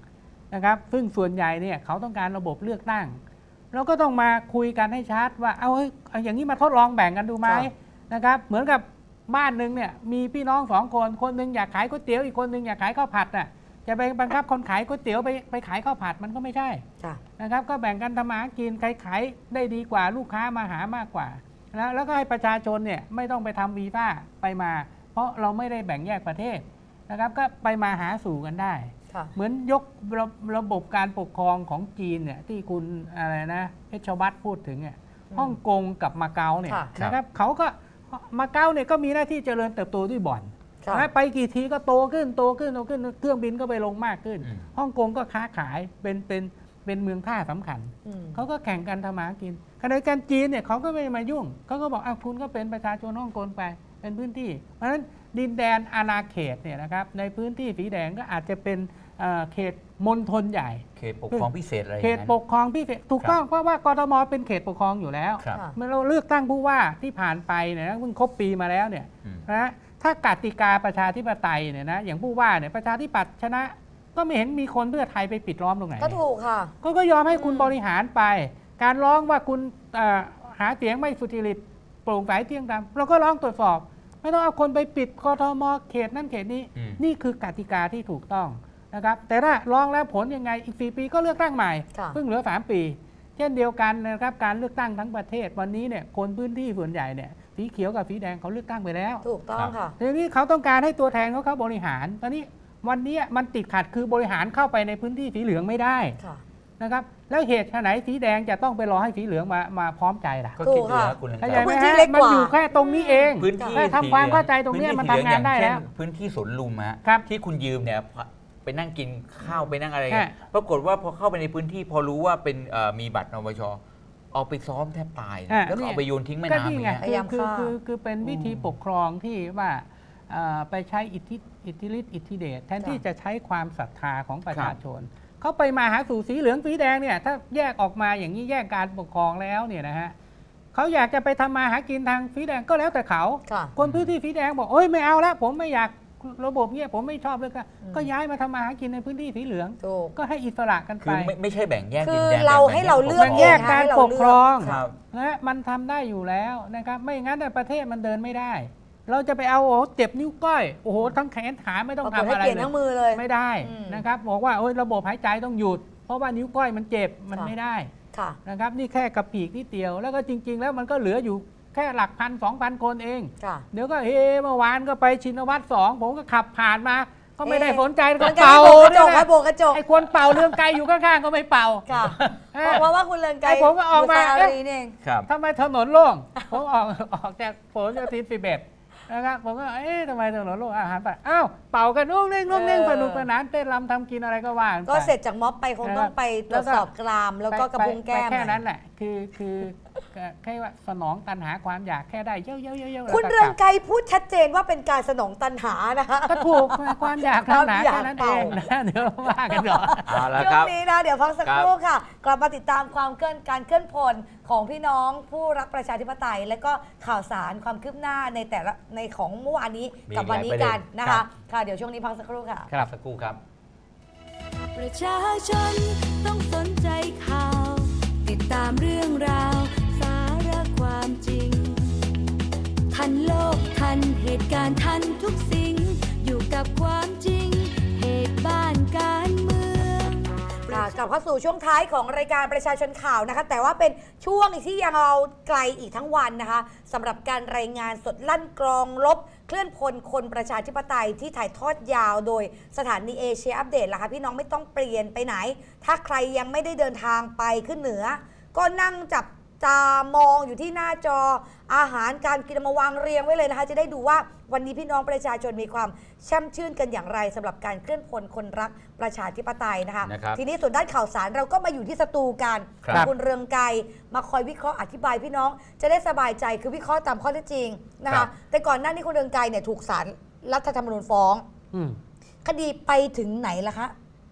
Speaker 4: นะครับซึ่งส่วนใหญ่เนี่ยเขาต้องการระบบเลือกตั้งเราก็ต้องมาคุยกันให้ชัดว่าเอาอย่างนี้มาทดลองแบ่งกันดูไหมนะครับเหมือนกับบ้านหนึ่งเนี่ยมีพี่น้อง2 คนคนหนึ่งอยากขายก๋วยเตี๋ยวอีกคนหนึ่งอยากขายข้าวผัดน่ะจะไปบังคับคนขายก๋วยเตี๋ยวไปขายข้าวผัดมันก็ไม่ใช่นะครับก็แบ่งกันทำมาหากินใครขายได้ดีกว่าลูกค้ามาหามากกว่าแล้วก็ให้ประชาชนเนี่ยไม่ต้องไปทำวีซ่าไปมาเพราะเราไม่ได้แบ่งแยกประเทศนะครับก็ไปมาหาสู่กันได้เหมือนยกระบบการปกครองของจีนเนี่ยที่คุณอะไรนะเพชรวัตรพูดถึงเนี่ยฮ่องกงกับมาเก๊าเนี่ยนะครับเขาก็มาเก๊าเนี่ยก็มีหน้าที่เจริญเติบโตด้วยบ่อนไปกี่ทีก็โตขึ้นเครื่องบินก็ไปลงมากขึ้นฮ่องกงก็ค้าขายเป็นเมืองท่าสำคัญเขาก็แข่งกันทำมากินขณะการจีนเนี่ยเขาก็ไม่มายุ่งเขาก็บอกคุณก็เป็นประชาชนฮ่องกงไปเป็นพื้นที่เพราะฉะนั้นดินแดนอาณาเขตเนี่ยนะครับในพื้นที่สีแดงก็อาจจะเป็นเขตมณฑลใหญ่
Speaker 3: เขตปกครองพิเศษอะไร
Speaker 4: เขตปกครองพิเศษถูกต้องเพราะว่ากทมเป็นเขตปกครองอยู่แล้วเมื่อเราเลือกตั้งผู้ว่าที่ผ่านไปเนี่ยนะเพิ่งครบปีมาแล้วเนี่ยนะถ้ากติกาประชาธิปไตยเนี่ยนะอย่างผู้ว่าเนี่ยประชาธิปัตย์ชนะก็ไม่เห็นมีคนเพื่อไทยไปปิดล้อมตรงไหน
Speaker 2: ก็ถูกค่ะ
Speaker 4: ก็ยอมให้คุณบริหารไปการร้องว่าคุณหาเสียงไม่สุจริตโปร่งใสเที่ยงธรรมเราก็ร้องตรวจสอบไม่ต้องเอาคนไปปิดกทมเขตนั่นเขตนี้นี่คือกติกาที่ถูกต้องนะครับแต่ถ้าร้องแล้วผลยังไงอีก4 ปีก็เลือกตั้งใหม่เพิ่งเหลือ3 ปีเช่นเดียวกันนะครับการเลือกตั้งทั้งประเทศวันนี้เนี่ยคนพื้นที่ส่วนใหญ่เนี่ยสีเขียวกับสีแดงเขาเลือกตั้งไปแล้ว
Speaker 2: ถูกต้องค่ะ
Speaker 4: ทีนี้เขาต้องการให้ตัวแทนเขาบริหารตอนนี้วันนี้มันติดขัดคือบริหารเข้าไปในพื้นที่สีเหลืองไม่ได้นะครับแล้วเหตุไหนสีแดงจะต้องไปรอให้สีเหลืองมาพร้อมใจล่ะ
Speaker 3: ก็คิดดูนะคุณ
Speaker 4: พื้นที่เล็กกว่ามันอยู่แค่ตรงนี้เอง
Speaker 3: พื้นที่
Speaker 4: ทำความเข้าใจตรงนี้มันทำงานได้แล้ว
Speaker 3: พื้นที่สวนลุมฮะที่คุณยืมเนี่ยไปนั่งกินข้าวไปนั่งอะไรปรากฏว่าพอเข้าไปในพื้นที่พอรู้ว่าเป็นมีบัตรนปช.เอาไปซ้อมแทบตายแล้วก็เอาไปโยนทิ้งแม่น้ำอย่างเงี้ย
Speaker 4: คือเป็นวิธีปกครองที่ว่าไปใช้อิทธิฤทธิ์อิทธิเดชแทนที่จะใช้ความศรัทธาของประชาชนเขาไปมาหาสู่สีเหลืองสีแดงเนี่ยถ้าแยกออกมาอย่างนี้แยกการปกครองแล้วเนี่ยนะฮะเขาอยากจะไปทำมาหากินทางสีแดงก็แล้วแต่เขาคนพื้นที่สีแดงบอกเอ้ยไม่เอาแล้วผมไม่อยากระบบเนี่ยผมไม่ชอบเลยก็ย้ายมาทำมาหากินในพื้นที่สีเหลืองก็ให้อิสระกันไป
Speaker 3: ไม่ใช่แบ่งแยก
Speaker 2: ดินแดนเราให้เราเลือก
Speaker 4: แยกการปกครองนะมันทำได้อยู่แล้วนะครับไม่งั้นในประเทศมันเดินไม่ได้เราจะไปเอาเจ็บนิ้วก้อยโอ้โหทั้งแขนขาไม่ต้องทำอะไร
Speaker 2: เลยทั้งมือเลย
Speaker 4: ไม่ได้นะครับบอกว่าระบบหายใจต้องหยุดเพราะว่านิ้วก้อยมันเจ็บมันไม่ได้นะครับนี่แค่กระปีกนิดเดียวแล้วก็จริงๆแล้วมันก็เหลืออยู่แค่หลัก1,000-2,000 คนเองเดี๋ยวก็เมื่อวานก็ไปชินวัตร2ผมก็ขับผ่านมาก็ไม่ได้สนใจก็เป่า
Speaker 2: กระจก
Speaker 4: ไอ้คนเป่าเรืองไกลอยู่ข้างๆก็ไม่เป่า
Speaker 2: เพราะว่าคุณเรืองไกล
Speaker 4: ผมก็ออกมาทำไมถนนโล่งผมออกจากผลโยธิน11นะครับผมก็ทำไมถนนโล่งอาหารไปอ้าวเป่ากันนุ่งเน่งสนุกสนานเต้นรำทำกินอะไรก็ว่า
Speaker 2: ก็เสร็จจากม็อบไปคงต้องไปตรวจสอบกรามแล้วก็กระพุ้งแก้ม
Speaker 4: แค่นั้นแหละคือแค่ว่าสนองตัณหาความอยากแค่ได้เยอะ
Speaker 2: คุณเรืองไกรพูดชัดเจนว่าเป็นการสนองตัณหานะคะ
Speaker 4: ก็ถูกความอยากตัณหาแค่นั้นเองนะเดี๋ยวว่ากันก่อน
Speaker 2: ช่วงนี้นะเดี๋ยวพักสักครู่ค่ะกลับมาติดตามการเคลื่อนพลของพี่น้องผู้รักประชาธิปไตยและก็ข่าวสารความคืบหน้าในของเมื่อวานนี้กับวันนี้กันนะคะค่ะเดี๋ยวช่วงนี้พักสักครู่ค่ะ
Speaker 3: ครับสักครู่ครับ
Speaker 1: ประชาชนต้องสนใจข่าวติดตามเรื่องราวสาระความจริงทันโลกทันเหตุการณ์ทันทุกสิ่งอยู่กับความจริงเหตุบ้านการเมือง
Speaker 2: กลับเข้าสู่ช่วงท้ายของรายการประชาชนข่าวนะคะแต่ว่าเป็นช่วงที่ยังเราไกลอีกทั้งวันนะคะสำหรับการรายงานสดลั่นกรองลบเคลื่อนพลคนประชาธิปไตยที่ถ่ายทอดยาวโดยสถานีเอเชียอัปเดตล่ะค่ะพี่น้องไม่ต้องเปลี่ยนไปไหนถ้าใครยังไม่ได้เดินทางไปขึ้นเหนือก็นั่งจับตามองอยู่ที่หน้าจออาหารการกินมาวางเรียงไว้เลยนะคะจะได้ดูว่าวันนี้พี่น้องประชาชนมีความแช่มชื่นกันอย่างไรสำหรับการเคลื่อนพลคนรักประชาธิปไตยนะคะทีนี้ส่วนด้านข่าวสารเราก็มาอยู่ที่สตูกันคุณเรืองไกรมาคอยวิเคราะห์อธิบายพี่น้องจะได้สบายใจคือวิเคราะห์ตามข้อเท็จจริงนะคะแต่ก่อนหน้านี้คุณเรืองไกรเนี่ยถูกศาลรัฐธรรมนูญฟ้องคดีไปถึงไหนล่ะคะ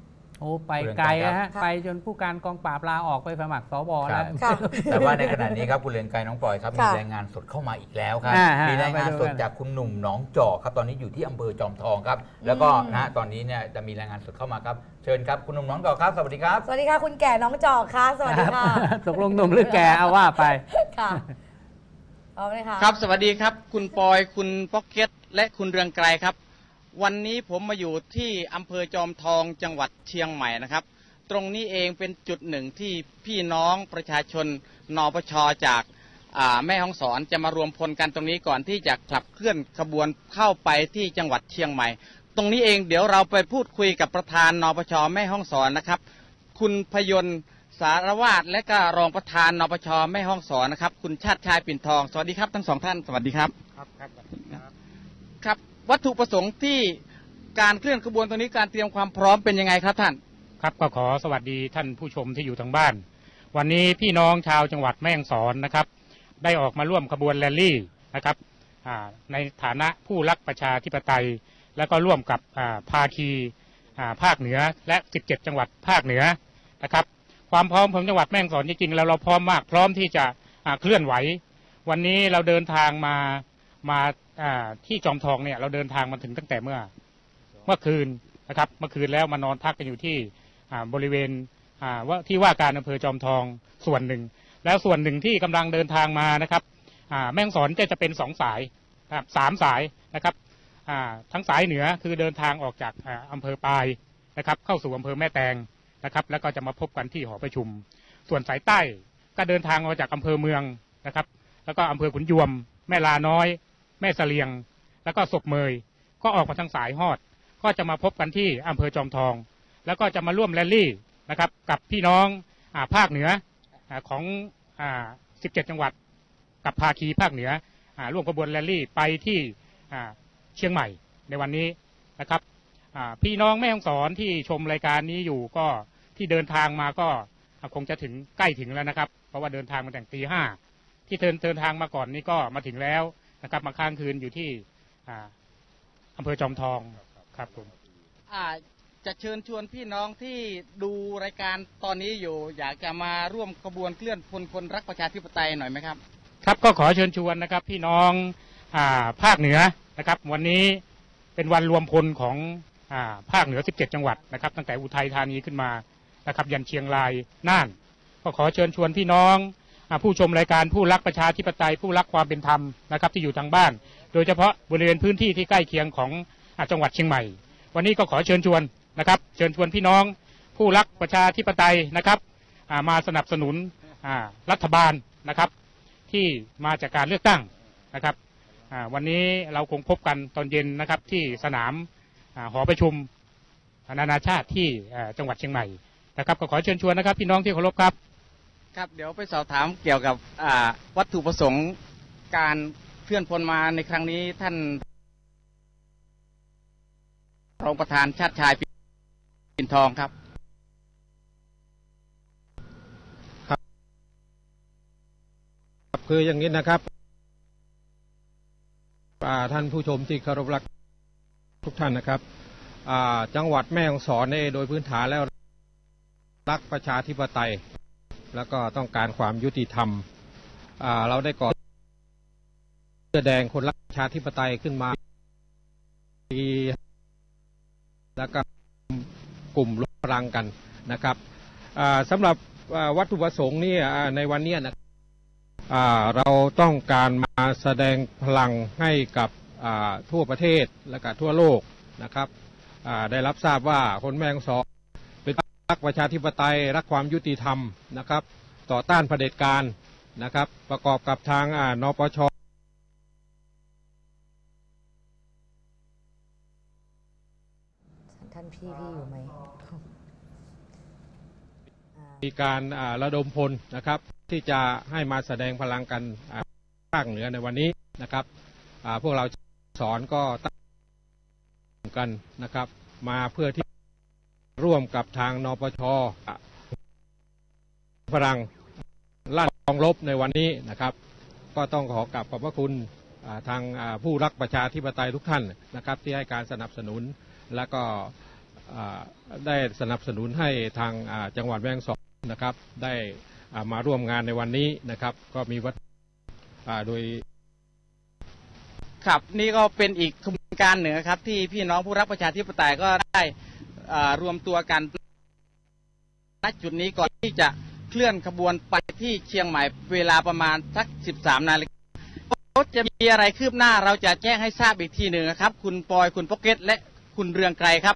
Speaker 4: โอ้ไปไกลนะฮะไปจนผู้การกองปราบลาออกไปสมัครสบแล้ว
Speaker 3: แต่ว่าในขณะนี้ครับคุณเรืองไกรน้องปอยครับมีรายงานสดเข้ามาอีกแล้วครับมีรายงานสดจากคุณหนุ่มหนองจอกครับตอนนี้อยู่ที่อำเภอจอมทองครับแล้วก็นะตอนนี้เนี่ยจะมีรายงานสดเข้ามาครับเชิญครับคุณหนุ่มหนองจอกครับสวัสดีครับ
Speaker 2: สวัสดีค่ะคุณแก่น้องจอกค่ะสวัสดีค่ะ
Speaker 4: ตกลงหนุ่มหรือแก่เอาว่าไป
Speaker 2: ค่ะเอาเลยค่ะ
Speaker 5: ครับสวัสดีครับคุณปอยคุณพ็อกเก็ตและคุณเรืองไกรครับวันนี้ผมมาอยู่ที่อำเภอจอมทองจังหวัดเชียงใหม่นะครับตรงนี้เองเป็นจุดหนึ่งที่พี่น้องประชาชนนปช.จากแม่ฮ่องสอนจะมารวมพลกันตรงนี้ก่อนที่จะขับเคลื่อนขบวนเข้าไปที่จังหวัดเชียงใหม่ตรงนี้เองเดี๋ยวเราไปพูดคุยกับประธานนปช.แม่ฮ่องสอนนะครับคุณพยนต์สารวาทและก็รองประธานนปช.แม่ฮ่องสอนนะครับคุณชาติชายปิ่นทองสวัสดีครับทั้งสองท่านสวัสดีครับครับวัตถุประสงค์ที่การเคลื่อนขบวนตรงนี้การเตรียมความพร้อมเป็นยังไงครับท่าน
Speaker 17: ครับก็ขอสวัสดีท่านผู้ชมที่อยู่ทางบ้านวันนี้พี่น้องชาวจังหวัดแม่ฮ่องสอนนะครับได้ออกมาร่วมขบวนแรลลี่นะครับในฐานะผู้รักประชาธิปไตยและก็ร่วมกับภาคีภาคเหนือและ17จังหวัดภาคเหนือนะครับความพร้อมของจังหวัดแม่ฮ่องสอนจริงๆแล้วเราพร้อมมากพร้อมที่จะเคลื่อนไหววันนี้เราเดินทางมาที่จอมทองเนี่ยเราเดินทางมาถึงตั้งแต่เมื่อคืนนะครับเมื่อคืนแล้วมานอนพักกันอยู่ที่บริเวณที่ว่าการอำเภอจอมทองส่วนหนึ่งแล้วส่วนหนึ่งที่กำลังเดินทางมานะครับแม่ฮ่องสอนจะเป็น2สายครับ3สายนะครับทั้งสายเหนือคือเดินทางออกจากอำเภอปายนะครับเข้าสู่อำเภอแม่แตงนะครับแล้วก็จะมาพบกันที่หอประชุมส่วนสายใต้ก็เดินทางออกจากอำเภอเมืองนะครับแล้วก็อำเภอขุนยวมแม่ลาน้อยแม่เสลียงแล้วก็ศพเมยก็ออกมาทางสายฮอดก็จะมาพบกันที่อำเภอจอมทองแล้วก็จะมาร่วมแรลลี่นะครับกับพี่น้องภาคเหนือของ17จังหวัดกับภาคีภาคเหนือร่วมขบวนแรลลี่ไปที่เชียงใหม่ในวันนี้นะครับพี่น้องแม่ฮ่องสอนที่ชมรายการนี้อยู่ก็ที่เดินทางมาก็คงจะถึงใกล้ถึงแล้วนะครับเพราะว่าเดินทางมาแต่งตี 5ที่เดินทางมาก่อนนี้ก็มาถึงแล้วนะครับมาค้างคืนอยู่ที่อำเภอจอมทองครับผม
Speaker 5: จะเชิญชวนพี่น้องที่ดูรายการตอนนี้อยู่อยากจะมาร่วมขบวนเคลื่อนพลคนรักประชาธิปไตยหน่อยไหมครับ
Speaker 17: ครับก็ขอเชิญชวนนะครับพี่น้องภาคเหนือนะครับวันนี้เป็นวันรวมพลของภาคเหนือ17จังหวัดนะครับตั้งแต่อุทัยธานีขึ้นมานะครับยันเชียงรายน่านก็ขอเชิญชวนพี่น้องผู้ชมรายการผู้รักประชาธิปไตยผู้รักความเป็นธรรมนะครับที่อยู่ทางบ้านโดยเฉพาะบริเวณพื้นที่ที่ใกล้เคียงของจังหวัดเชียงใหม่วันนี้ก็ขอเชิญชวนนะครับเชิญชวนพี่น้องผู้รักประชาธิปไตยนะครับมาสนับสนุนรัฐบาลนะครับที่มาจากการเลือกตั้งนะครับวันนี้เราคงพบกันตอนเย็นนะครับที่สนามหอประชุมนานาชาติที่จังหวัดเชียงใหม่นะครับก็ขอเชิญชวนนะครับพี่น้องที่เคารพครับ
Speaker 5: ครับเดี๋ยวไปสอบถามเกี่ยวกับวัตถุประสงค์การเคลื่อนพลมาในครั้งนี้ท่านรองประธานชาติชายปิ่นทองครับ
Speaker 18: คืออย่างนี้นะครับท่านผู้ชมที่เคารพรักทุกท่านนะครับจังหวัดแม่ฮ่องสอนโดยพื้นฐานแล้วรักประชาธิปไตยแล้วก็ต้องการความยุติธรรมเราได้ก่อเสื้อแดงคนรักประชาธิปไตยขึ้นมาแล้วก็กลุ่มรวมพลังกันนะครับสำหรับวัตถุประสงค์นี่ในวันนี้นะเราต้องการมาแสดงพลังให้กับทั่วประเทศและก็ทั่วโลกนะครับได้รับทราบว่าคนแม่ฮ่องสอนเป็นรักประชาธิปไตยรักความยุติธรรมนะครับต่อต้านเผด็จการนะครับประกอบกับทางนปช.
Speaker 2: ท่านพี่อยู่ไหม
Speaker 18: มีการระดมพลนะครับที่จะให้มาแสดงพลังกันภาคเหนือในวันนี้นะครับพวกเราสอนก็ตั้งกันนะครับมาเพื่อที่ร่วมกับทางนปช.พลังลั่นกองรบในวันนี้นะครับก็ต้องขอกราบขอบพระคุณทางผู้รักประชาธิปไตยทุกท่านนะครับที่ให้การสนับสนุนและก็ได้สนับสนุนให้ทางจังหวัดแม่ฮ่องสอนนะครับได้มาร่วมงานในวันนี้นะครับก็มีวัตถุโดย
Speaker 5: ครับนี่ก็เป็นอีกขบวนการหนึ่งครับที่พี่น้องผู้รักประชาธิปไตยก็ได้รวมตัวกันณจุดนี้ก่อนที่จะเคลื่อนขบวนไปที่เชียงใหม่เวลาประมาณสัก 13 นาฬิกาจะมีอะไรคืบหน้าเราจะแจ้งให้ทราบอีกทีหนึ่งครับคุณปอยคุณพ็อกเก็ตและคุณเรืองไกรครับ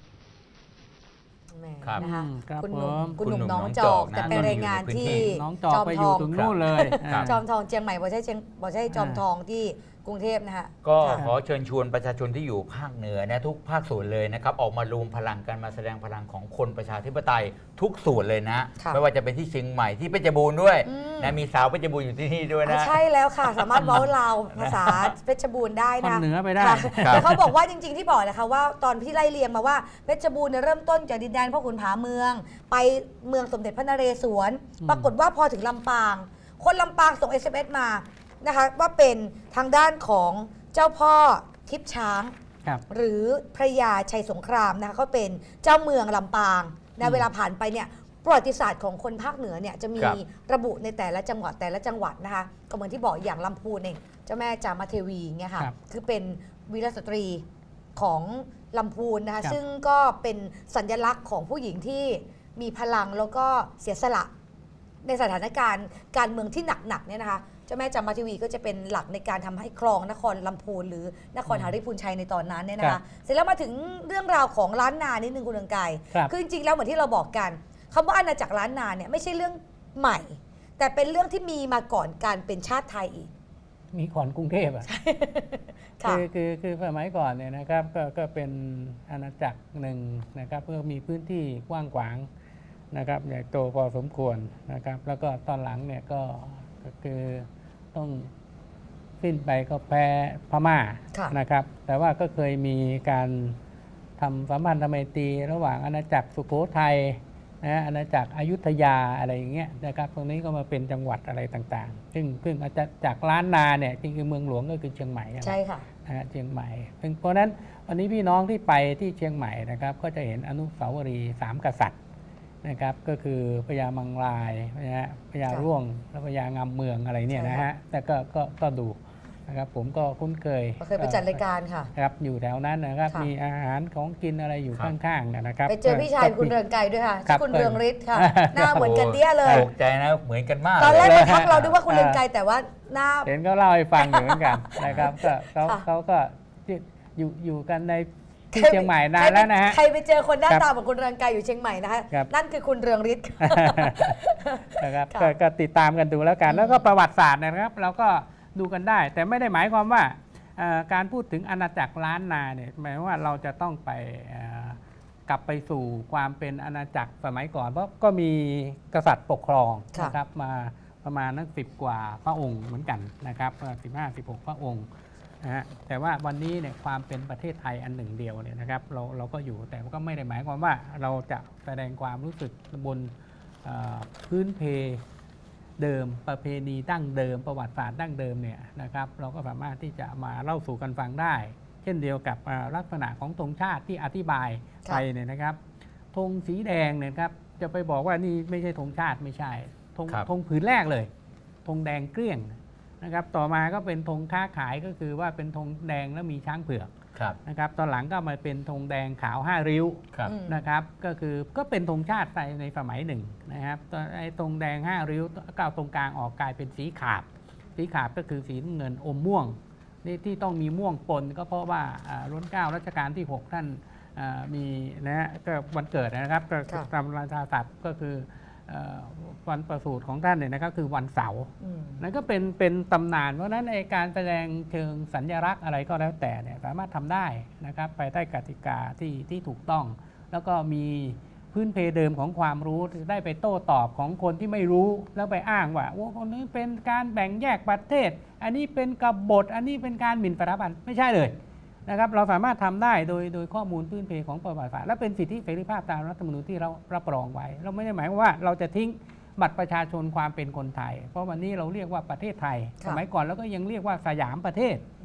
Speaker 2: นะคะ
Speaker 4: ครับ
Speaker 2: คุณหนุ่ม
Speaker 4: ผม
Speaker 2: คุณหนุ่ม
Speaker 3: คุณหนุ่ม
Speaker 2: น้อง
Speaker 3: น้อง
Speaker 2: จ
Speaker 3: จ
Speaker 2: อ
Speaker 3: อก ก
Speaker 2: แต่
Speaker 3: นะ
Speaker 2: เป็นรายงานที่
Speaker 4: น้องจอกไปอยู่ถึงนู่นเลย
Speaker 2: จอมทองเชียงใหม่บ่ใช่จอมทองที่กรุงเทพนะฮะ
Speaker 3: ก็ขอเชิญชวนประชาชนที่อยู่ภาคเหนือนะทุกภาคส่วนเลยนะครับออกมารวมพลังกันมาแสดงพลังของคนประชาธิปไตยทุกส่วนเลยนะ ไม่ว่าจะเป็นที่เชียงใหม่ที่เพชรบูรณ์ด้วยนะมีสาวเพชรบูรณ์อยู่ที่นี่ด้วยนะ
Speaker 2: ใช่แล้วค่ะ สามารถเว้าลาวภาษาเพชรบูรณ์ได้นะ
Speaker 4: คนเหนือไปได้
Speaker 2: แต่เขาบอกว่าจริงๆที่บอกนะคะว่าตอนที่ไล่เรียงมาว่าเพชรบูรณ์เนี่ยเริ่มต้นจากดินแดนพ่อขุนผาเมือง ไปเมืองสมเด็จพระนเรศวรปรากฏว่าพอถึงลำปางคนลำปางส่ง SMS มานะคะว่าเป็นทางด้านของเจ้าพ่อทิพย์ช้างหรือพระยาชัยสงครามนะคะเขาเป็นเจ้าเมืองลำปางนะเวลาผ่านไปเนี่ยประวัติศาสตร์ของคนภาคเหนือเนี่ยจะมีระบุในแต่ละจังหวัดนะคะก็เหมือนที่บอกอย่างลำพูนเองเจ้าแม่จามเทวีเงี้ยค่ะคือเป็นวีรสตรีของลำพูนนะคะซึ่งก็เป็นสัญลักษณ์ของผู้หญิงที่มีพลังแล้วก็เสียสละในสถานการณ์การเมืองที่หนักๆเนี่ยนะคะเจ้าแม่จามเทวีก็จะเป็นหลักในการทำให้ครองนครลำพูนหรือนครหฤพูนชัยในตอนนั้นเนี่ยนะคะเสร็จแล้วมาถึงเรื่องราวของล้านนานิดนึงคุณเรืองไกรคือจริงๆแล้วเหมือนที่เราบอกกันคำว่าอาณาจักรล้านนาเนี่ยไม่ใช่เรื่องใหม่แต่เป็นเรื่องที่มีมาก่อนการเป็นชาติไทยอีก
Speaker 4: มีก่อนกรุงเทพอ่ะคือสมัยก่อนเนี่ยนะครับก็เป็นอาณาจักรหนึ่งนะครับเพื่อมีพื้นที่กว้างขวางนะครับใหญ่โตพอสมควรนะครับแล้วก็ตอนหลังเนี่ยก็คือต้องสิ้นไปก็แพ้พม่านะครับแต่ว่าก็เคยมีการทำสัมพันธไมตรีระหว่างอาณาจักรสุโขทัยนะอาณาจักรอยุธยาอะไรอย่างเงี้ยนะครับตรงนี้ก็มาเป็นจังหวัดอะไรต่างๆซึ่งอาจจะจากล้านนาเนี่ยจริงๆเมืองหลวงก็คือเชียงใหม่
Speaker 2: ใช่ค่ะ
Speaker 4: เชียงใหม่เพราะฉะนั้นวันนี้พี่น้องที่ไปที่เชียงใหม่นะครับก็จะเห็นอนุสาวรีย์3 กษัตริย์นะครับก็คือพญามังรายพญาร่วงและพญางามเมืองอะไรเนี่ยนะฮะแต่ก็ดูนะครับผมก็คุ้นเคย
Speaker 2: ไปจัดรายการค่ะ
Speaker 4: ครับอยู่แถวนั้นนะครับมีอาหารของกินอะไรอยู่ข้างๆนะครับ
Speaker 2: ไปเจอพี่ชายคุณเรืองไกรด้วยค่ะคุณเรืองฤทธิ์ค่ะหน้าเหมือนกันเดี้ยเลย
Speaker 3: ตกใจนะเหมือนกันมาก
Speaker 2: ตอนแรกมาทักเราด้วยว่าคุณเรืองไกรแต่ว่าหน้า
Speaker 4: เห็นเขาเล่าให้ฟังอยู่เหมือนกันนะครับเขาก็อยู่กันในที่เชียงใหม่นานแล้วนะฮะ
Speaker 2: ใครไปเจอคนหน้าตาเหมือนคุณเรืองไกรอยู่เชียงใหม่นะคะนั่นคือคุณเรืองฤทธิ์
Speaker 4: นะครับก็ติดตามกันดูแล้วกันแล้วก็ประวัติศาสตร์นะครับเราก็ดูกันได้แต่ไม่ได้หมายความว่าการพูดถึงอาณาจักรล้านนาเนี่ยหมายว่าเราจะต้องไปกลับไปสู่ความเป็นอาณาจักรสมัยก่อนเพราะก็มีกษัตริย์ปกครองนะครับมาประมาณนัก10 กว่าพระองค์เหมือนกันนะครับ15-16 พระองค์นะฮะแต่ว่าวันนี้เนี่ยความเป็นประเทศไทยอันหนึ่งเดียวเนี่ยนะครับเราก็อยู่แต่ก็ไม่ได้หมายความว่าเราจะแสดงความรู้สึกบนพื้นเพเดิมประเพณีดั้งเดิมประวัติศาสตร์ดั้งเดิมเนี่ยนะครับเราก็สามารถที่จะมาเล่าสู่กันฟังได้เช่นเดียวกับลักษณะของธงชาติที่อธิบายไปเนี่ยนะครับธงสีแดงเนี่ยครับจะไปบอกว่านี่ไม่ใช่ธงชาติไม่ใช่ธงผืนแรกเลยธงแดงเกลี้ยงนะครับต่อมาก็เป็นธงค้าขายก็คือว่าเป็นธงแดงแล้วมีช้างเผือกนะครับตอนหลังก็มาเป็นธงแดงขาว5 ริ้วนะครับก็เป็นธงชาติในสมัยหนึ่งนะครับไอ้ธงแดง5 ริ้วก็เอาตรงกลางออกกลายเป็นสีขาบก็คือสีเงินอมม่วงนี่ที่ต้องมีม่วงปนก็เพราะว่ารัชกาลรัชกาลที่6ท่านมีนะฮะก็วันเกิดนะครับตามราชาศัพท์ก็คือวันประสูติของท่านเนี่ยนะครับคือวันเสาร์นั่นก็เป็นตำนานเพราะนั้นในการแสดงเชิงสัญลักษณ์อะไรก็แล้วแต่เนี่ยสามารถทำได้นะครับไปใต้กติกาที่ถูกต้องแล้วก็มีพื้นเพเดิมของความรู้จะได้ไปโต้ตอบของคนที่ไม่รู้แล้วไปอ้างว่าคนนี้เป็นการแบ่งแยกประเทศอันนี้เป็นกบฏอันนี้เป็นการหมิ่นสถาบันไม่ใช่เลยนะครับเราสามารถทำได้โดยข้อมูลพื้นเพของประวัติศาสตร์และเป็นสิทธิเสรีภาพตามรัฐธรรมนูญที่เรารับรองไว้เราไม่ได้หมายว่าเราจะทิ้งบัตรประชาชนความเป็นคนไทยเพราะวันนี้เราเรียกว่าประเทศไทยสมัยก่อนเราก็ยังเรียกว่าสยามประเทศ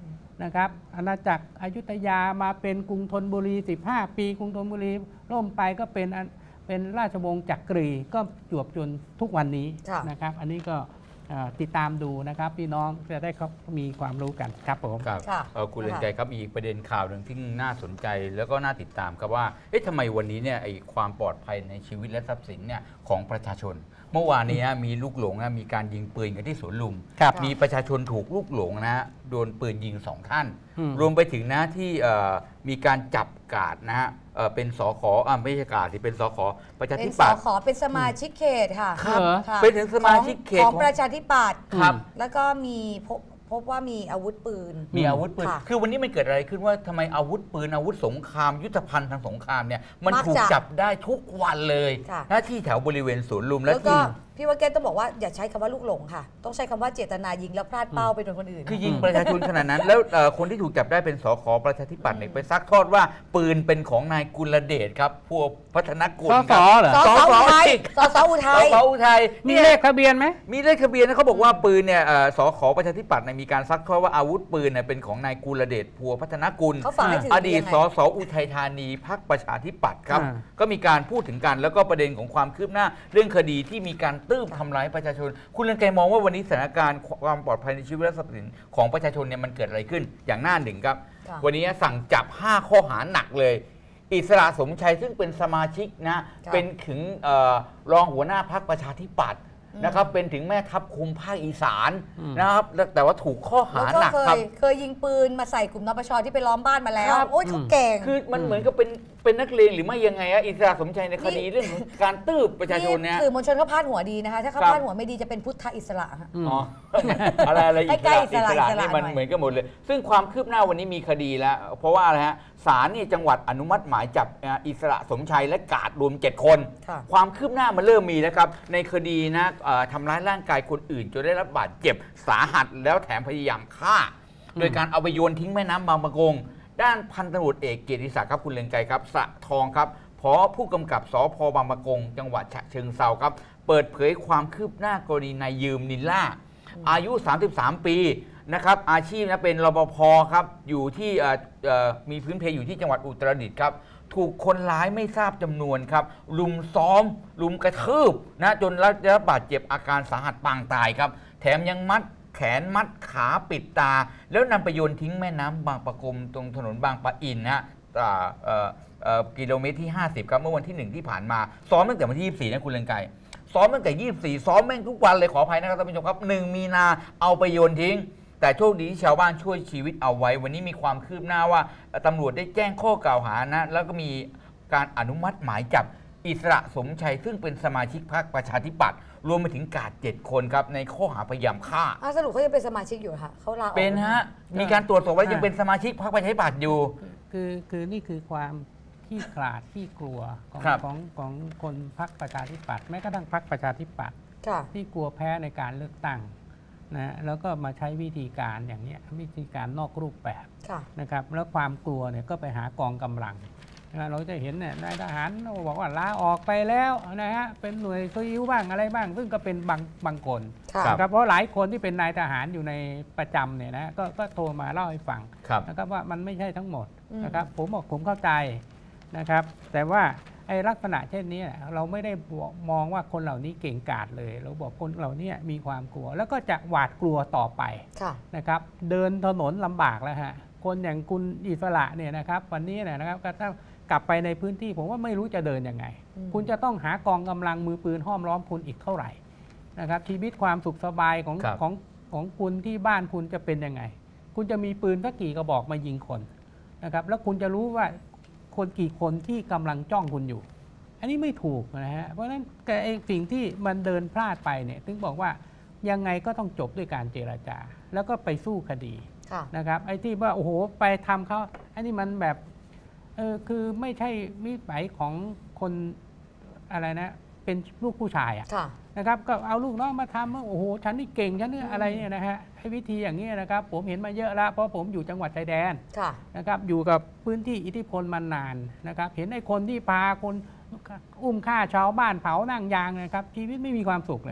Speaker 4: นะครับอาณาจักรอยุธยามาเป็นกรุงธนบุรี15 ปีกรุงธนบุรีล่มไปก็เป็นราชวงศ์จักรีก็จวบจนทุกวันนี้นะครับอันนี้ก็ติดตามดูนะครับพี่น้องจะได้เขามีความรู้กันครับผม
Speaker 3: ครับคุณเรืองไกรครับอีกประเด็นข่าวหนึ่งที่น่าสนใจแล้วก็น่าติดตามครับว่าทำไมวันนี้เนี่ยความปลอดภัยในชีวิตและทรัพย์สินเนี่ยของประชาชนเมื่อวานนี้มีลูกหลงมีการยิงปืนกันที่สวนลุมมีประชาชนถูกลูกหลงนะโดนปืนยิง2 ท่านรวมไปถึงนะที่มีการจับกาดนะฮะเป็นสขไม่ใช่กาดที่เป็นสขประชาธิปัตย์เป็นสข
Speaker 2: เป็นสมาชิกเขตค่ะ
Speaker 3: เป็นถึงสมาชิกเขต
Speaker 2: ของประชาธิปัตย์แล้วก็มีพบว่ามีอาวุธปืนคือวันนี้มันเกิดอะไรขึ้นว่าทำไมอาวุธปืนอาวุธสงครามยุทธภัณฑ์ทางสงครามเนี่ยมันถูกจับได้ทุกวันเลยที่แถวบริเวณสวนลุมแล้วก็พี่ว่าแกต้องบอกว่าอย่าใช้คำว่าลูกหลงค่ะต้องใช้คำว่าเจตนายิงแล้วพลาดเป้าไปโดนคนอื่น
Speaker 3: คือยิงประชาชนขนาดนั้นแล้วคนที่ถูกจับได้เป็นสขประชาธิปัตย์ไปซักทอดว่าปืนเป็นของนายกุลเดชครับพวกพัฒนกุล
Speaker 4: สเหรอ
Speaker 2: สอุทัย
Speaker 4: มีเลขทะเบียนไหม
Speaker 3: มีเลขทะเบียนนะเขาบอกว่าปืนเนี่ยสขประชาธิปัตย์มีการซักทอดว่าอาวุธปืนเนี่ยเป็นของนายกุลเดชพัวพัฒนกุลอดีตสอุทัยธานีพรรคประชาธิปัตย์ครับก็มีการพูดถึงกันแล้วก็ประเด็นของความคืบหน้าเรื่องคดีที่มีการตื้มทำร้ายประชาชนคุณเรืองไกรมองว่าวันนี้สถานการณ์ความปลอดภัยในชีวิตและทรัพย์สินของประชาชนเนี่ยมันเกิดอะไรขึ้นอย่างหน้าหนึ่งครับวันนี้สั่งจับ5 ข้อหาหนักเลยอิสระสมชัยซึ่งเป็นสมาชิกนะเป็นถึงรองหัวหน้าพรรคประชาธิปัตย์นะครับเป็นถึงแม่ทัพคุมภาคอีสานนะครับแต่ว่าถูกข้อหาหนักครับ
Speaker 2: เคยยิงปืนมาใส่กลุ่มนปชที่ไปล้อมบ้านมาแล้วโอ้ยเขาเก่ง
Speaker 3: คือมันเหมือนกับเป็นนักเลงหรือไม่ยังไงอิสระสมชัยในคดีเรื่องการตื้อประชาชนเนี่ย
Speaker 2: สื่อมวลชนเขาพาดหัวดีนะคะถ้าเขาพาดหัวไม่ดีจะเป็นพุทธอิสระ
Speaker 3: อ๋ออะไรอิสระนี่มันเหมือนกันหมดเลยซึ่งความคืบหน้าวันนี้มีคดีแล้วเพราะว่าอะไรฮะศาลนี่จังหวัดอนุมัติหมายจับอิสระสมชัยและกาดรวม7 คนความคืบหน้ามันเริ่มมีแล้วครับในคดีนะทำร้ายร่างกายคนอื่นจนได้รับบาดเจ็บสาหัสแล้วแถมพยายามฆ่าโดยการเอาไปโยนทิ้งแม่น้ำบางปะกงด้านพันตำรวจเอกเกียรติศักดิ์ครับคุณเรืองไกรครับสะทองครับผอ.ผู้กำกับสพ.บางปะกงจังหวัดฉะเชิงเทราครับเปิดเผยความคืบหน้ากรณีนายยืมนิลล่าอายุ33 ปีนะครับอาชีพนะเป็นรปภ.ครับอยู่ที่มีพื้นเพอยู่ที่จังหวัดอุตรดิตถ์ครับถูกคนร้ายไม่ทราบจำนวนครับลุมซ้อมลุมกระทืบนะจนได้รับบาดเจ็บอาการสาหัสปางตายครับแถมยังมัดแขนมัดขาปิดตาแล้วนำไปโยนทิ้งแม่น้ำบางปะกงตรงถนนบางปะอินนะกิโลเมตรที่50ครับเมื่อวันที่1ที่ผ่านมาซ้อมตั้งแต่วันที่24นะคุณเรืองไกรซ้อมตั้งแต่24ซ้อมแม่งทุกวันเลยขออภัยนะครับท่านผู้ชมครับ1 มีนาเอาไปโยนทิ้งแต่โชคดีที่ชาวบ้านช่วยชีวิตเอาไว้วันนี้มีความคืบหน้าว่าตำรวจได้แจ้งข้อกล่าวหานะแล้วก็มีการอนุมัติหมายจับอิสระสมชัยซึ่งเป็นสมาชิกพรรคประชาธิปัตย์รวมไปถึงกาด7 คนครับในข้อหาพยายามฆ่า
Speaker 2: สรุปเขายังเป็นสมาชิกอยู่ค่ะเขาลาออก
Speaker 3: เป็นฮะมีการตรวจสอบว่ายังเป็นสมาชิกพรรคประชาธิปัตย์อยู่
Speaker 4: คือนี่คือความขี้ขลาดขี้กลัวของคนพรรคประชาธิปัตย์แม้กระทั่งพรรคประชาธิปัตย์ที่กลัวแพ้ในการเลือกตั้งนะแล้วก็มาใช้วิธีการอย่างนี้วิธีการนอกรูปแบบนะครับแล้วความกลัวเนี่ยก็ไปหากองกำลังเราจะเห็นเนี่ยนายทหารบอกว่าลาออกไปแล้วนะฮะเป็นหน่วยซิลบ้างอะไรบ้างซึ่งก็เป็นบางคนนะครับเพราะหลายคนที่เป็นนายทหารอยู่ในประจำเนี่ยนะก็โทรมาเล่าให้ฟังนะครับว่ามันไม่ใช่ทั้งหมดนะครับผมเข้าใจนะครับแต่ว่าไอ้ลักษณะเช่นนี้เราไม่ได้มองว่าคนเหล่านี้เก่งกาจเลยเราบอกคนเหล่านี้มีความกลัวแล้วก็จะหวาดกลัวต่อไปนะครับเดินถนนลำบากแล้วฮะคนอย่างคุณอิสระเนี่ยนะครับวันนี้นะครับก็ต้องกลับไปในพื้นที่ผมว่าไม่รู้จะเดินยังไงคุณจะต้องหากองกำลังมือปืนห้อมล้อมคุณอีกเท่าไหร่นะครับชีวิตความสุขสบายของคุณที่บ้านคุณจะเป็นยังไงคุณจะมีปืนสักกี่กระบอกมายิงคนนะครับแล้วคุณจะรู้ว่าคนกี่คนที่กำลังจ้องคุณอยู่อันนี้ไม่ถูกนะฮะเพราะฉะนั้นไอ้สิ่งที่มันเดินพลาดไปเนี่ยถึงบอกว่ายังไงก็ต้องจบด้วยการเจรจาแล้วก็ไปสู้คดีนะครับไอ้ที่ว่าโอ้โหไปทำเขาอันนี้มันแบบคือไม่ใช่มิสัยของคนอะไรนะเป็นลูกผู้ชายนะครับก็เอาลูกน้องมาทำว่าโอ้โหฉันนี่เก่งฉันนี่อะไรเนี่ยนะฮะไอ้วิธีอย่างนี้นะครับผมเห็นมาเยอะแล้วเพราะผมอยู่จังหวัดชายแดนนะครับอยู่กับพื้นที่อิทธิพลมานานนะครับเห็นไอ้คนที่พาคนอุ้มฆ่าชาวบ้านเผานั่งยางนะครับชีวิตไม่มีความสุขเลย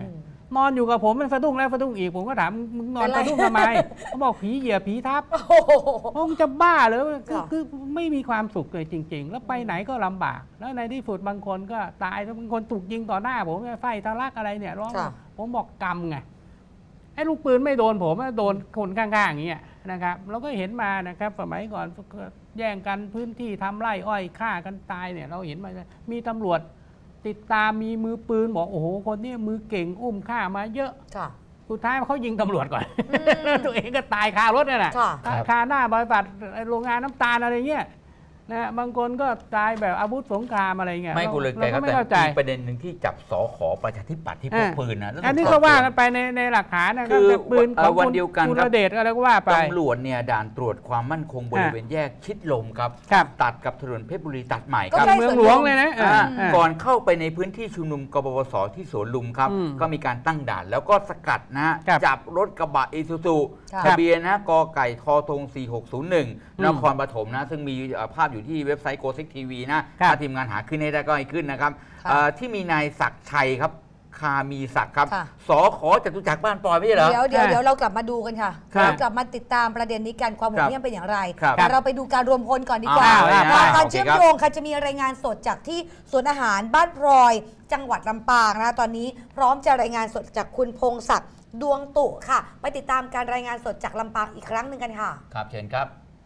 Speaker 4: นอนอยู่กับผมมันสะดุ้งแล้วสะดุ้งอีกผมก็ถามมึงนอนสะดุ้งทำไมเขาบอกผีเหยียบผีทับคงจะบ้าเลยคือไม่มีความสุขเลยจริง ๆ แล้วไปไหนก็ลำบากแล้วในที่สุดบางคนก็ตายบางคนถูกยิงต่อหน้าผมไฟทะลักอะไรเนี่ยร้องผมบอกกรรมไงไอ้ลูกปืนไม่โดนผมโดนคนข้างๆอย่างเงี้ยนะครับเราก็เห็นมานะครับสมัยก่อนแย่งกันพื้นที่ทำไร่อ้อยฆ่ากันตายเนี่ยเราเห็นมามีตำรวจติดตามมีมือปืนบอกโอ้โหคนนี้มือเก่งอุ้มฆ่ามาเยอะสุดท้ายเขายิงตำรวจก่อนตัวเองก็ตายคารถนั่นแหละคาหน้าบริษัทโรงงานน้ำตาลอะไรเงี้ยนะบางคนก็ตายแบบอาวุธสงครามอะไรเงี้ย
Speaker 3: ไม่กูเลยแต่ก็แต่ประเด็นหนึ่งที่จับสขประชาธิปัตย์ที่พกปืนนะ
Speaker 4: อันนี้ก็ว่ากันไปในหลักฐานนะคือปืนของวันเดียวกันครับเดชอะไรก็ว่าไป
Speaker 3: ตำรวจเนี่ยด่านตรวจความมั่นคงบริเวณแยกชิดลมครับตัดกับถนนเพชรบุรีตัดใหม่ครับ
Speaker 4: เมืองหลวงเลยนะ
Speaker 3: ก่อนเข้าไปในพื้นที่ชุมนุมกบพศที่สวนลุมครับก็มีการตั้งด่านแล้วก็สกัดนะจับรถกระบะอิซูซุทะเบียนนะกไก่ทธง4601นครปฐมนะซึ่งมีภาพอยู่ที่เว็บไซต์โกซิกทีวีนะถ้าทีมงานหาขึ้นให้ได้ก็ให้ขึ้นนะครับที่มีนายศักดิ์ชัยครับคามีศักดิ์ครับสขจตุจักรบ้านปอยไม่ใช่เหรอ
Speaker 2: เดี๋ยวเรากลับมาดูกันค่ะเรากลับมาติดตามประเด็นนี้กันความโหดเหี้ยมเป็นอย่างไรแต่เราไปดูการรวมพลก่อนดีกว่าการเชื่อมโยงค่ะจะมีรายงานสดจากที่สวนอาหารบ้านพลอยจังหวัดลำปางนะตอนนี้พร้อมจะรายงานสดจากคุณพงศักดิ์ดวงตุค่ะไปติดตามการรายงานสดจากลำปางอีกครั้งหนึ่งกันค่ะ
Speaker 3: ครับเชิญครับ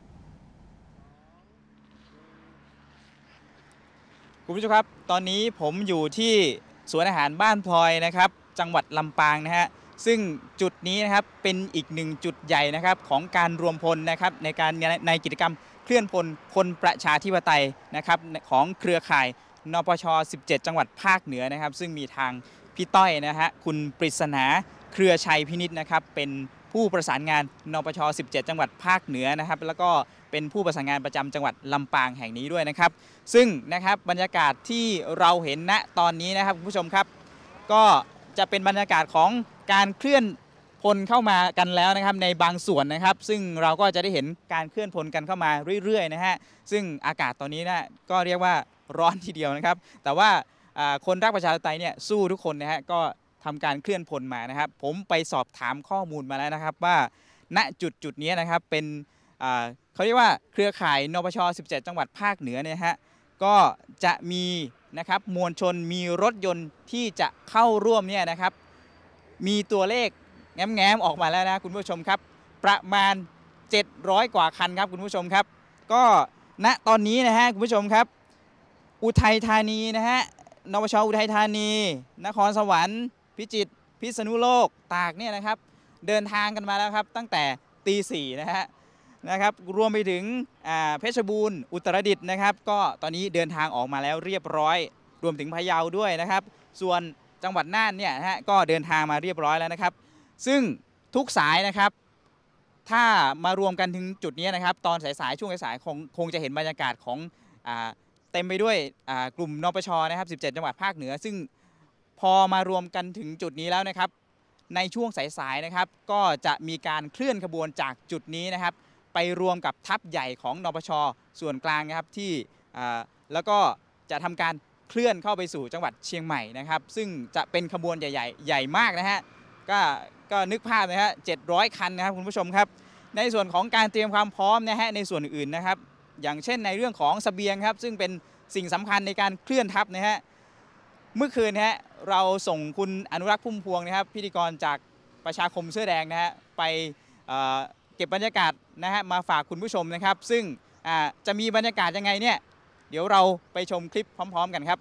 Speaker 19: คุณผู้ชมครับตอนนี้ผมอยู่ที่สวนอาหารบ้านพลอยนะครับจังหวัดลำปางนะฮะซึ่งจุดนี้นะครับเป็นอีกหนึ่งจุดใหญ่นะครับของการรวมพลนะครับในกิจกรรมเคลื่อนพลคนประชาธิปไตยนะครับของเครือข่ายนปช17จังหวัดภาคเหนือนะครับซึ่งมีทางพี่ต้อยนะฮะคุณปริศนาเครือชัยพินิจนะครับเป็นผู้ประสานงานนปช17จังหวัดภาคเหนือนะครับแล้วก็เป็นผู้ประสานงานประจำจังหวัดลำปางแห่งนี้ด้วยนะครับซึ่งนะครับบรรยากาศที่เราเห็นณตอนนี้นะครับคุณผู้ชมครับก็จะเป็นบรรยากาศของการเคลื่อนพลเข้ามากันแล้วนะครับในบางส่วนนะครับซึ่งเราก็จะได้เห็นการเคลื่อนพลกันเข้ามาเรื่อยๆนะฮะซึ่งอากาศตอนนี้นะก็เรียกว่าร้อนทีเดียวนะครับแต่ว่าคนรักประชาธิปไตยเนี่ยสู้ทุกคนนะฮะก็ทำการเคลื่อนพลมานะครับผมไปสอบถามข้อมูลมาแล้วนะครับว่าณจุดนี้นะครับเป็นเขาเรียกว่าเครือข่ายนปช17จังหวัดภาคเหนือเนี่ยฮะก็จะมีนะครับมวลชนมีรถยนต์ที่จะเข้าร่วมเนี่ยนะครับมีตัวเลขแง้มๆออกมาแล้วนะคุณผู้ชมครับประมาณ700กว่าคันครับคุณผู้ชมครับก็ณตอนนี้นะฮะคุณผู้ชมครับอุทัยธานีนะฮะนปชอุทัยธานีนครสวรรค์พิจิตรพิษณุโลกตากเนี่ยนะครับเดินทางกันมาแล้วครับตั้งแต่ตีสี่นะครับรวมไปถึงเพชรบูรณ์อุตรดิตถ์นะครับก็ตอนนี้เดินทางออกมาแล้วเรียบร้อยรวมถึงพะเยาด้วยนะครับส่วนจังหวัดน่านเนี่ยนะฮะก็เดินทางมาเรียบร้อยแล้วนะครับซึ่งทุกสายนะครับถ้ามารวมกันถึงจุดนี้นะครับตอนสายๆช่วงสายๆคงจะเห็นบรรยากาศของเต็มไปด้วยกลุ่มนปชนะครับ17จังหวัดภาคเหนือซึ่งพอมารวมกันถึงจุดนี้แล้วนะครับในช่วงสายๆนะครับก็จะมีการเคลื่อนขบวนจากจุดนี้นะครับไปรวมกับทัพใหญ่ของนปชส่วนกลางนะครับที่แล้วก็จะทำการเคลื่อนเข้าไปสู่จังหวัดเชียงใหม่นะครับซึ่งจะเป็นขบวนใหญ่มากนะฮะก็นึกภาพนะฮะ700คันนะครับคุณผู้ชมครับในส่วนของการเตรียมความพร้อมนะฮะในส่วนอื่นนะครับอย่างเช่นในเรื่องของเสบียงครับซึ่งเป็นสิ่งสำคัญในการเคลื่อนทัพนะฮะเมื่อคืนนะฮะเราส่งคุณอนุรักษ์พุ่มพวงนะครับพิธีกรจากประชาคมเสื้อแดงนะฮะไปเก็บบรรยากาศนะฮะมาฝากคุณผู้ชมนะครับซึ่งจะมีบรรยากาศยังไงเนี่ยเดี๋ยวเราไปชมคลิปพร้อมๆกันครับ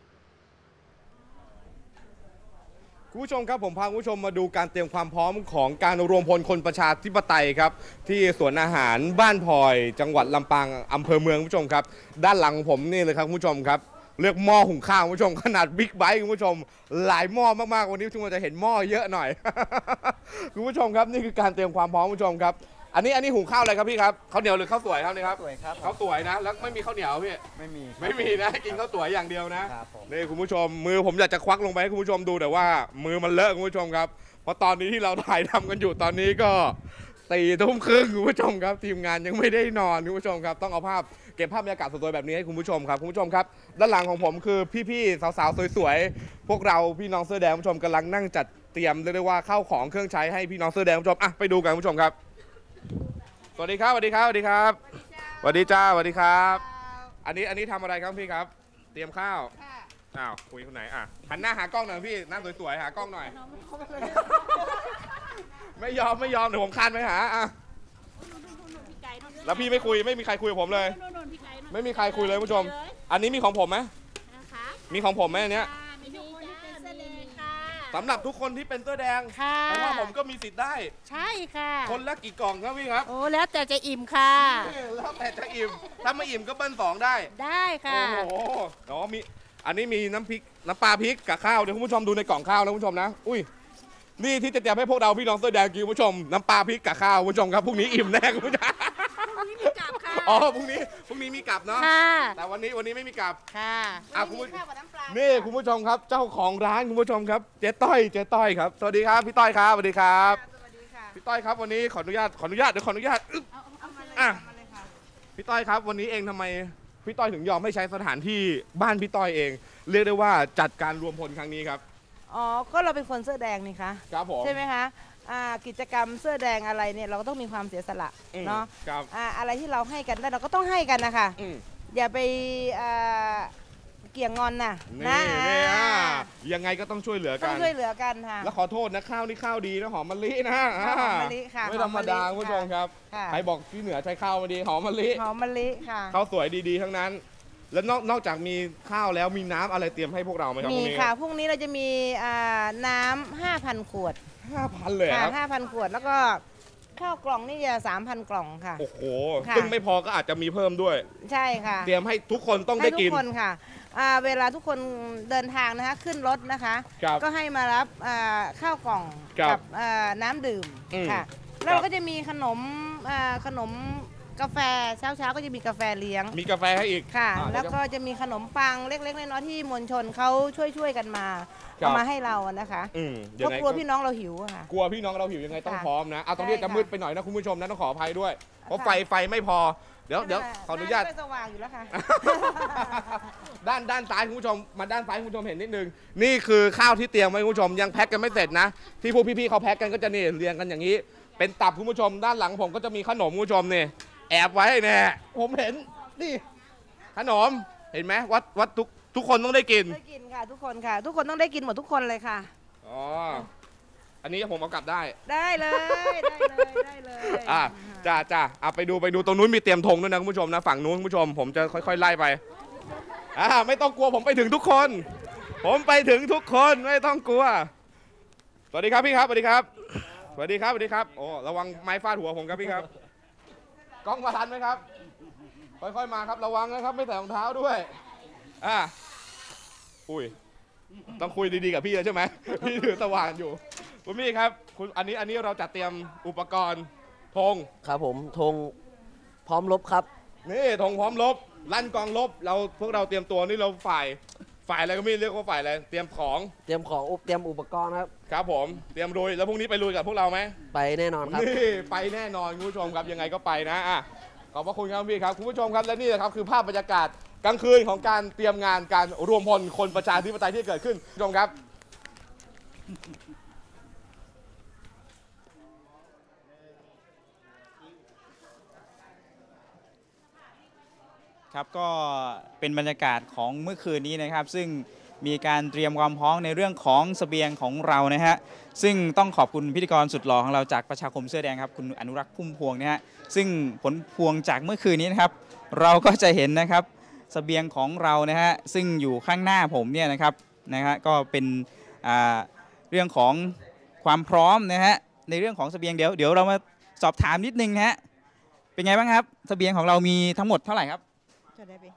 Speaker 13: คุณผู้ชมครับผมพาคุณผู้ชมมาดูการเตรียมความพร้อมของการรวมพลคนประชาธิปไตยครับที่สวนอาหารบ้านพลอยจังหวัดลำปางอำเภอเมืองคุณผู้ชมครับด้านหลังผมนี่เลยครับคุณผู้ชมครับเลือกหม้อหุงข้าวคุณผู้ชมขนาดบิ๊กไบค์คุณผู้ชมหลายหม้อมากๆวันนี้คุณผู้ชมจะเห็นหม้อเยอะหน่อย คุณผู้ชมครับนี่คือการเตรียมความพร้อมคุณผู้ชมครับอันนี้หุงข้าวอะไรครับพี่ครับข้าวเหนียวหรือข้าวสวยครับนี่ครับข้าวสวยนะแล้วไม่มีข้าวเหนียวพี่ไม่มีนะกินข้าวสวยอย่างเดียวนะนี่คุณผู้ชมมือผมอยากจะควักลงไปให้คุณผู้ชมดูแต่ว่ามือมันเลอะคุณผู้ชมครับเพราะตอนนี้ที่เราถ่ายทำกันอยู่ตอนนี้ก็4 ทุ่มครึ่งคุณผู้ชมครับทีมงานยังไม่ได้นอนคุณผู้ชมครับต้องเอาภาพเก็บภาพบรรยากาศสวยๆแบบนี้ให้คุณผู้ชมครับคุณผู้ชมครับด้านหลังของผมคือพี่ๆสาวๆสวยๆพวกเราพี่น้องเสื้อแดงคุณผู้ชมกำลังนั่งจัดเตรียมเรียกได้ว่าเข้าของเครื่องใช้ให้พี่น้องเสื้อแดงคุณผู้ชมไปดูกันคุณผู้ชมครับสวัสดีครับสวัสดีครับสวัสดีครับสวัสดีจ้าสวัสดีครับอันนี้ทำอะไรครับพี่ครับเตรียมข้าวอ้าวคุยคนไหนหันหน้าหากล้องหน่อยพี่หน้าสวยๆหากล้องหน่อยไม่ยอมเดี๋ยวผมคานไปหาแล้วพี่ไม่คุยไม่มีใครคุยกับผมเลยไม่มีใครคุยเลยผู้ชมอันนี้มีของผมไหมมีของผมไหมอันเนี้ยสำหรับทุกคนที่เป็นเสื้อแดงเพราะว่าผมก็มีสิทธิ์ได้
Speaker 16: ใช่ค่ะ
Speaker 13: คนละกี่กล่องครับพี่ครับ
Speaker 16: โอ้แล้วแต่จะอิ่มค่ะ
Speaker 13: แล้วแต่จะอิ่มถ้าไม่อิ่มก็เบิ้ล2ได้
Speaker 16: ค่ะ
Speaker 13: โอ้โหมีอันนี้มีน้ำพริกน้ำปลาพริกกับข้าวเดี๋ยวคุณผู้ชมดูในกล่องข้าวนะคุณผู้ชมนะอุ้ยนี่ที่จะเตรียมให้พวกเราพี่น้องเสื้อแดงกินคุณผู้ชมน้ำปลาพริกกับข้าวคุณผู้ชมครับพรุ่งนี้อิ่มแน่คุณผู้ชมพรุ่งนี้มีกลับเนาะแต่วันนี้ไม่มีกลับคุณผู้ชมนี่คุณผู้ชมครับเจ้าของร้านคุณผู้ชมครับเจ๊ต้อยครับสวัสดีครับพี่ต้อยครับสวัสดีครับพี่ต้อยครับวันนี้ขออนุญาตเดี๋ยวขออนุญาตพี่ต้อยครับวันนี้เองทำไมพี่ต้อยถึงยอมให้ใช้สถานที่บ้านพี่ต้อยเองเรียกได้ว่าจัดการรวมพลครั้งนี้ครับ
Speaker 20: ก็เราเป็นคนเสื้อแดงนี่คะ
Speaker 13: ครับผม
Speaker 20: ใช่ไหมคะกิจกรรมเสื้อแดงอะไรเนี่ยเราก็ต้องมีความเสียสละเนาะอะไรที่เราให้กันได้เราก็ต้องให้กันนะคะอย่าไปเกี่ยงงอนนะ
Speaker 13: ยังไงก็ต้องช่วยเหลือกัน
Speaker 20: ต้องช่วยเหลือกันค่ะ
Speaker 13: แล้วขอโทษนะข้าวนี่ข้าวดีนะหอมมะลินะ
Speaker 20: หอมมะลิค่ะ
Speaker 13: ไม่ธรรมดาคุณผู้ชมครับใครบอกที่เหนือใช้ข้าวมาดีหอมมะลิ
Speaker 20: ค่ะ
Speaker 13: ข้าวสวยดีๆทั้งนั้นแล้วนอกจากมีข้าวแล้วมีน้ำอะไรเตรียมให้พวกเราไหมครับ
Speaker 20: มีค่ะพรุ่งนี้เราจะมีน้ำ 5,000 ขวด
Speaker 13: 5,000 เลยครับ
Speaker 20: 5,000 ขวดแล้วก็ข้าวกล่องนี่จะ 3,000 กล่องค่ะ
Speaker 13: โอ้โหซึ่งไม่พอก็อาจจะมีเพิ่มด้วย
Speaker 20: ใช่ค่ะ
Speaker 13: เตรียมให้ทุกคนต้องได้กิน
Speaker 20: ทุกคนค่ะเวลาทุกคนเดินทางนะคะขึ้นรถนะคะก็ให้มารับข้าวกล่องกับน้ำดื่มค่ะแล้วเราก็จะมีขนมกาแฟเช้าก็จะมีกาแฟเลี้ยง
Speaker 13: มีกาแฟให้อีก
Speaker 20: ค่ะแล้วก็จะมีขนมปังเล็กๆน้อยๆที่มวลชนเขาช่วยกันมาเอามาให้เรานะคะเพราะกลัวพี่น้องเราหิวค่ะ
Speaker 13: กลัวพี่น้องเราหิวยังไงต้องพร้อมนะตรงนี้จะมืดไปหน่อยนะคุณผู้ชมนะต้องขออภัยด้วยเพราะไฟไม่พอเดี๋ยวขออนุญาต
Speaker 20: สว่างอยู่แล้วค่ะ
Speaker 13: ด้านซ้ายคุณผู้ชมมาด้านซ้ายคุณผู้ชมเห็นนิดนึงนี่คือข้าวที่เตรียมไว้คุณผู้ชมยังแพ็คกันไม่เสร็จนะที่พวกพี่ๆเขาแพ็คกันก็จะนี่เรียงกันอย่างนี้เป็นตับคุณผู้ชมด้านหลังผมก็จะมีขนมคุณผู้ชมนี่แอบไว้แน่ผมเห็นนี่ขนมเห็นไหมวัดทุกคนต้องได้กิน
Speaker 20: ค่ะทุกคนค่ะทุกคนต้องได้กินหมดทุกคนเลยค่ะ
Speaker 13: อันนี้ผมเอากลับได้
Speaker 20: เลย
Speaker 13: จ้าไปดูตรงนู้นมีเตรียมธงด้วยนะคุณผู้ชมนะฝั่งนู้นคุณผู้ชมผมจะค่อยๆไล่ไปไม่ต้องกลัวผมไปถึงทุกคนไม่ต้องกลัวสวัสดีครับพี่ครับสวัสดีครับโอ้ระวังไม้ฟาดหัวผมครับพี่ครับกล้องมาทันไหมครับค่อยๆมาครับระวังนะครับไม่ใส่รองเท้าด้วยอุ้ยต้องคุยดีๆกับพี่แล้วใช่ไหมพี่ถือสว่านอยู่คุณพี่ครับคุณอันนี้เราจัดเตรียมอุปกรณ์ธง
Speaker 21: ครับผมธงพร้อมรบครับ
Speaker 13: นี่ธงพร้อมรบลั่นกองรบพวกเราเตรียมตัวนี่เราฝ่ายอะไรก็ไม่เรียกว่าฝ่ายอะไรเตรียม
Speaker 21: อุปกรณ์
Speaker 13: ครับผมเตรียมลุยแล้วพรุ่งนี้ไปลุยกับพวกเราไหม
Speaker 21: ไปแน่นอนครับ
Speaker 13: นี่ไปแน่นอนคุณผู้ชมครับยังไงก็ไปนะขอบพระคุณครับพี่ครับคุณผู้ชมครับและนี่แหละครับคือภาพบรรยากาศกลางคืนของการเตรียมงานการรวมพลคนประชาธิปไตยที่เกิดขึ้นผู้ชมครับ
Speaker 19: ครับก็เป็นบรรยากาศของเมื่อคืนนี้นะครับซึ่งมีการเตรียมความพร้อมในเรื่องของเสบียงของเรานะฮะซึ่งต้องขอบคุณพิธีกรสุดหล่อของเราจากประชาคมเสื้อแดงครับคุณอนุรักษ์พุ่มพวงนะฮะซึ่งผลพวงจากเมื่อคืนนี้นะครับเราก็จะเห็นนะครับเสบียงของเรานะฮะซึ่งอยู่ข้างหน้าผมเนี่ยนะครับก็เป็นเรื่องของความพร้อมนะฮะในเรื่องของเสบียงเดี๋ยวเรามาสอบถามนิดนึงนะฮะเป็นไงบ้างครับเสบียงของเรามีทั้งหมดเท่าไหร่ครับ
Speaker 22: ได้ไป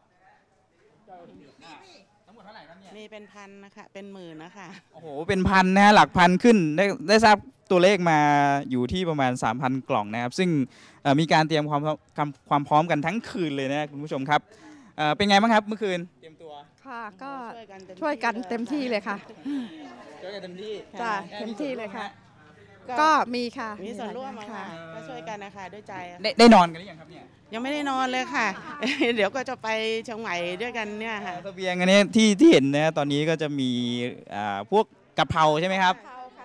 Speaker 22: ทั้งหมดเท่าไหร่ครับเนี่ยมีเป็นพันนะคะเป็นหมื่นนะคะ
Speaker 19: โอ้โหเป็นพันนะหลักพันขึ้นได้ทราบตัวเลขมาอยู่ที่ประมาณ 3,000 กล่องนะครับซึ่งมีการเตรียมความพร้อมกันทั้งคืนเลยนะคุณผู้ชมครับเป็นไงบ้างครับเมื่อคืนเตรียมตัว
Speaker 22: ค่ะก็ช่วยกันเต็มที่เลยค่ะ
Speaker 19: ช่วยกันเต็มที่
Speaker 22: จ้ะเต็มที่เลยค่ะก็มีค่ะ
Speaker 21: มีส่วนร่วมค่ะก็ช่วยกันนะคะด้วยใจ
Speaker 19: ได้นอนกันหรือยังครับเนี่ย
Speaker 21: ยังไม่ได้นอนเลยค่ะ เดี๋ยวก็จะไปเชียงใหม่ด้วยกันเนี่ยค่ะ
Speaker 19: เสบียงอันนี้ที่เห็นนะตอนนี้ก็จะมีพวกกะเพราใช่ไหมครับ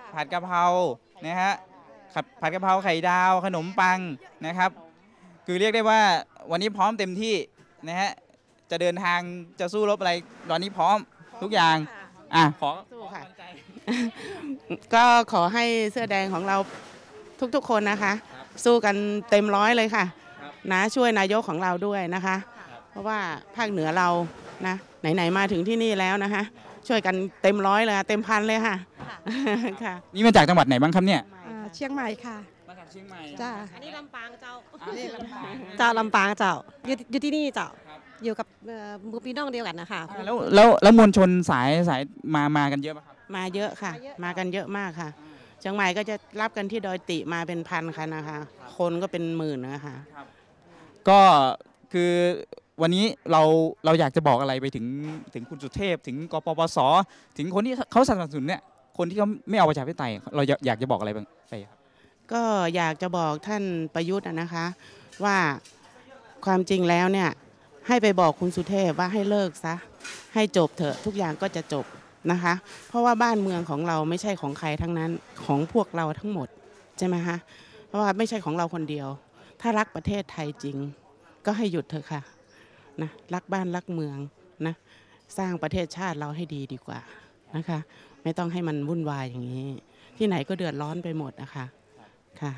Speaker 19: ผัดกะเพรานะฮะผัดกะเพราไข่ดาวขนมปังนะครับคือเรียกได้ว่าวันนี้พร้อมเต็มที่นะฮะจะเดินทางจะสู้รบอะไรตอนนี้พร้อมทุกอย่างขอสู้ค่ะ
Speaker 21: ก็ขอให้เสื้อแดงของเราทุกๆคนนะคะสู้กันเต็มร้อยเลยค่ะนะช่วยนายกของเราด้วยนะคะเพราะว่าภาคเหนือเรานะไหนๆมาถึงที่นี่แล้วนะคะช่วยกันเต็มร้อยเลยเต็มพันเลยค่ะค่ะ
Speaker 19: นี่มาจากจังหวัดไหนบ้างครับเนี่ย
Speaker 22: เชียงใหม่ค่ะ
Speaker 19: มาจากเชียงใหม่
Speaker 22: จ้า
Speaker 6: อันนี้ลำปางเจ้า
Speaker 19: นี่ลำปาง
Speaker 6: เจ้าลำปางเจ้าอยู่ที่นี่เจ้าอยู่กับหมู่พี่น้องเดียวกันนะคะ
Speaker 19: แล้วมวลชนสายมากันเยอะไหมครับ
Speaker 21: มาเยอะค่ะมากันเยอะมากค่ะเชียงใหม่ก็จะรับกันที่ดอยติมาเป็นพันค่ะนะคะคนก็เป็นหมื่นนะคะ
Speaker 19: ก็คือวันนี้เราอยากจะบอกอะไรไปถึงคุณสุเทพถึงกปปสถึงคนที่เขาสนับสนุนเนี่ยคนที่เขาไม่เอาประชาธิปไตยเราอยากจะบอกอะไรบ้างไปครับ
Speaker 21: ก็อยากจะบอกท่านประยุทธ์นะคะว่าความจริงแล้วเนี่ยให้ไปบอกคุณสุเทพว่าให้เลิกซะให้จบเถอะทุกอย่างก็จะจบนะคะเพราะว่าบ้านเมืองของเราไม่ใช่ของใครทั้งนั้นของพวกเราทั้งหมดใช่ไหมคะเพราะว่าไม่ใช่ของเราคนเดียวถ้ารักประเทศไทยจริงก็ให้หยุดเถอะค่ะนะรักบ้านรักเมืองนะสร้างประเทศชาติเราให้ดีกว่านะคะไม่ต้องให้มันวุ่นวายอย่างนี้ที่ไหนก็เดือดร้อนไปหมดนะคะค่ะ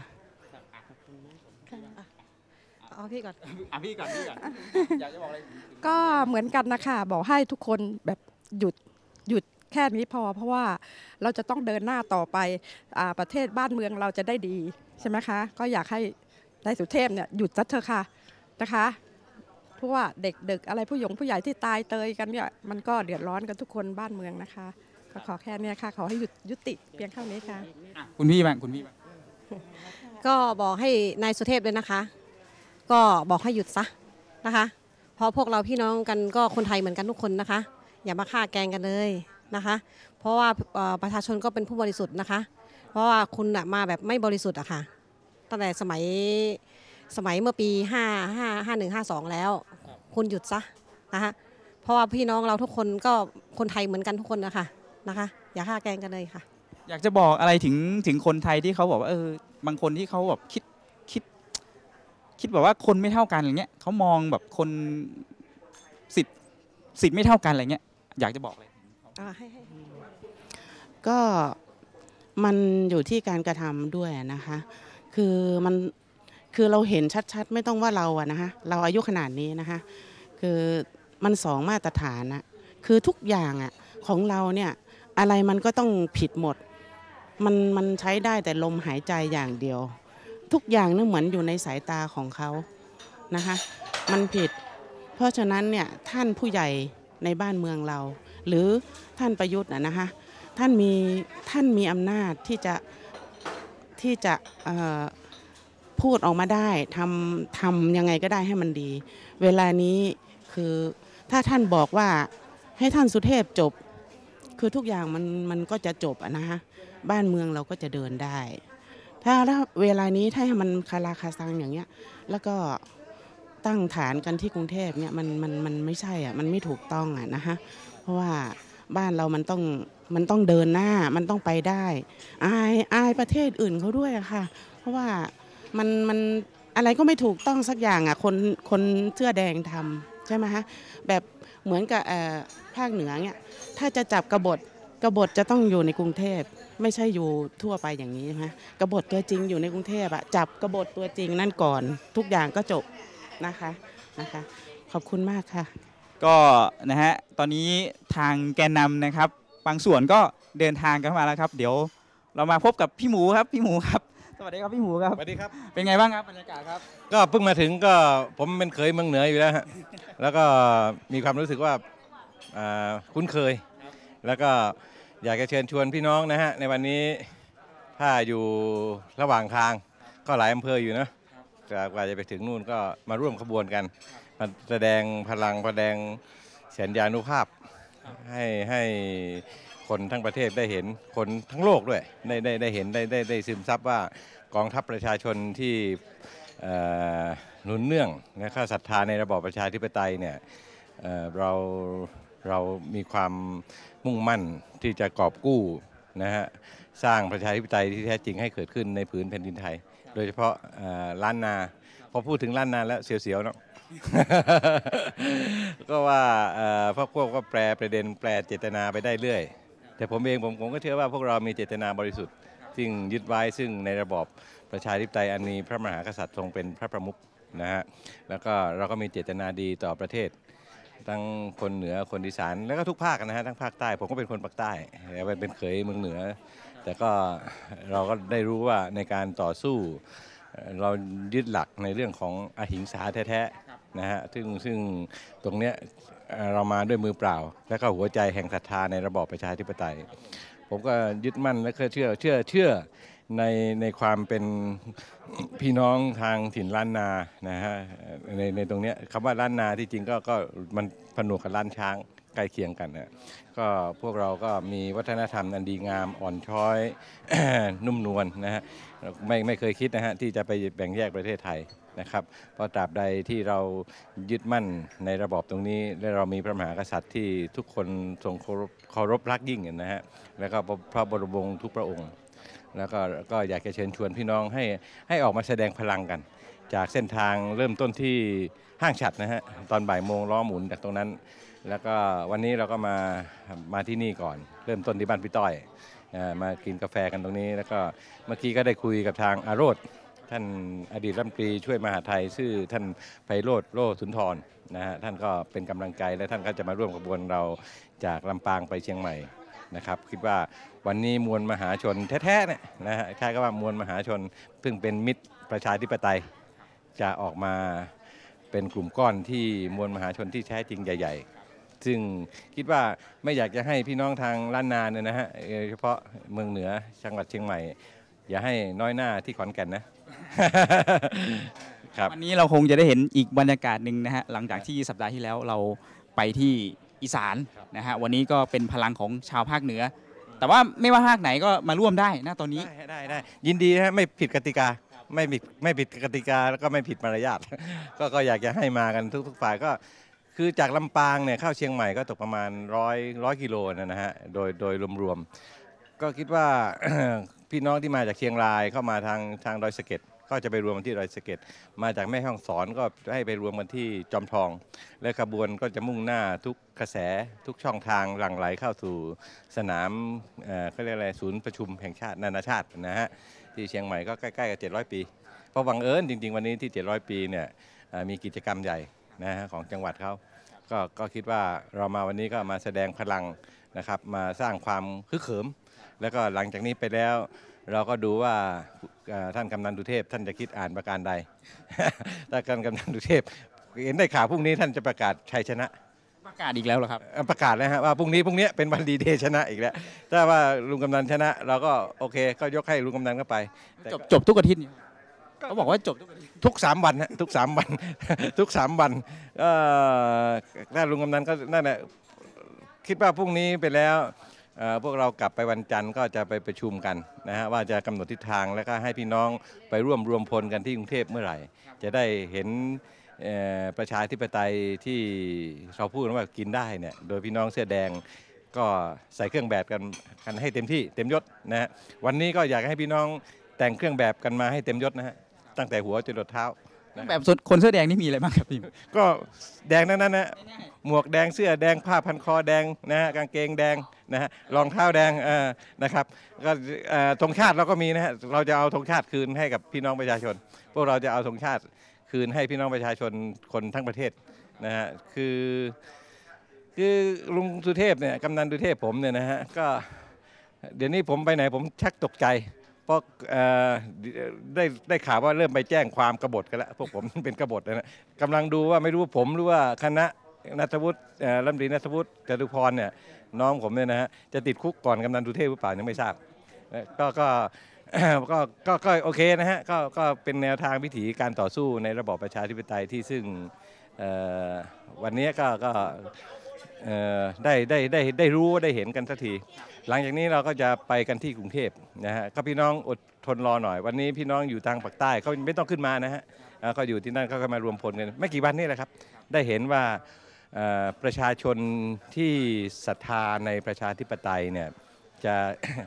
Speaker 6: เอาพี่ก่อน
Speaker 19: พี่ก่อนอยากจะบอกอะไร
Speaker 22: ก็เหมือนกันนะคะบอกให้ทุกคนแบบหยุดแค่นี้พอเพราะว่าเราจะต้องเดินหน้าต่อไปประเทศบ้านเมืองเราจะได้ดีใช่ไหมคะก็อยากให้นายสุเทพเนี่ยหยุดซะเถอะค่ะนะคะเพราะว่าเด็กๆอะไรผู้ใหญ่ที่ตายเตยกันเนี่ยมันก็เดือดร้อนกันทุกคนบ้านเมืองนะคะก็ขอแค่นี้ค่ะขอให้ยุติเพียงเท่านี้ค่ะ
Speaker 19: คุณพี่บ้าง
Speaker 6: ก็บอกให้นายสุเทพเลยนะคะก็บอกให้หยุดซะนะคะเพราะพวกเราพี่น้องกันก็คนไทยเหมือนกันทุกคนนะคะอย่ามาฆ่าแกงกันเลยนะคะเพราะว่าประชาชนก็เป็นผู้บริสุทธิ์นะคะเพราะว่าคุณมาแบบไม่บริสุทธิ์อะค่ะตั้งแต่สมัยเมื่อปี5152แล้วคุณหยุดซะนะคะเพราะว่าพี่น้องเราทุกคนก็คนไทยเหมือนกันทุกคนนะคะอย่าฆ่าแกงกันเลยค่ะ
Speaker 19: อยากจะบอกอะไรถึงคนไทยที่เขาบอกว่าบางคนที่เขาแบบคิดแบบว่าคนไม่เท่ากันอะไรเงี้ยเขามองแบบคนสิทธิ์ไม่เท่ากันอะไรเงี้ยอยากจะบอกอะไร
Speaker 21: ก็มันอยู่ที่การกระทำด้วยนะคะคือเราเห็นชัดๆไม่ต้องว่าเราอะนะคะเราอายุขนาดนี้นะคะคือมัน2 มาตรฐานนะคือทุกอย่างอะของเราเนี่ยอะไรมันก็ต้องผิดหมดมันใช้ได้แต่ลมหายใจอย่างเดียวทุกอย่างนี่เหมือนอยู่ในสายตาของเขานะคะมันผิดเพราะฉะนั้นเนี่ยท่านผู้ใหญ่ในบ้านเมืองเราหรือท่านประยุทธ์นะคะท่านมีอำนาจที่จะพูดออกมาได้ทำยังไงก็ได้ให้มันดีเวลานี้คือถ้าท่านบอกว่าให้ท่านสุเทพจบคือทุกอย่างมันก็จะจบนะคะบ้านเมืองเราก็จะเดินได้ถ้าเวลานี้ถ้าให้มันคาราคาซังอย่างเงี้ยแล้วก็ตั้งฐานกันที่กรุงเทพเนี่ยมันไม่ใช่อ่ะมันไม่ถูกต้องอ่ะนะคะเพราะว่าบ้านเรามันต้องเดินหน้ามันต้องไปได้อายประเทศอื่นเขาด้วยอะค่ะเพราะว่ามันอะไรก็ไม่ถูกต้องสักอย่างอ่ะคนเสื้อแดงทำใช่ไหมคะแบบเหมือนกับภาคเหนือเนี่ยถ้าจะจับกบฏจะต้องอยู่ในกรุงเทพไม่ใช่อยู่ทั่วไปอย่างนี้นะกบฏตัวจริงอยู่ในกรุงเทพอะจับกบฏตัวจริงนั่นก่อนทุกอย่างก็จบนะคะขอบคุณมากค่ะ
Speaker 19: ก็นะฮะตอนนี้ทางแกนนำนะครับบางส่วนก็เดินทางกันมาแล้วครับเดี๋ยวเรามาพบกับพี่หมูครับสวัสดีครับพี่หมูครับ
Speaker 7: สวัสดีครับ
Speaker 19: เป็นไงบ้างครับบรรยากาศครับ
Speaker 7: ก็เพิ่งมาถึงก็ผมเป็นเคยเมืองเหนืออยู่แล้วฮะแล้วก็มีความรู้สึกว่าคุ้นเคยแล้วก็อยากจะเชิญชวนพี่น้องนะฮะในวันนี้ถ้าอยู่ระหว่างทางก็หลายอำเภออยู่นะกว่าจะไปถึงนู่นก็มาร่วมขบวนกันมาแสดงพลังแสดงสัญญานุภาพให้คนทั้งประเทศได้เห็นคนทั้งโลกด้วยได้เห็นได้ซึมซับว่ากองทัพประชาชนที่หนุนเนื่องและศรัทธาในระบอบประชาธิปไตยเนี่ยเรามีความมุ่งมั่นที่จะกอบกู้นะฮะสร้างประชาธิปไตยที่แท้จริงให้เกิดขึ้นในผืนแผ่นดินไทย โดยเฉพาะล้านนาพอพูดถึงล้านนาแล้วเสียวๆเนาะ ก็ว่าพวกก็แปลประเด็นแปลเจตนาไปได้เรื่อยแต่ผมเองผมก็เชื่อว่าพวกเรามีเจตนาบริสุทธิ์ซึ่งยึดไว้ซึ่งในระบอบประชาธิปไตยอันมีพระมหากษัตริย์ทรงเป็นพระประมุขนะฮะแล้วก็เราก็มีเจตนาดีต่อประเทศทั้งคนเหนือคนอีสานแล้วก็ทุกภาคนะฮะทั้งภาคใต้ผมก็เป็นคนภาคใต้แล้วเป็นเขยเมืองเหนือแต่ก็เราก็ได้รู้ว่าในการต่อสู้เรายึดหลักในเรื่องของอหิงสาแท้ๆนะฮะซึ่งตรงเนี้ยเรามาด้วยมือเปล่าและก็หัวใจแห่งศรัทธาในระบอบประชาธิปไตยผมก็ยึดมั่นและเชื่อในความเป็นพี่น้องทางถิ่นล้านนานะฮะในตรงนี้คำว่าล้านนาที่จริงก็มันผนวกกับล้านช้างใกล้เคียงกันนะก็พวกเราก็มีวัฒนธรรมอันดีงามอ่อนช้อย นุ่มนวลนะฮะไม่เคยคิดนะฮะที่จะไปแบ่งแยกประเทศไทยนะครับเพราะตราบใดที่เรายึดมั่นในระบอบตรงนี้และเรามีพระมหากษัตริย์ที่ทุกคนทรงเคารพรักยิ่งนะฮะแล้วก็พระบรมวงศ์ทุกพระองค์แล้วก็อยากจะเชิญชวนพี่น้องให้ออกมาแสดงพลังกัน จากเส้นทางเริ่มต้นที่ห้างฉัตรนะฮะตอนบ่ายโมงล้อหมุนจากตรงนั้นแล้วก็วันนี้เราก็มาที่นี่ก่อนเริ่มต้นที่บ้านพี่ต้อยมากินกาแฟกันตรงนี้แล้วก็เมื่อกี้ก็ได้คุยกับทางอาโรจน์ท่านอดีตรัฐมนตรีช่วยมหาดไทยชื่อท่านไพโรจน์โลสุนทรนะฮะท่านก็เป็นกำลังใจและท่านก็จะมาร่วมขบวนเราจากลำปางไปเชียงใหม่นะครับคิดว่าวันนี้มวลมหาชนแท้ๆเนี่ยนะฮะใช่ก็ว่ามวลมหาชนเพิ่งเป็นมิตรประชาธิปไตยจะออกมาเป็นกลุ่มก้อนที่มวลมหาชนที่แท้จริงใหญ่ๆซึ่งคิดว่าไม่อยากจะให้พี่น้องทางล้านนาเนี่ยนะฮะโดยเฉพาะเมืองเหนือจังหวัดเชียงใหม่อย่าให้น้อยหน้าที่ขอนแก่นนะ
Speaker 19: วันนี้เราคงจะได้เห็นอีกบรรยากาศหนึ่งนะฮะหลังจากที่สัปดาห์ที่แล้วเราไปที่อีสานนะฮะวันนี้ก็เป็นพลังของชาวภาคเหนือแต่ว่าไม่ว่าภาคไหนก็มาร่วมได้นะตอนนี้
Speaker 7: ได้ยินดีนะไม่ผิดกติกาไม่ผิดกติกาแล้วก็ไม่ผิดมารยาท ก็อยากจะให้มากันทุกฝ่ายก็คือจากลำปางเนี่ยเข้าเชียงใหม่ก็ตกประมาณ100กิโลนะฮะโดยรวมๆก็คิดว่า พี่น้องที่มาจากเชียงรายเข้ามาทางดอยสะเก็ดก็จะไปรวมกันที่ดอยสะเก็ดมาจากแม่ฮ่องสอนก็ให้ไปรวมกันที่จอมทองและขบวนก็จะมุ่งหน้าทุกกระแสทุกช่องทางหลั่งไหลเข้าสู่สนามเขาเรียกอะไรศูนย์ประชุมแห่งชาตินานาชาตินะฮะที่เชียงใหม่ก็ใกล้ๆกับ700 ปีเพราะบังเอิญจริงๆวันนี้ที่700 ปีเนี่ยมีกิจกรรมใหญ่นะฮะของจังหวัดเขาก็คิดว่าเรามาวันนี้ก็มาแสดงพลังนะครับมาสร้างความฮึกเหิมแล้วก็หลังจากนี้ไปแล้วเราก็ดูว่าท่านกำนันดุเทพท่านจะคิดอ่านประการใด ถ้าท่านกำนันดุเทพเห็นได้ข่าวพรุ่งนี้ท่านจะประกาศชัยชนะ
Speaker 19: ประกาศอีกแล้วเหรอครับ
Speaker 7: ประกาศแล้วฮะว่าพรุ่งนี้เป็นวันดีเดย์ชนะอีกแล้วถ้าว่าลุงกำนันชนะเราก็โอเคก็ยกให้ลุงกำนันเข้าไป
Speaker 19: จบทุกอาทิตย์เขาบอกว่าจบ
Speaker 7: ทุก3 วันฮะทุก3 วัน ทุก3 วันถ้าลุงกำนันก็นั่นแหละคิดว่าพรุ่งนี้ไปแล้วพวกเรากลับไปวันจันทร์ก็จะไปประชุมกันนะฮะว่าจะกำหนดทิศทางแล้วก็ให้พี่น้องไปรวมพลกันที่กรุงเทพเมื่อไหร่จะได้เห็นประชาธิปไตยที่เราพูดว่ากินได้เนี่ยโดยพี่น้องเสื้อแดงก็ใส่เครื่องแบบกันให้เต็มที่เต็มยศนะฮะวันนี้ก็อยากให้พี่น้องแต่งเครื่องแบบกันมาให้เต็มยศนะฮะตั้งแต่หัวจนรดเท้า
Speaker 19: แบบคนเสื้อแดงนี่มีอะไรบ้างครับพี่
Speaker 7: ก็แดงนั้นนะหมวกแดงเสื้อแดงผ้าพันคอแดงนะฮะกางเกงแดงนะฮะรองเท้าแดงนะครับก็ธงชาติเราก็มีนะฮะเราจะเอาธงชาติคืนให้กับพี่น้องประชาชนพวกเราจะเอาธงชาติคืนให้พี่น้องประชาชนคนทั้งประเทศนะฮะคือลุงสุเทพเนี่ยกำนันสุเทพผมเนี่ยนะฮะก็เดี๋ยวนี้ผมไปไหนผมชักตกใจเพราะได้ข่าวว่าเริ่มไปแจ้งความกบฏกันแล้วพวกผมเป็นกบฏนะกำลังดูว่าไม่รู้ผมหรือว่าคณะณัฐวุฒิรัฐมนตรีณัฐวุฒิจตุพรเนี่ยน้องผมเนี่ยนะฮะจะติดคุกก่อนกำนันสุเทพหรือเปล่ายังไม่ทราบก็โอเคนะฮะก็เป็นแนวทางวิถีการต่อสู้ในระบอบประชาธิปไตยที่ซึ่งวันนี้ก็ได้รู้ได้เห็นกันสักทีหลังจากนี้เราก็จะไปกันที่กรุงเทพนะฮะก็พี่น้องอดทนรอหน่อยวันนี้พี่น้องอยู่ทางภาคใต้เขาไม่ต้องขึ้นมานะฮะเขาอยู่ที่นั่นเขาก็มารวมพลกันไม่กี่วันนี้แหละครับได้เห็นว่าประชาชนที่ศรัทธาในประชาธิปไตยเนี่ยจะ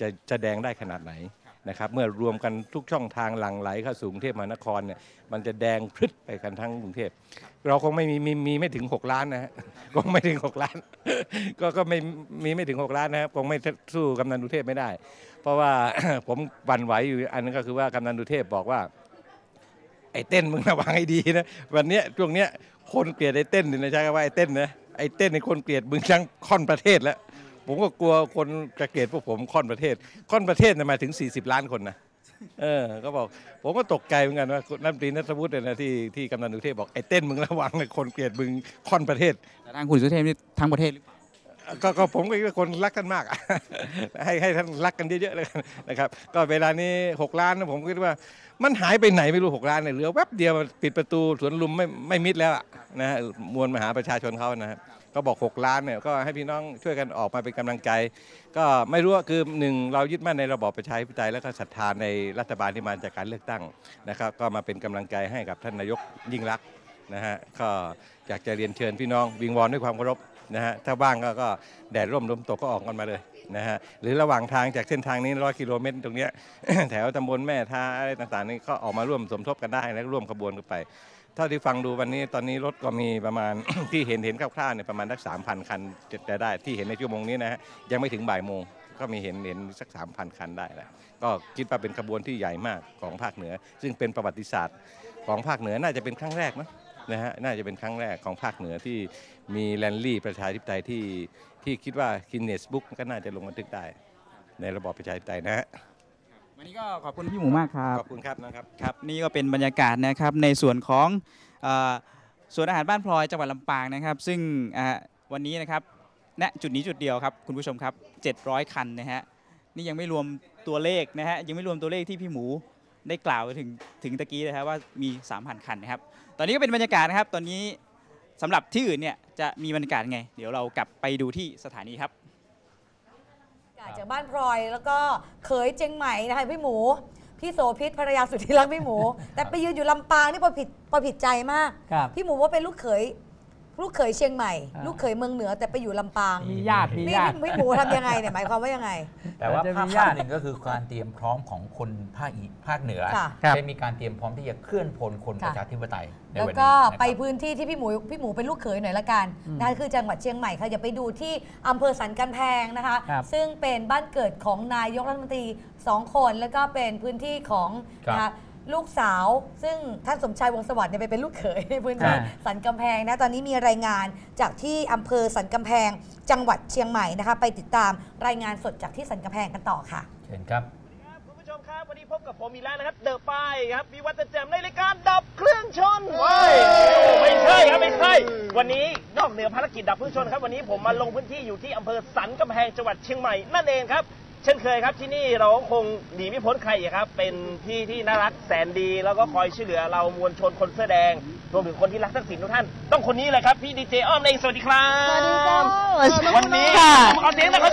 Speaker 7: จะแสดงได้ขนาดไหนนะครับเมื่อรวมกันทุกช่องทางหลั่งไหลเข้าสู่กรุงเทพมหานครเนี่ยมันจะแดงพรึดไปกันทั้งกรุงเทพเราคงไม่มีไม่ถึง6 ล้านนะฮะคงไม่ถึง6 ล้านก็ไม่ถึง6 ล้านนะครับคงไม่สู้กำนันสุเทพไม่ได้เพราะว่า ผมหวั่นไหวอยู่อันนึงก็คือว่ากำนันสุเทพบอกว่าไอ้เต้นมึงระวังให้ดีนะวันนี้ช่วงเนี้ยคนเกลียดไอ้เต้นนี่นะใช่ไหมว่าไอ้เต้นนะไอ้เต้นในคนเกลียดมึงทั้งค่อนประเทศแล้วผมก็กลัวคนจะเกลียดพวกผมค่อนประเทศมาถึง40 ล้านคนนะก็บอกผมก็ตกใจเหมือนกันว่ารัฐมนตรีณัฐวุฒิเนี่ยนะที่กำนันสุเทพบอกไอ้เต้นมึงระวังเลยคนเกลียดมึงค่อนประเทศ
Speaker 19: แต่ทางคุณสุเทพนี่ทั้งประเทศหรือเปล่า
Speaker 7: ก็ผมก็คิดว่าคนรักกันมาก ให้ท่านรักกันเยอะๆเลยนะครับก็เวลานี้6 ล้านผมคิดว่ามันหายไปไหนไม่รู้6 ล้านเนี่ยเหลือแวบเดียวปิดประตูสวนลุมไม่มิดแล้วนะฮะมวลมหาประชาชนเขานะครับก็บอก6 ล้านเนี่ยก็ให้พี่น้องช่วยกันออกมาเป็นกำลังใจก็ไม่รู้ว่าคือ1เรายึดมั่นในระบอบประชาธิปไตยแล้วก็ศรัทธาในรัฐบาลที่มาจากการเลือกตั้งนะครับก็มาเป็นกำลังใจให้กับท่านนายกยิ่งลักษณ์นะฮะก็อยากจะเรียนเชิญพี่น้องวิงวอนด้วยความเคารพนะฮะถ้าว่างก็แดดร่มลมตกก็ออกกันมาเลยนะฮะหรือระหว่างทางจากเส้นทางนี้100 กิโลเมตรตรงนี้ แถวตำบลแม่ท่าอะไรต่างๆนี่ก็ออกมาร่วมสมทบกันได้และร่วมขบวนกันไปเท่าที่ฟังดูวันนี้ตอนนี้รถก็มีประมาณ ที่เห็นคร่าวๆเนี่ยประมาณสัก 3,000 คันจะได้ที่เห็นในชั่วโมงนี้นะฮะยังไม่ถึงบ่ายโมงก็มีเห็นสัก 3,000 คันได้แล้วก็คิดว่าเป็นขบวนที่ใหญ่มากของภาคเหนือซึ่งเป็นประวัติศาสตร์ของภาคเหนือน่าจะเป็นครั้งแรกนะฮะน่าจะเป็นครั้งแรกของภาคเหนือที่มีแรลลี่ประชาธิปไตยที่คิดว่ากินเนสบุ๊กก็น่าจะลงบันทึกได้ในระบอบประชาธิปไตยนะฮะ
Speaker 19: วันนี้ก็ขอบคุณพี่หมูมากครับ
Speaker 7: ขอบคุณครับนะครับ
Speaker 19: ครับนี่ก็เป็นบรรยากาศนะครับในส่วนของสวนอาหารบ้านพลอยจังหวัดลำปางนะครับซึ่งวันนี้นะครับณจุดนี้จุดเดียวครับคุณผู้ชมครับ700 คันนะฮะนี่ยังไม่รวมตัวเลขนะฮะยังไม่รวมตัวเลขที่พี่หมูได้กล่าวถึงตะกี้นะครับว่ามี 3,000 คันนะครับตอนนี้ก็เป็นบรรยากาศนะครับตอนนี้สำหรับที่อื่นเนี่ยจะมีบรรยากาศไงเดี๋ยวเรากลับไปดูที่สถานีครับ
Speaker 2: จากบ้านพลอยแล้วก็เขยเจียงใหม่นะคะพี่หมูพี่โสภิตภรรยาสุดที่รักพี่หมู แต่ไปยืนอยู่ลำปางนี่พอผิดใจมากพี่หมูว่าเป็นลูกเขยเชียงใหม่ลูกเขยเมืองเหนือแต่ไปอยู่ลำปาง
Speaker 4: มีญาติ
Speaker 2: พี่หมูทำยังไงเนี่ยหมายความว่ายังไง
Speaker 3: แต่ว่าภาพหนึ่งก็คือการเตรียมพร้อมของคนภาคเหนือได้มีการเตรียมพร้อมที่จะเคลื่อนพลคนประชาธิปไตย
Speaker 2: แล้วก็ไปพื้นที่ที่พี่หมูเป็นลูกเขยหน่อยละกันนั่นคือจังหวัดเชียงใหม่ค่ะอย่าไปดูที่อำเภอสันกำแพงนะคะซึ่งเป็นบ้านเกิดของนายกรัฐมนตรี2 คนแล้วก็เป็นพื้นที่ของลูกสาวซึ่งท่านสมชายวงศ์สวัสดิ์ไปเป็นลูกเขยในพื้นที่สันกำแพงนะตอนนี้มีรายงานจากที่อำเภอสันกำแพงจังหวัดเชียงใหม่นะคะไปติดตามรายงานสดจากที่สันกำแพงกันต่อค่ะ
Speaker 3: เชิญครับ
Speaker 9: คุณผู้ชมครับวันนี้พบกับผมอีกแล้วนะครับเดอะป้ายครับมีวัดแจ่มในรายการดับเครื่องชนไม่ใช่ครับไม่ใช่วันนี้นอกเหนือภารกิจดับเครื่องชนครับวันนี้ผมมาลงพื้นที่อยู่ที่อำเภอสันกำแพงจังหวัดเชียงใหม่นั่นเองครับเช่นเคยครับที่นี่เราคงหนีไม่พ้นใครครับเป็นพี่ที่น่ารักแสนดีแล้วก็คอยช่วยเหลือเรามวลชนคนเสื้อแดงรวมถึงคนที่รักทักษิณทุกท่านต้องคนนี้เลยครับพี่ดีเจอ้อมเองสวัสดีครับ
Speaker 10: สวัสดีครับ
Speaker 9: วันนี้ขอเสียงหน่อย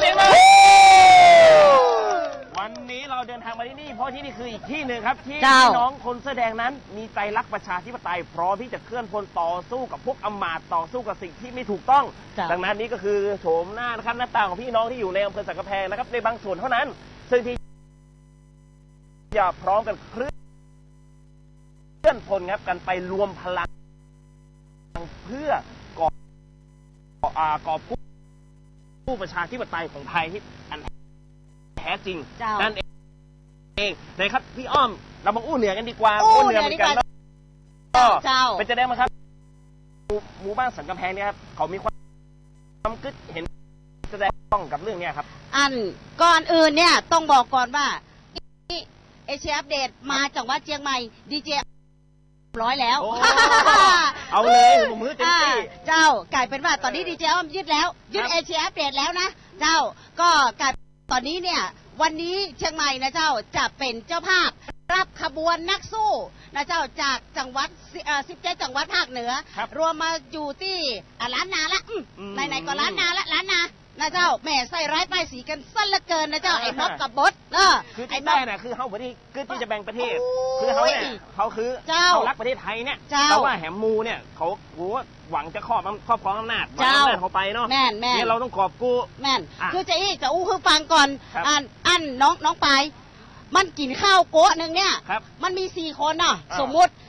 Speaker 9: วันนี้เราเดินทางมาที่นี่เพราะที่นี่คืออีกที่หนึ่งครับที่พี่น้องคนเสื้อแดงนั้นมีใจรักประชาธิปไตยพร้อมที่จะเคลื่อนพลต่อสู้กับพวกอำมาตย์ต่อสู้กับสิ่งที่ไม่ถูกต้องดังนั้นนี่ก็คือโฉมหน้านะครับหน้าตาของพี่น้องที่อยู่ในอำเภอสันกำแพงนะครับในบางส่วนเท่านั้นซึ่งที่จะพร้อมกันเคลื่อนพลครับกันไปรวมพลังเพื่อกอบกู้ประชาธิปไตยของไทยที่อันแท้จริงนั่นเองนะครับพี่อ้อมเรามาอู้เหนือกันดีกว่าอู้เหนือกันก็เป็นจะได้ไหมครับหมู่บ้านสันกำแพงเนี่ยครับเขามีความคิดเห็นแสดงต้องกับเรื่องนี้ครับ
Speaker 10: ก่อนอื่นเนี่ยต้องบอกก่อนว่าเอเชียอัปเดตมาจากวัดเชียงใหม่ดีเจร้อยแล้ว
Speaker 9: เอาเลยมือเต็มที่
Speaker 10: เจ้ากลายเป็นว่าตอนนี้ดีเจอ้อมยึดเอเชียอัปเดตแล้วนะเจ้าก็กลายตอนนี้เนี่ยวันนี้เชียงใหม่นะเจ้าจะเป็นเจ้าภาพรับขบวนนักสู้นะเจ้าจากจังหวัด17 จังหวัดภาคเหนือรวมมาอยู่ที่ล้านนาละไหนๆก็ล้านนาละล้านนานะเจ้าแม่ใส่ร้ายป้ายสีกันสั้นเหลือเกินนะเจ้าไอ้ม็อบกับบด
Speaker 9: คือที่ได้น่ะคือเขาบริคือที่จะแบ่งประเทศคือเขาเนี่ยเขาคือเขารักประเทศไทยเนี่ยแต่ว่าแหมมูเนี่ยเขาหวังจะครอบครองอำนาจเขาไปเนาะ
Speaker 10: แม่
Speaker 9: เราต้องกอบกู้
Speaker 10: แม่คือจะอู้คือฟังก่อนอันน้องปายมันกินข้าวโกะหนึ่งเนี่ยมันมี4 คนน่ะสมมุติ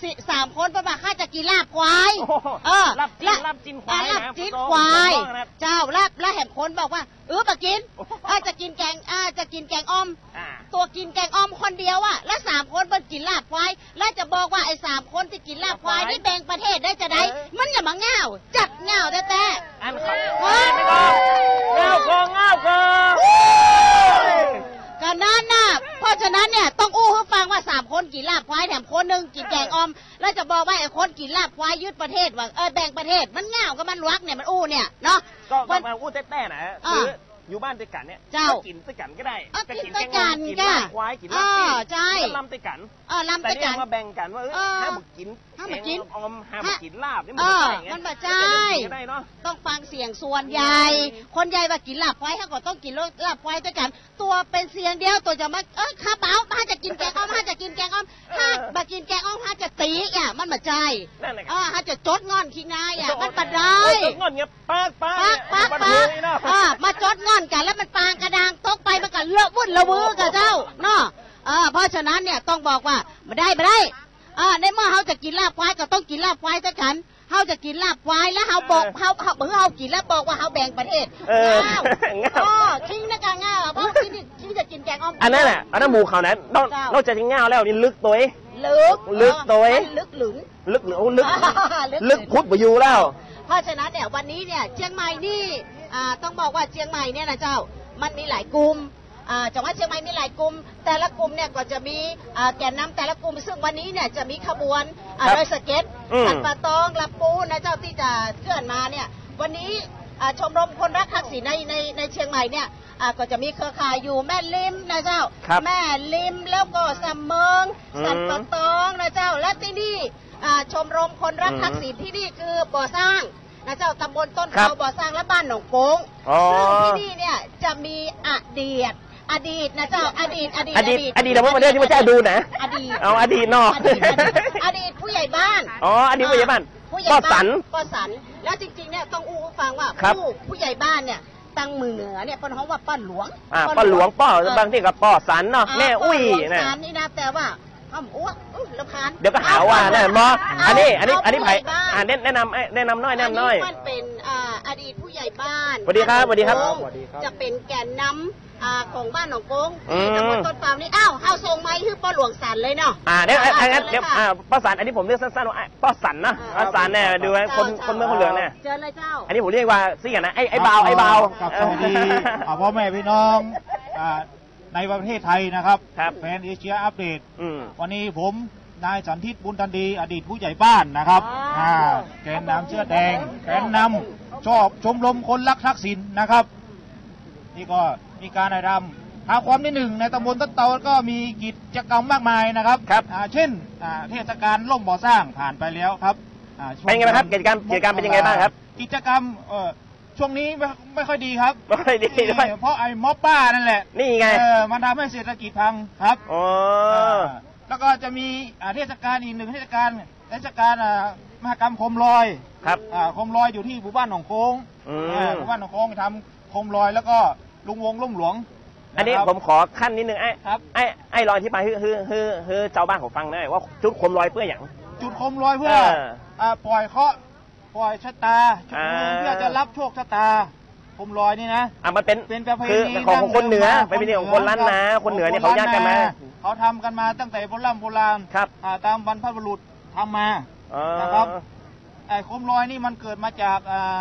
Speaker 10: 3 คนประมาณข้าจะกินลาบควาย
Speaker 9: ลาบจิ้นควาย
Speaker 10: ลาบจิ้นควายเจ้าลาบแหมคนบอกว่ามากินจะกินแกงอ้อมตัวกินแกงอ้อมคนเดียวแล้ว3 คนมันกินลาบควายแล้วจะบอกว่าไอ้3 คนที่กินลาบควายนี่แบ่งประเทศได้จะได้มันอย่ามาง่าวจัดง่าวแต่
Speaker 9: อันเขาไม่ต้องง่าวกอง
Speaker 10: กันนั้นน่ะเพราะฉะนั้นเนี่ยต้องอู้ให้ฟังว่า3 คนกินลาบควายแถมคนนึงกินแกงอ้อมแล้วจะบอกว่าไอ้คนกินลาบควายยึดประเทศว่าแบ่งประเทศมันง่าวกับมันวักเนี่ยมันอู้เนี่ยเนาะ
Speaker 9: ก็มาอู้แต้ๆนะคืออยู่บ้านติดกันเนี่ยกินติดกันก็ได้
Speaker 10: จะกินติดกัน
Speaker 9: กินลาบควายกินลาบจิ้น
Speaker 10: ใช่
Speaker 9: ลำติดกัน
Speaker 10: แต่
Speaker 9: เนี่ยมาแบ่งกันว่าห้ามกินออมห้ามกินลาบนี่มัน
Speaker 10: ใช่มันแบบใช่ต้องฟังเสียงส่วนใหญ่คนใหญ่ว่ากินลาบควายเขาก็ต้องกินลาบควายด้วยกันตัวเป็นเสียงเดียวตัวจะมาข้าเปล่าถ้าจะกินแกงอ้อมถ้าจะกินแกงอ้อมถ้ามากินแกงอ้อมถ้าจะตีมันแบบใจถ้าจะจดงอนขี้นายมันปัดได้
Speaker 9: งอนเงี้ยปัก
Speaker 10: มาจดงอนกันแล้วมันปางกระดางตกไปมันก็เลอะวุ่นละวือกับเจ้าเนาะเพราะฉะนั้นเนี่ยต้องบอกว่าไม่ได้ในเมื่อเขาจะกินลาบควายก็ต้องกินลาบควายด้วยกันเขาจะกินลาบควายแล้วเขาบอกเขากินแล้วบอกว่าเขาแบ่งประเทศคิงนะกางง่าเพราะคิงจะกินแกงอ้อม
Speaker 9: อันนั้นแหละอันนั้นหมูเขานั้นนอกจากกินง่าแล้วนี่ลึกตัวลึกตัว
Speaker 10: ลึกหลุน
Speaker 9: ลึกพุทธบอยู่แล้ว
Speaker 10: เพราะฉะนั้นเนี่ยวันนี้เนี่ยเชียงใหม่นี่ต้องบอกว่าเชียงใหม่เนี่ยนะเจ้ามันมีหลายกลุ่มจังหวัดเชียงใหม่มีหลายกลุ่มแต่ละกลุ่มเนี่ยก็จะมีแกนนำแต่ละกลุ่มซึ่งวันนี้เนี่ยจะมีขบวนโดยสเก็ตสันปะตองลำปูนะเจ้าที่จะเคลื่อนมาเนี่ยวันนี้ชมรมคนรักทักษิณในเชียงใหม่เนี่ยก็จะมีเครือข่ายอยู่แม่ลิมนะเจ้าแม่ลิมแล้วก็สัมเมิงสันปะตองนะเจ้าและที่นี่ชมรมคนรักทักษิณที่นี่คือบ่อสร้างนะเจ้าตำบลต้นเขาบ่อสร้างและบ้านหนองโป้งซึ่งที่นี่เนี่ยจะมีอดีตนะเจ้าอดีต
Speaker 9: เราไม่มาเรื่องที่ว่าจะดูนะเอาอดีตเนาะ
Speaker 10: อดีตผู้ใหญ่บ้าน
Speaker 9: อดีตผู้ใหญ่บ้านป้อสัน
Speaker 10: แล้วจริงๆเนี่ยต้องอู้ฟังว่าผู้ใหญ่บ้านเนี่ยตั้งมือเหนือเนี่ยเป็นห้องว่าป้าหลวง
Speaker 9: ป้อบางที่กับป้อสันเนาะแม่อุ้ย
Speaker 10: นะสันนี่นะแต่ว่าอ้วกรำคาญ
Speaker 9: เดี๋ยวก็หาว่าแน่มออันนี้ไผ่แนะนำน้อย
Speaker 10: มันเป็นอดีตผู้ใหญ่บ้าน
Speaker 9: สวัสดีครับ
Speaker 10: จะเป็นแกนนำของบ้านหนองโกงที่ตำบลต้นเปล่านี่เอาทรงไม้คือป้าหลวงสันเลยเนาะ
Speaker 9: เดี๋ยวป้าสันอันนี้ผมเรียกสั้นๆว่าป้าสันนะป้าสันเนี่ยดูคนเมืองคนเหลืองเนี่ย
Speaker 10: เจอเลยเจ้า
Speaker 9: อันนี้ผมเรียกว่าสิ่งนะไอ้เบา
Speaker 11: กับสวัสดีพ่อแม่พี่น้องในประเทศไทยนะครับแฟนเอเชียอัปเดตวันนี้ผมนายสันทิตบุญทันดีอดีตผู้ใหญ่บ้านนะครับแกนนำเสื้อแดงแกนนำชอบชมรมคนรักทักษิณนะครับนี่ก็มีการได้ทำหาความที่หนึ่งในตำบลต้นเตาก็มีกิจกรรมมากมายนะครับเช่นเทศกาลล่มบ่อสร้างผ่านไปแล้วครับ
Speaker 9: เป็นไงครับกิจกรรมเป็นยังไงบ้างครับ
Speaker 11: กิจกรรมช่วงนี้ไม่ค่อยดีครับ
Speaker 9: ไม่ค่อยดี
Speaker 11: เพราะไอ้ม็อบป้านั่นแหละ
Speaker 9: นี่ไง
Speaker 11: มันทำให้เศรษฐกิจพังครับแล้วก็จะมีเทศกาลอีกหนึ่งเทศกาลมหกรรมโคมลอย
Speaker 9: ครับ
Speaker 11: โคมลอยอยู่ที่หมู่บ้านหนองโค้งหมู่บ้านหนองโค้งทำโคมลอยแล้วก็ลุงวงล่มหลวง
Speaker 9: อันนี้ผมขอขั้นนิดนึงไอ้ลอยที่ไปคือเจ้าบ้านผมฟังได้ว่าจุดโคมลอยเพื่ออย่าง
Speaker 11: จุดโคมลอยเพื่อปล่อยเคราะห์ปล่อยชะตาเพื่อจะรับโชคชะตาโคมลอยนี่นะ
Speaker 9: มันเป็นประเพณีของคนเหนือเป็นประเพณีของคนล้านนาคนเหนือเนี่ยเขาญาติกันมา
Speaker 11: เขาทำกันมาตั้งแต่โบราณ
Speaker 9: ครับ
Speaker 11: ตามบรรพบุรุษทำมานะครับไอ้โคมลอยนี่มันเกิดมาจาก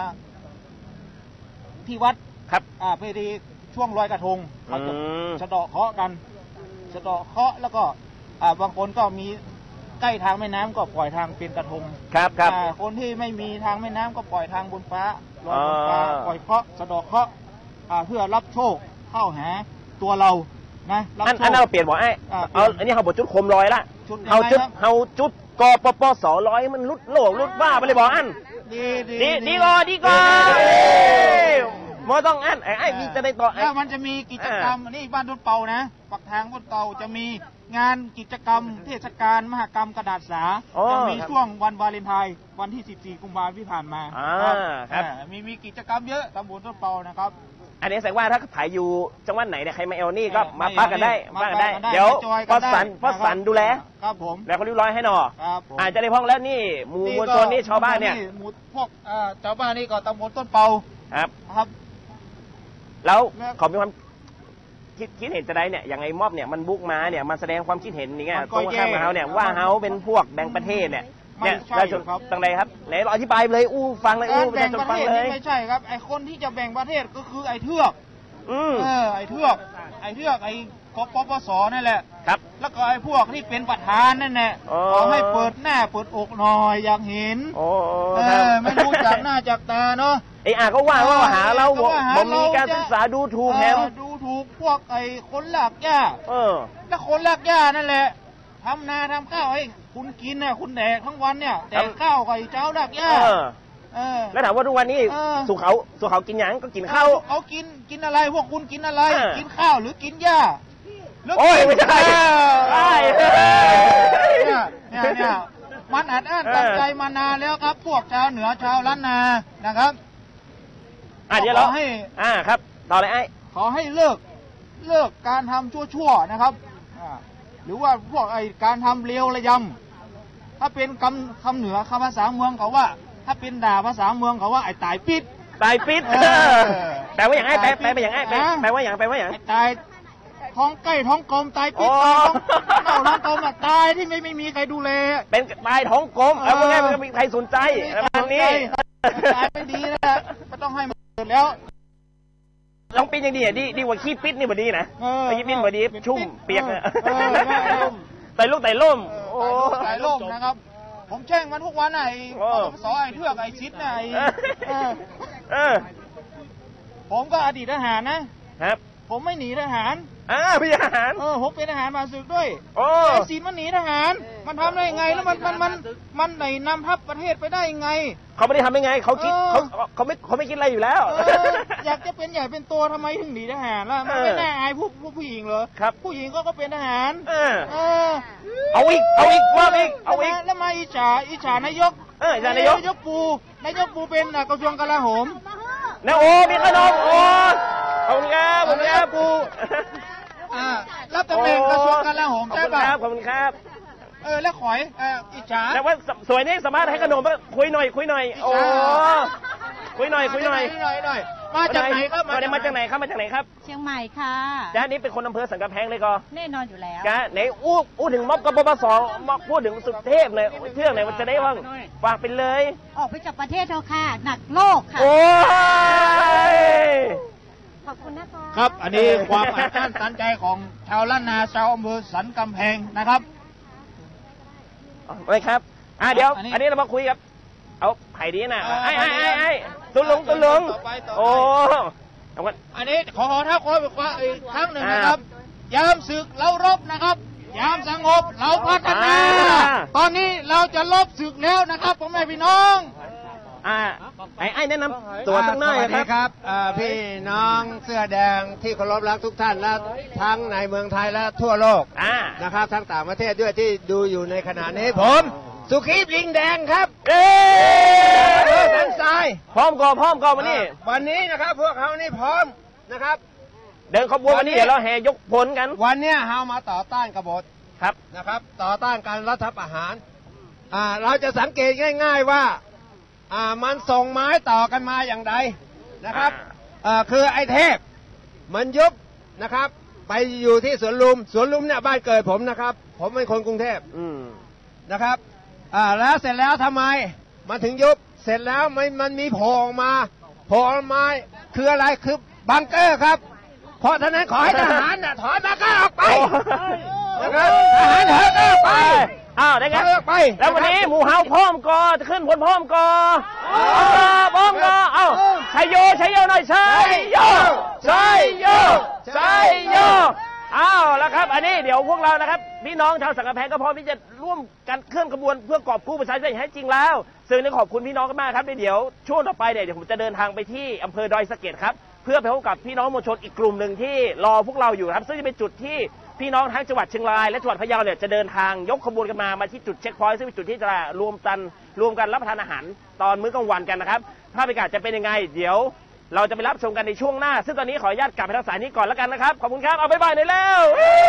Speaker 11: ที่วัด
Speaker 9: ครับ
Speaker 11: พิธีช่วงลอยกระทงเขาจะสะเดาะเคราะห์กันสะเดาะเคราะห์แล้วก็บางคนก็มีใกล้ทางแม่น้ำก็ปล่อยทางเป็นกระทง
Speaker 9: ครับ
Speaker 11: คนที่ไม่มีทางแม่น้ำก็ปล่อยทางบนฟ้าลอยบนฟ้าปล่อยเคราะห์สะเดาะเคราะห์เพื่อรับโชคเข้าหาตัวเรานะ
Speaker 9: อันเราเปลี่ยนบอกเอาอันนี้เขาบอกจุดโคมลอยละเขาจุดกปปสลอยมันลุดโลกลุดบ้าไปเลยบอกอันดีก่อนบ่ต้องอั้นไอ้มีจะได้ต่อ
Speaker 11: แล้วมันจะมีกิจกรรมนี่บ้านต้นเปานะปักทางต้นเปาจะมีงานกิจกรรมเทศกาลมหกรรมกระดาษสาจะมีช่วงวันวาเลนไทน์วันที่14 กุมภาพันธ์ที่ผ่านมา
Speaker 9: ครับ
Speaker 11: มีกิจกรรมเยอะตำบลต้นเปานะครับ
Speaker 9: อันนี้แสดงว่าถ้าถ่ายอยู่จังหวัดไหนเนี่ยใครมาเอลนี่ก็มาพักกันได้เดี๋ยวพอสันดูแล
Speaker 11: ครับผม
Speaker 9: แล้วเขาเรียบร้อยให้หนออาจจะได้พ้องแล้วนี่หมู่มวลชนนี่ชาวบ้านเนี่ย
Speaker 11: พวกชาวบ้านนี่ก็ตำบลต้นเปา
Speaker 9: ครับแล้วขอมีความคิดเห็นจะได้เนี่ยอย่างไอ้ม็อบเนี่ยมันบุกมาเนี่ยมันแสดงความคิดเห็นนี่ไงตรงข้ามกับเขาเนี่ยว่าเขาเป็นพวกแบ่งประเทศเนี่ยประชาชนต่างใดครับไหนเราอธิบายเลยฟังเลยประชาชนฟังเลย
Speaker 11: ไม่ใช่ครับไอ้คนที่จะแบ่งประเทศก็คือไอ้เทือกไอ้เทือกไอ้กปปสนั่นแหละ
Speaker 9: ครับ
Speaker 11: แล้วก็ไอ้พวกที่เป็นประธานนั่นแหละขอให้เปิดหน้าเปิดอกหน่อยอยากเห็นไม่รู้จากหน้าจากตาเนาะ
Speaker 9: ก็ว่าหาเราบ่มีการศึกษาดูถูกแถม
Speaker 11: ดูถูกพวกไอ้คนหลักย่าแล้วคนหลักย่านั่นแหละทำนาทำข้าวให้คุณกินน่ะคุณแดกทั้งวันเนี่ยแดกข้าวไก่เจ้าดักย่า
Speaker 9: แล้วถามว่าทุกวันนี้สุเขากินหยังก็กินข้าว
Speaker 11: เขากินอะไรพวกคุณกินอะไรกินข้าวหรือกินหญ้า
Speaker 9: โอ้ยไม่ใช่
Speaker 11: เนี่ยมันอัดอั้นตั้งใจมานานแล้วครับพวกชาวเหนือชาวล้านนานะครับ
Speaker 9: เดี๋ยวเราให้ครับต่อเลย
Speaker 11: ขอให้เลิกการทำชั่วๆนะครับหรือว่าพวกการทำเลวระยำถ้าเป็นคำเหนือคำภาษาเมืองเขาว่าถ้าเป็นด่าภาษาเมืองเขาว่าไอ้ตายปิด
Speaker 9: แปลว่าอย่างไรแปลว่าอย่างไรแปลว่าอย่าง
Speaker 11: ตายท้องใกล้ท้องกลมตายปิดท้องกลมตายที่ไม่มีใครดูแล
Speaker 9: เป็นตายท้องกลมแล้วไงมันมีใครสนใจแบบนี้
Speaker 11: ตายไม่ดีนะไม่ต้องให้มันเกิดแล้ว
Speaker 9: ลองปิดอย่างดีกว่าขี้ปิดนี่บ่ดีนะขี้ปิดบ่ดีชุ่มเปียกไต่ล่ม
Speaker 11: ไต่ล่มนะครับผมแช่งมันทุกวันไอ้สอไอ้เทือกไอ้ชิดไอ้ผมก็อดีตทหารนะครับผมไม่หนีทหาร
Speaker 9: พี่ทหาร
Speaker 11: ผมเป็นทหารมาศึกด้วยไอ้ศีลมันหนีทหารมันทำได้ไงแล้วมันไหนนำทัพประเทศไปได้ยังไง
Speaker 9: เขาไม่ได้ทำได้ไงเขาคิดเขาไม่คิดอะไรอยู่แล้ว
Speaker 11: อยากจะเป็นใหญ่เป็นตัวทำไมถึงหนีทหารล่ะมันไม่น่าอายผู้หญิงเหรอ
Speaker 9: ครับ
Speaker 11: ผู้หญิงก็เป็นทหาร
Speaker 9: เอาอีกว่าอีก
Speaker 11: แล้วมาอิจฉานายก
Speaker 9: นาย
Speaker 11: กปูเป็นกระทรวงกลาโหม
Speaker 9: นะมีขนมขอบคุณครับ
Speaker 11: ปูรับตำแหน่งกระทรวงกลาโหมใช่ป่ะ
Speaker 9: ขอบคุณครับ
Speaker 11: แล้วขอยอิจฉา
Speaker 9: แล้วว่าสวยนี่สามารถให้ขนมคุยหน่อยคุยหน่อย
Speaker 11: มาจากไหนครับ
Speaker 9: มาจากไหนครับ
Speaker 8: เชียงใหม่ค่ะ
Speaker 9: จ้านี่เป็นคนอำเภอสันกำแพงเลยก็
Speaker 8: แน่นอนอยู่แล้ว
Speaker 9: จ้าไหนอู้ถึงม็อบกบปสม็อบพูดถึงสุเทพเลยเทื่องไหนมันจะได้บ้างฝากไปเลย
Speaker 8: ออกไปจากประเทศเถอะค่ะหนักโลกค่ะ
Speaker 9: โอ้ย
Speaker 8: ขอบคุณนะคะ
Speaker 11: ครับอันนี้ความอัดอั้นตันใจของชาวล้านนาชาวอำเภอสันกำแพงนะครับ
Speaker 9: ไปครับเดี๋ยวอันนี้เรามาคุยกับเอาไผ่ดีนะไอ้ตุลงโอ้
Speaker 11: อันนี้ขอท้าขออีกครั้งหนึ่งนะครับยามศึกเรารบนะครับยามสงบเราพัฒนาตอนนี้เราจะลบศึกแล้วนะครับพ่อแม่พี่น้อง
Speaker 9: ไอ้แนะนำตัวสักหน่อย
Speaker 12: ครับพี่น้องเสื้อแดงที่เคารพรักทุกท่านและทั้งในเมืองไทยและทั่วโลกนะครับทั้งต่างประเทศด้วยที่ดูอยู่ในขณะนี้ผมสุขีพลิงแดงครับสันทราย
Speaker 9: พร้อมก่อน
Speaker 12: วันนี้นะครับพวกเขานี่พร้อมนะครับ
Speaker 9: เดินขบวนวันนี้เดี๋ยวเราแห่ยกพลกัน
Speaker 12: วันนี้เรามาต่อต้านกบฏ
Speaker 9: ครับ
Speaker 12: นะครับต่อต้านการรัฐประหารเราจะสังเกตง่ายๆว่ามันส่งไม้ต่อกันมาอย่างไรนะครับคือไอ้เทพมันยุบนะครับไปอยู่ที่สวนลุมเนี่ยบ้านเกิดผมนะครับผมเป็นคนกรุงเทพนะครับแล้วเสร็จแล้วทำไมมันถึงยุบเสร็จแล้วมันมีโผล่ออกมาคืออะไรคือบังเกอร์ครับเพราะฉะนั้นขอให้ทหารถอนบังเกอร์ออกไปนะครับทหารถอนออกไป
Speaker 9: ได้ครับแล้ววันนี้หมู่เฮาพร้อมก่อจะขึ้นพลพร้อมก่อพร้อมก่อชัยโยหน่อยชัยโยแล้วครับอันนี้เดี๋ยวพวกเรานะครับพี่น้องชาวสังกะแพงก็พร้อมที่จะร่วมกันเคลื่อนขบวนเพื่อกอบกู้ประชาชนให้จริงแล้วซึ่งขอบคุณพี่น้องกันมากครับเดี๋ยวช่วงต่อไปเดี๋ยวผมจะเดินทางไปที่อำเภอดอยสะเก็ดครับเพื่อไปพบกับพี่น้องมวลชนอีกกลุ่มหนึ่งที่รอพวกเราอยู่ครับซึ่งจะเป็นจุดที่พี่น้องทั้งจังหวัดเชียงรายและจังหวัดพะเยาเนี่ยจะเดินทางยกขบวนกันมาที่จุดเช็คพอยต์ซึ่งเป็นจุดที่จะรวมกันรับประทานอาหารตอนมื้อกลางวันกันนะครับภาพบรรยากาศจะเป็นยังไงเดี๋ยวเราจะไปรับชมกันในช่วงหน้าซึ่งตอนนี้ขออนุญาตกลับไปทางสายนี้ก่อนแล้วกันนะครับขอบคุณครับเอาบ๊ายบายหน่อยแล้ว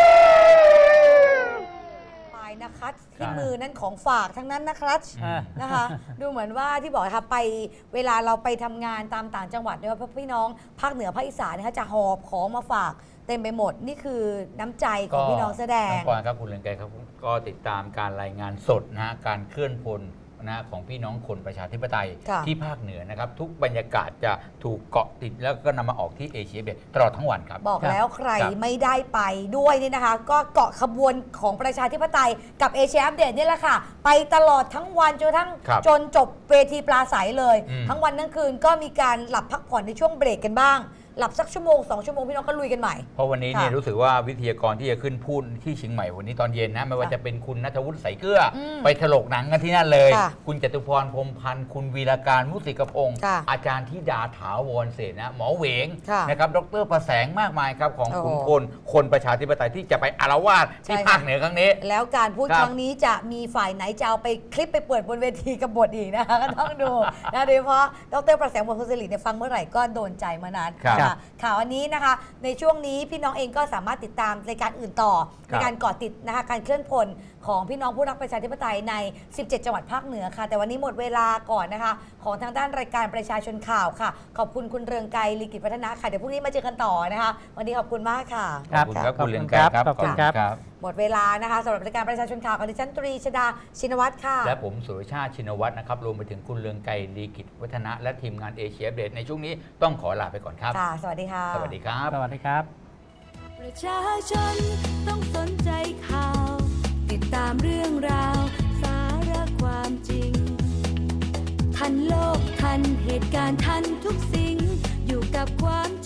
Speaker 2: นะคะที่มือนั่นของฝากทั้งนั้นนะครับนะคะดูเหมือนว่าที่บอกค่ะไปเวลาเราไปทำงานตามต่างจังหวัดเนี่ยพี่น้องภาคเหนือภาคอีสานนะคะจะหอบของมาฝากเต็มไปหมดนี่คือน้ำใจของพี่น้องแสดง
Speaker 3: ก่อนครับคุณเรืองไกรครับก็ติดตามการรายงานสดนะการเคลื่อนพลนะของพี่น้องคนประชาธิปไตยที่ภาคเหนือนะครับทุกบรรยากาศจะถูกเกาะติดแล้วก็นำมาออกที่เอเชียเบสตลอดทั้งวันครับ
Speaker 2: บอกแล้วใครไม่ได้ไปด้วยนี่นะคะก็เกาะขบวนของประชาธิปไตยกับเอเชียอัปเดตนี่แหละค่ะไปตลอดทั้งวันจนจบเวทีปราศัยเลยทั้งวันทั้งคืนก็มีการหลับพักผ่อนในช่วงเบรกกันบ้างหลับสักชั่วโมง2 ชั่วโมงพี่น้องก็ลุยกันใหม่
Speaker 3: เพราะวันนี้เนี่ยรู้สึกว่าวิทยากรที่จะขึ้นพูดที่เชียงใหม่วันนี้ตอนเย็นนะไม่ว่าจะเป็นคุณณัฐวุฒิใสเกลือไปถลกหนังกันที่นั่นเลยคุณจตุพรพรหมพันธ์คุณวีรการมุสิกพงศ์อาจารย์ธิดาถาวรเสนาหมอเหวงนะครับดร.ประแสงมากมายครับของขุนพลคนประชาธิปไตยที่จะไปอาละวาดที่ภาคเหนือครั้งนี้
Speaker 2: แล้วการพูดครั้งนี้จะมีฝ่ายไหนจะเอาไปคลิปไปเปิดบนเวทีกับบทอีกนะคะก็ต้องดูนะโดยเฉพาะดร.ประแสงวงศ์คุสิริเนี่ยฟังเมื่อไหร่ก็โดนใจมานานข่าวอันนี้นะคะในช่วงนี้พี่น้องเองก็สามารถติดตามรายการอื่นต่อในการเกาะติดนะคะการเคลื่อนพลของพี่น้องผู้รักประชาธิปไตยใน17จังหวัดภาคเหนือค่ะแต่วันนี้หมดเวลาก่อนนะคะของทางด้านรายการประชาชนข่าวค่ะขอบคุณคุณเรืองไกร ลีกิจวัฒนะค่ะเดี๋ยวพรุ่งนี้มาเจอกันต่อนะคะวันนี้ขอบคุณมากค่ะ
Speaker 3: ขอบคุณครับคุณเรืองไกรครับ
Speaker 4: ขอบคุณครับ
Speaker 2: หมดเวลานะคะสำหรับรายการประชาชนข่าวของดิฉันตรีชดาชินวัตรค่ะ
Speaker 3: และผมสุรชาติชินวัตรนะครับรวมไปถึงคุณเรืองไกร ลีกิจวัฒนะและทีมงานเอเชียอัปเดตในช่วงนี้ต้องขอลาไปก่อนครับ
Speaker 2: ค่ะสวัสดีค่ะ
Speaker 3: สวัสดีครับ
Speaker 4: สวัสดีครับ
Speaker 1: ประชาชนต้องสนใจข่าวติดตามเรื่องราวสาระความจริงทันโลกทันเหตุการณ์ทันทุกสิ่งอยู่กับความ